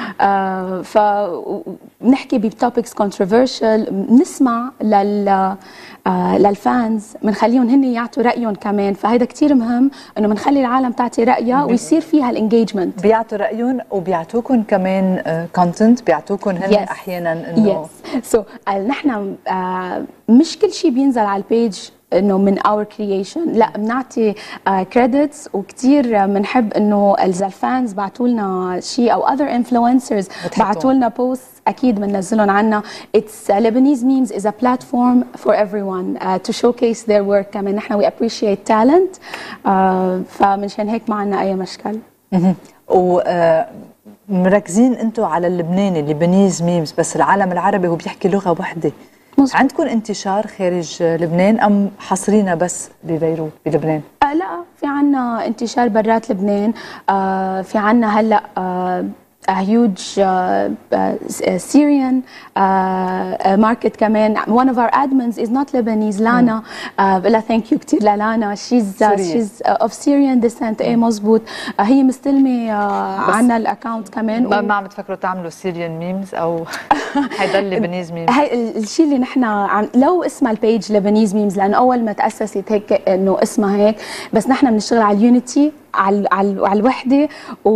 فبنحكي بتوبكس كونتروفيرشال، بنسمع لل آه للفانز، بنخليهم هن يعطوا رايهم كمان. فهيدا كتير مهم انه بنخلي العالم تعطي رايها ويصير فيها الانجيجمنت. بيعطوا رايهم وبيعطوكم كمان كونتنت، uh, بيعطوكم هن yes. احيانا انه يس سو نحن آه مش كل شيء بينزل على البيج انه من اور كرييشن، لا بنعطي كريدتس uh, وكثير بنحب انه اذا الفانز بعثوا لنا شيء او اذر انفلونسرز بعثوا لنا بوست اكيد بننزلهم عنا. It's uh, Lebanese memes is a platform for everyone uh, to showcase their work. كمان نحن we appreciate talent uh, فمنشان هيك ما عنا اي مشكل. و uh, مركزين انتم على اللبناني اللبنيز ميمز، بس العالم العربي هو بيحكي لغه وحده. عندكم انتشار خارج لبنان ام حصرينا بس ببيروت بلبنان؟ آه لا، في عنا انتشار برات لبنان. آه في عنا هلا آه a huge uh, uh, Syrian uh, uh, market كمان. One of our admins is not Lebanese, Lana. بقول لها thank you كثير للانا. she's uh, she's uh, of Syrian descent. ايه مزبوط. uh, هي مستلمه uh, عنا الاكونت كمان. ما, و... ما عم تفكروا تعملوا Syrian memes او هيدا Lebanese memes؟ هي الشيء اللي نحن عم لو اسمها البيج Lebanese memes لانه اول ما تاسست هيك انه اسمها هيك، بس نحن بنشتغل على اليونيتي، على على على الوحده.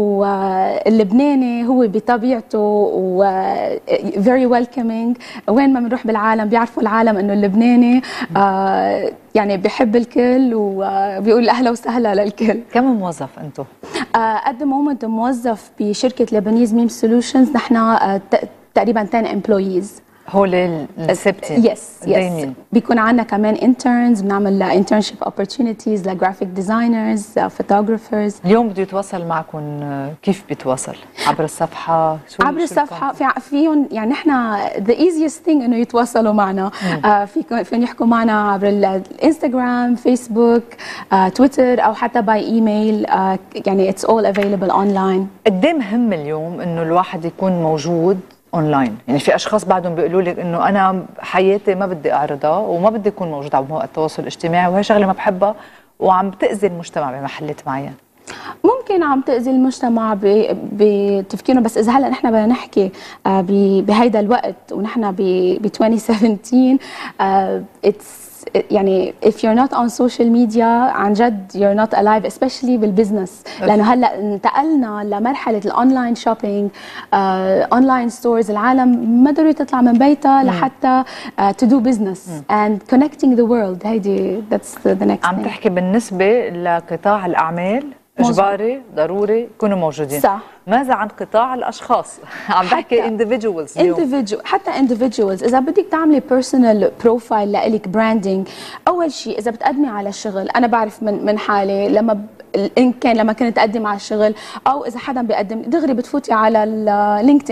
واللبناني هو بطبيعته و very welcoming، وين ما بنروح بالعالم بيعرفوا العالم انه اللبناني آه يعني بيحب الكل وبيقول اهلا وسهلا للكل. كم موظف انتم؟ قد مومنت موظف بشركه لبنيز ميم سولوشنز نحن آه تقريبا عشرة امبلويز. هول الثابتين؟ يس يس. بيكون عندنا كمان انترنز، بنعمل انترنشيب اوبورتونيتيز لجرافيك ديزاينرز، فوتوغرافرز. اليوم بده يتواصل معكم كيف بيتواصل؟ عبر الصفحه؟ شو عبر الصفحه في فيهم يعني نحن ذا ايزيست ثينج انه يتواصلوا معنا. آه فيكم فين يحكوا معنا عبر الانستغرام، فيسبوك، آه تويتر، او حتى باي ايميل. آه يعني اتس اول افيلبل اونلاين. قد ايه مهم اليوم انه الواحد يكون موجود اونلاين؟ يعني في اشخاص بعدهم بيقولوا لك انه انا حياتي ما بدي اعرضها وما بدي اكون موجود على مواقع التواصل الاجتماعي، وهي شغله ما بحبها وعم تاذي المجتمع بمحلات معين. ممكن عم تاذي المجتمع بتفكيرنا، بس اذا هلا نحن بدنا نحكي بهيدا الوقت ونحن ب ألفين وسبعطعش اتس يعني if you're not on social media عن جد you're not alive especially بالبزنس. لانه هلا انتقلنا لمرحله الاونلاين شوبينج، اونلاين ستورز. العالم ما ضروري تطلع من بيتها لحتى uh, to do business م. and connecting the world. هيدي that's the next عم thing. تحكي بالنسبه لقطاع الاعمال اجباري ضروري يكونوا موجودين. صح. ماذا عن قطاع الاشخاص؟ عم بحكي individuals اليوم. individual حتى individuals اذا بدك تعملي personal profile لإلك براندنج، اول شيء اذا بتقدمي على الشغل، انا بعرف من من حالي لما ب... ان كان لما كنت اقدم على الشغل او اذا حدا بيقدم دغري بتفوتي على اللينكدين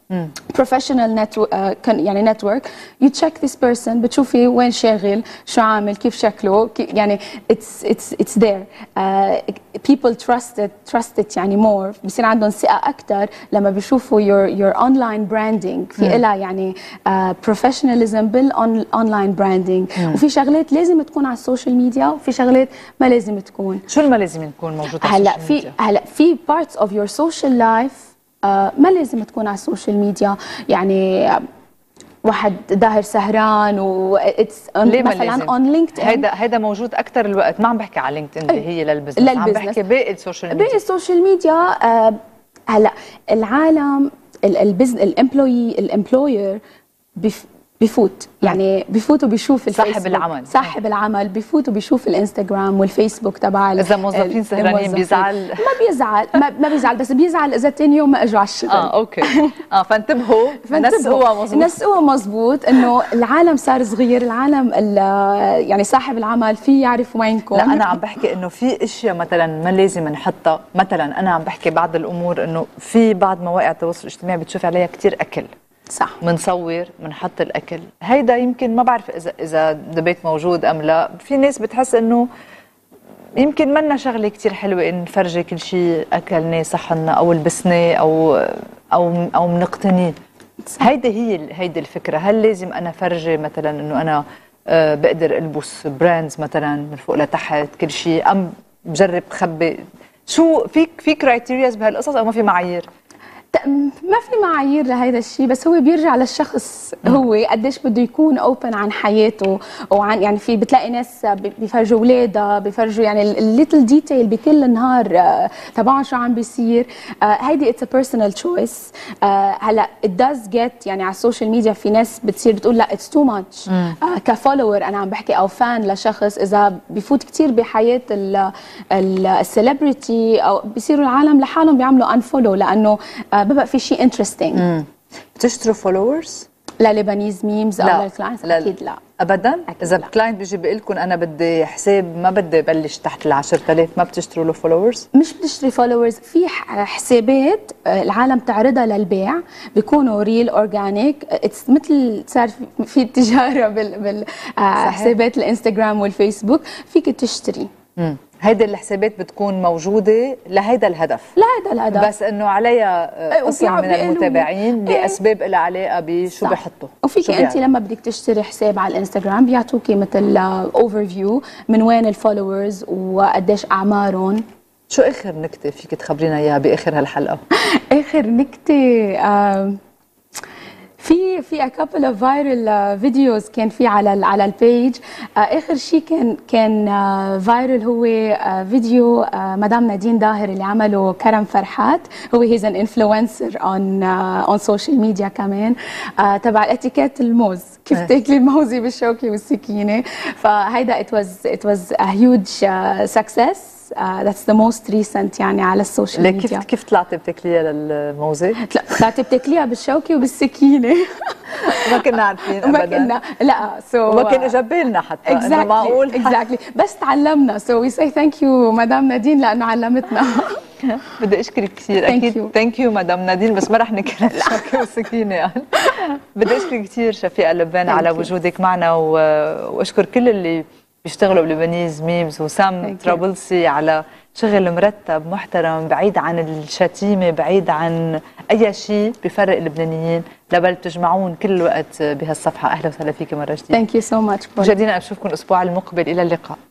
بروفيشنال نت يعني نتورك. يو تشيك ذيس بيرسون، بتشوفي وين شاغل، شو عامل، كيف شكله، كي يعني اتس اتس اتس ذير. بيبل تراست تراست يعني مور، بصير عندهم ثقه اكثر لما بيشوفوا يور يور اونلاين براندنج في لها يعني بروفيشناليزم بالاونلاين براندنج. وفي شغلات لازم تكون على السوشيال ميديا وفي شغلات ما لازم تكون. شو ما لازم تكون موجوده على هلا السوشيال في ميديا؟ هلا في بارتس اوف يور سوشيال لايف ما لازم تكون على السوشيال ميديا. يعني واحد ظاهر سهران و اتس مثلا اون لينكد ان، هيدا هيدا موجود اكثر الوقت. ما عم بحكي على لينكد ان اللي هي للبزنس، عم بحكي باقي السوشيال ميديا. باقي السوشيال ميديا آه هلا العالم البزنس الامبلوي الامبلوير بفوت يعني بفوت وبيشوف صاحب العمل صاحب العمل بفوت وبيشوف الانستغرام والفيسبوك تبع اذا موظفين سهرانين بيزعل؟ ما بيزعل ما, ما بيزعل، بس بيزعل اذا ثاني يوم ما اجوا على الشغل. اه اوكي اه فانتبهوا نسقوها مظبوط نسقوها مظبوط انه العالم صار صغير، العالم يعني صاحب العمل في يعرف وينكم. لا انا عم بحكي انه في اشياء مثلا ما لازم نحطها. مثلا انا عم بحكي بعض الامور انه في بعض مواقع التواصل الاجتماعي بتشوفي عليها كثير اكل، صح، منصور منحط الاكل. هيدا يمكن ما بعرف اذا اذا دبيت موجود ام لا. في ناس بتحس انه يمكن منا شغله كثير حلوه ان نفرجي كل شيء اكلناه صحنا او لبسناه او او او بنقتنيه. هيدي هي هيدي الفكره. هل لازم انا فرجي مثلا انه انا أه بقدر البس براندز مثلا من فوق لتحت كل شيء، ام بجرب خبي؟ شو في في كرايتيرياز بهالقصص او ما في معايير؟ ما في معايير لهذا الشيء، بس هو بيرجع للشخص هو قديش بده يكون اوبن عن حياته وعن يعني في بتلاقي ناس بيفرجوا اولادها، بيفرجوا يعني الليتل ديتيل بكل النهار تبعهم شو عم بيصير. هيدي اتس ا بيرسونال تشويس. هلا ات داز جيت يعني على السوشيال ميديا في ناس بتصير بتقول لا اتس تو ماتش كفولور انا عم بحكي او فان لشخص، اذا بفوت كثير بحياه السليبرتي او بيصيروا العالم لحالهم بيعملوا انفولو لانه ببقى في شيء انترستينج. بتشتروا فولورز للبنيز ميمز او للكلاينتس؟ اكيد لا ابدا. اذا الكلاينت بيجي بيقول لكم انا بدي حساب ما بدي بلش تحت ال عشرة آلاف، ما بتشتروا له فولورز؟ مش بتشتري فولورز. في حسابات العالم تعرضها للبيع بيكونوا ريل اورجانيك. اتس مثل صار في التجاره بال بالحسابات الانستغرام والفيسبوك، فيك تشتري. امم هيدي الحسابات بتكون موجودة لهيدا الهدف، لهيدا الهدف، بس انه عليها قسم من المتابعين لاسباب لها علاقة بشو بحطوا. وفيك انت لما بدك تشتري حساب على الانستغرام بيعطوكي مثل اوفر فيو من وين الفولورز وقديش اعمارهم. شو اخر نكتة فيك تخبرينا اياها باخر هالحلقة؟ اخر نكتة آه في في a couple of viral uh, videos كان في على ال على البيج. uh, اخر شيء كان كان uh, viral هو uh, فيديو uh, مدام نادين داهر اللي عمله كرم فرحات. هو هيز ان انفلونسر اون اون سوشيال ميديا كمان uh, تبع الاتيكيت الموز، كيف تاكلي الموزه بالشوكه والسكينه. فهيدا it was it was a huge uh, success. Uh, that's the most recent يعني على السوشيال ميديا. كيف كيف طلعتي بتاكليها للموزه؟ لا طلعتي بتاكليها بالشوكه وبالسكينه. ما كنا عارفين ابدا. ما كنا لا سو so, وما كان اجى بالنا حتى exactly, انه معقول اكزاكتلي exactly. بس تعلمنا. سو وي سي ثانك يو مدام نادين لانه علمتنا. بدي اشكرك كثير. اكيد ثانك يو مدام نادين، بس ما رح نكل الشوكه والسكينه يعني. بدي اشكرك كثير شفيقة لبانة على وجودك معنا، واشكر كل اللي بيشتغلوا بلبنيز ميمز وسام ترابلسي على شغل مرتب محترم بعيد عن الشتيمه، بعيد عن اي شيء بفرق اللبنانيين، لبل بتجمعون كل الوقت بهالصفحه. اهلا وسهلا فيك مره جديده. ثانك يو سو ماتش. مشاهدينا بشوفكم الاسبوع المقبل، الى اللقاء.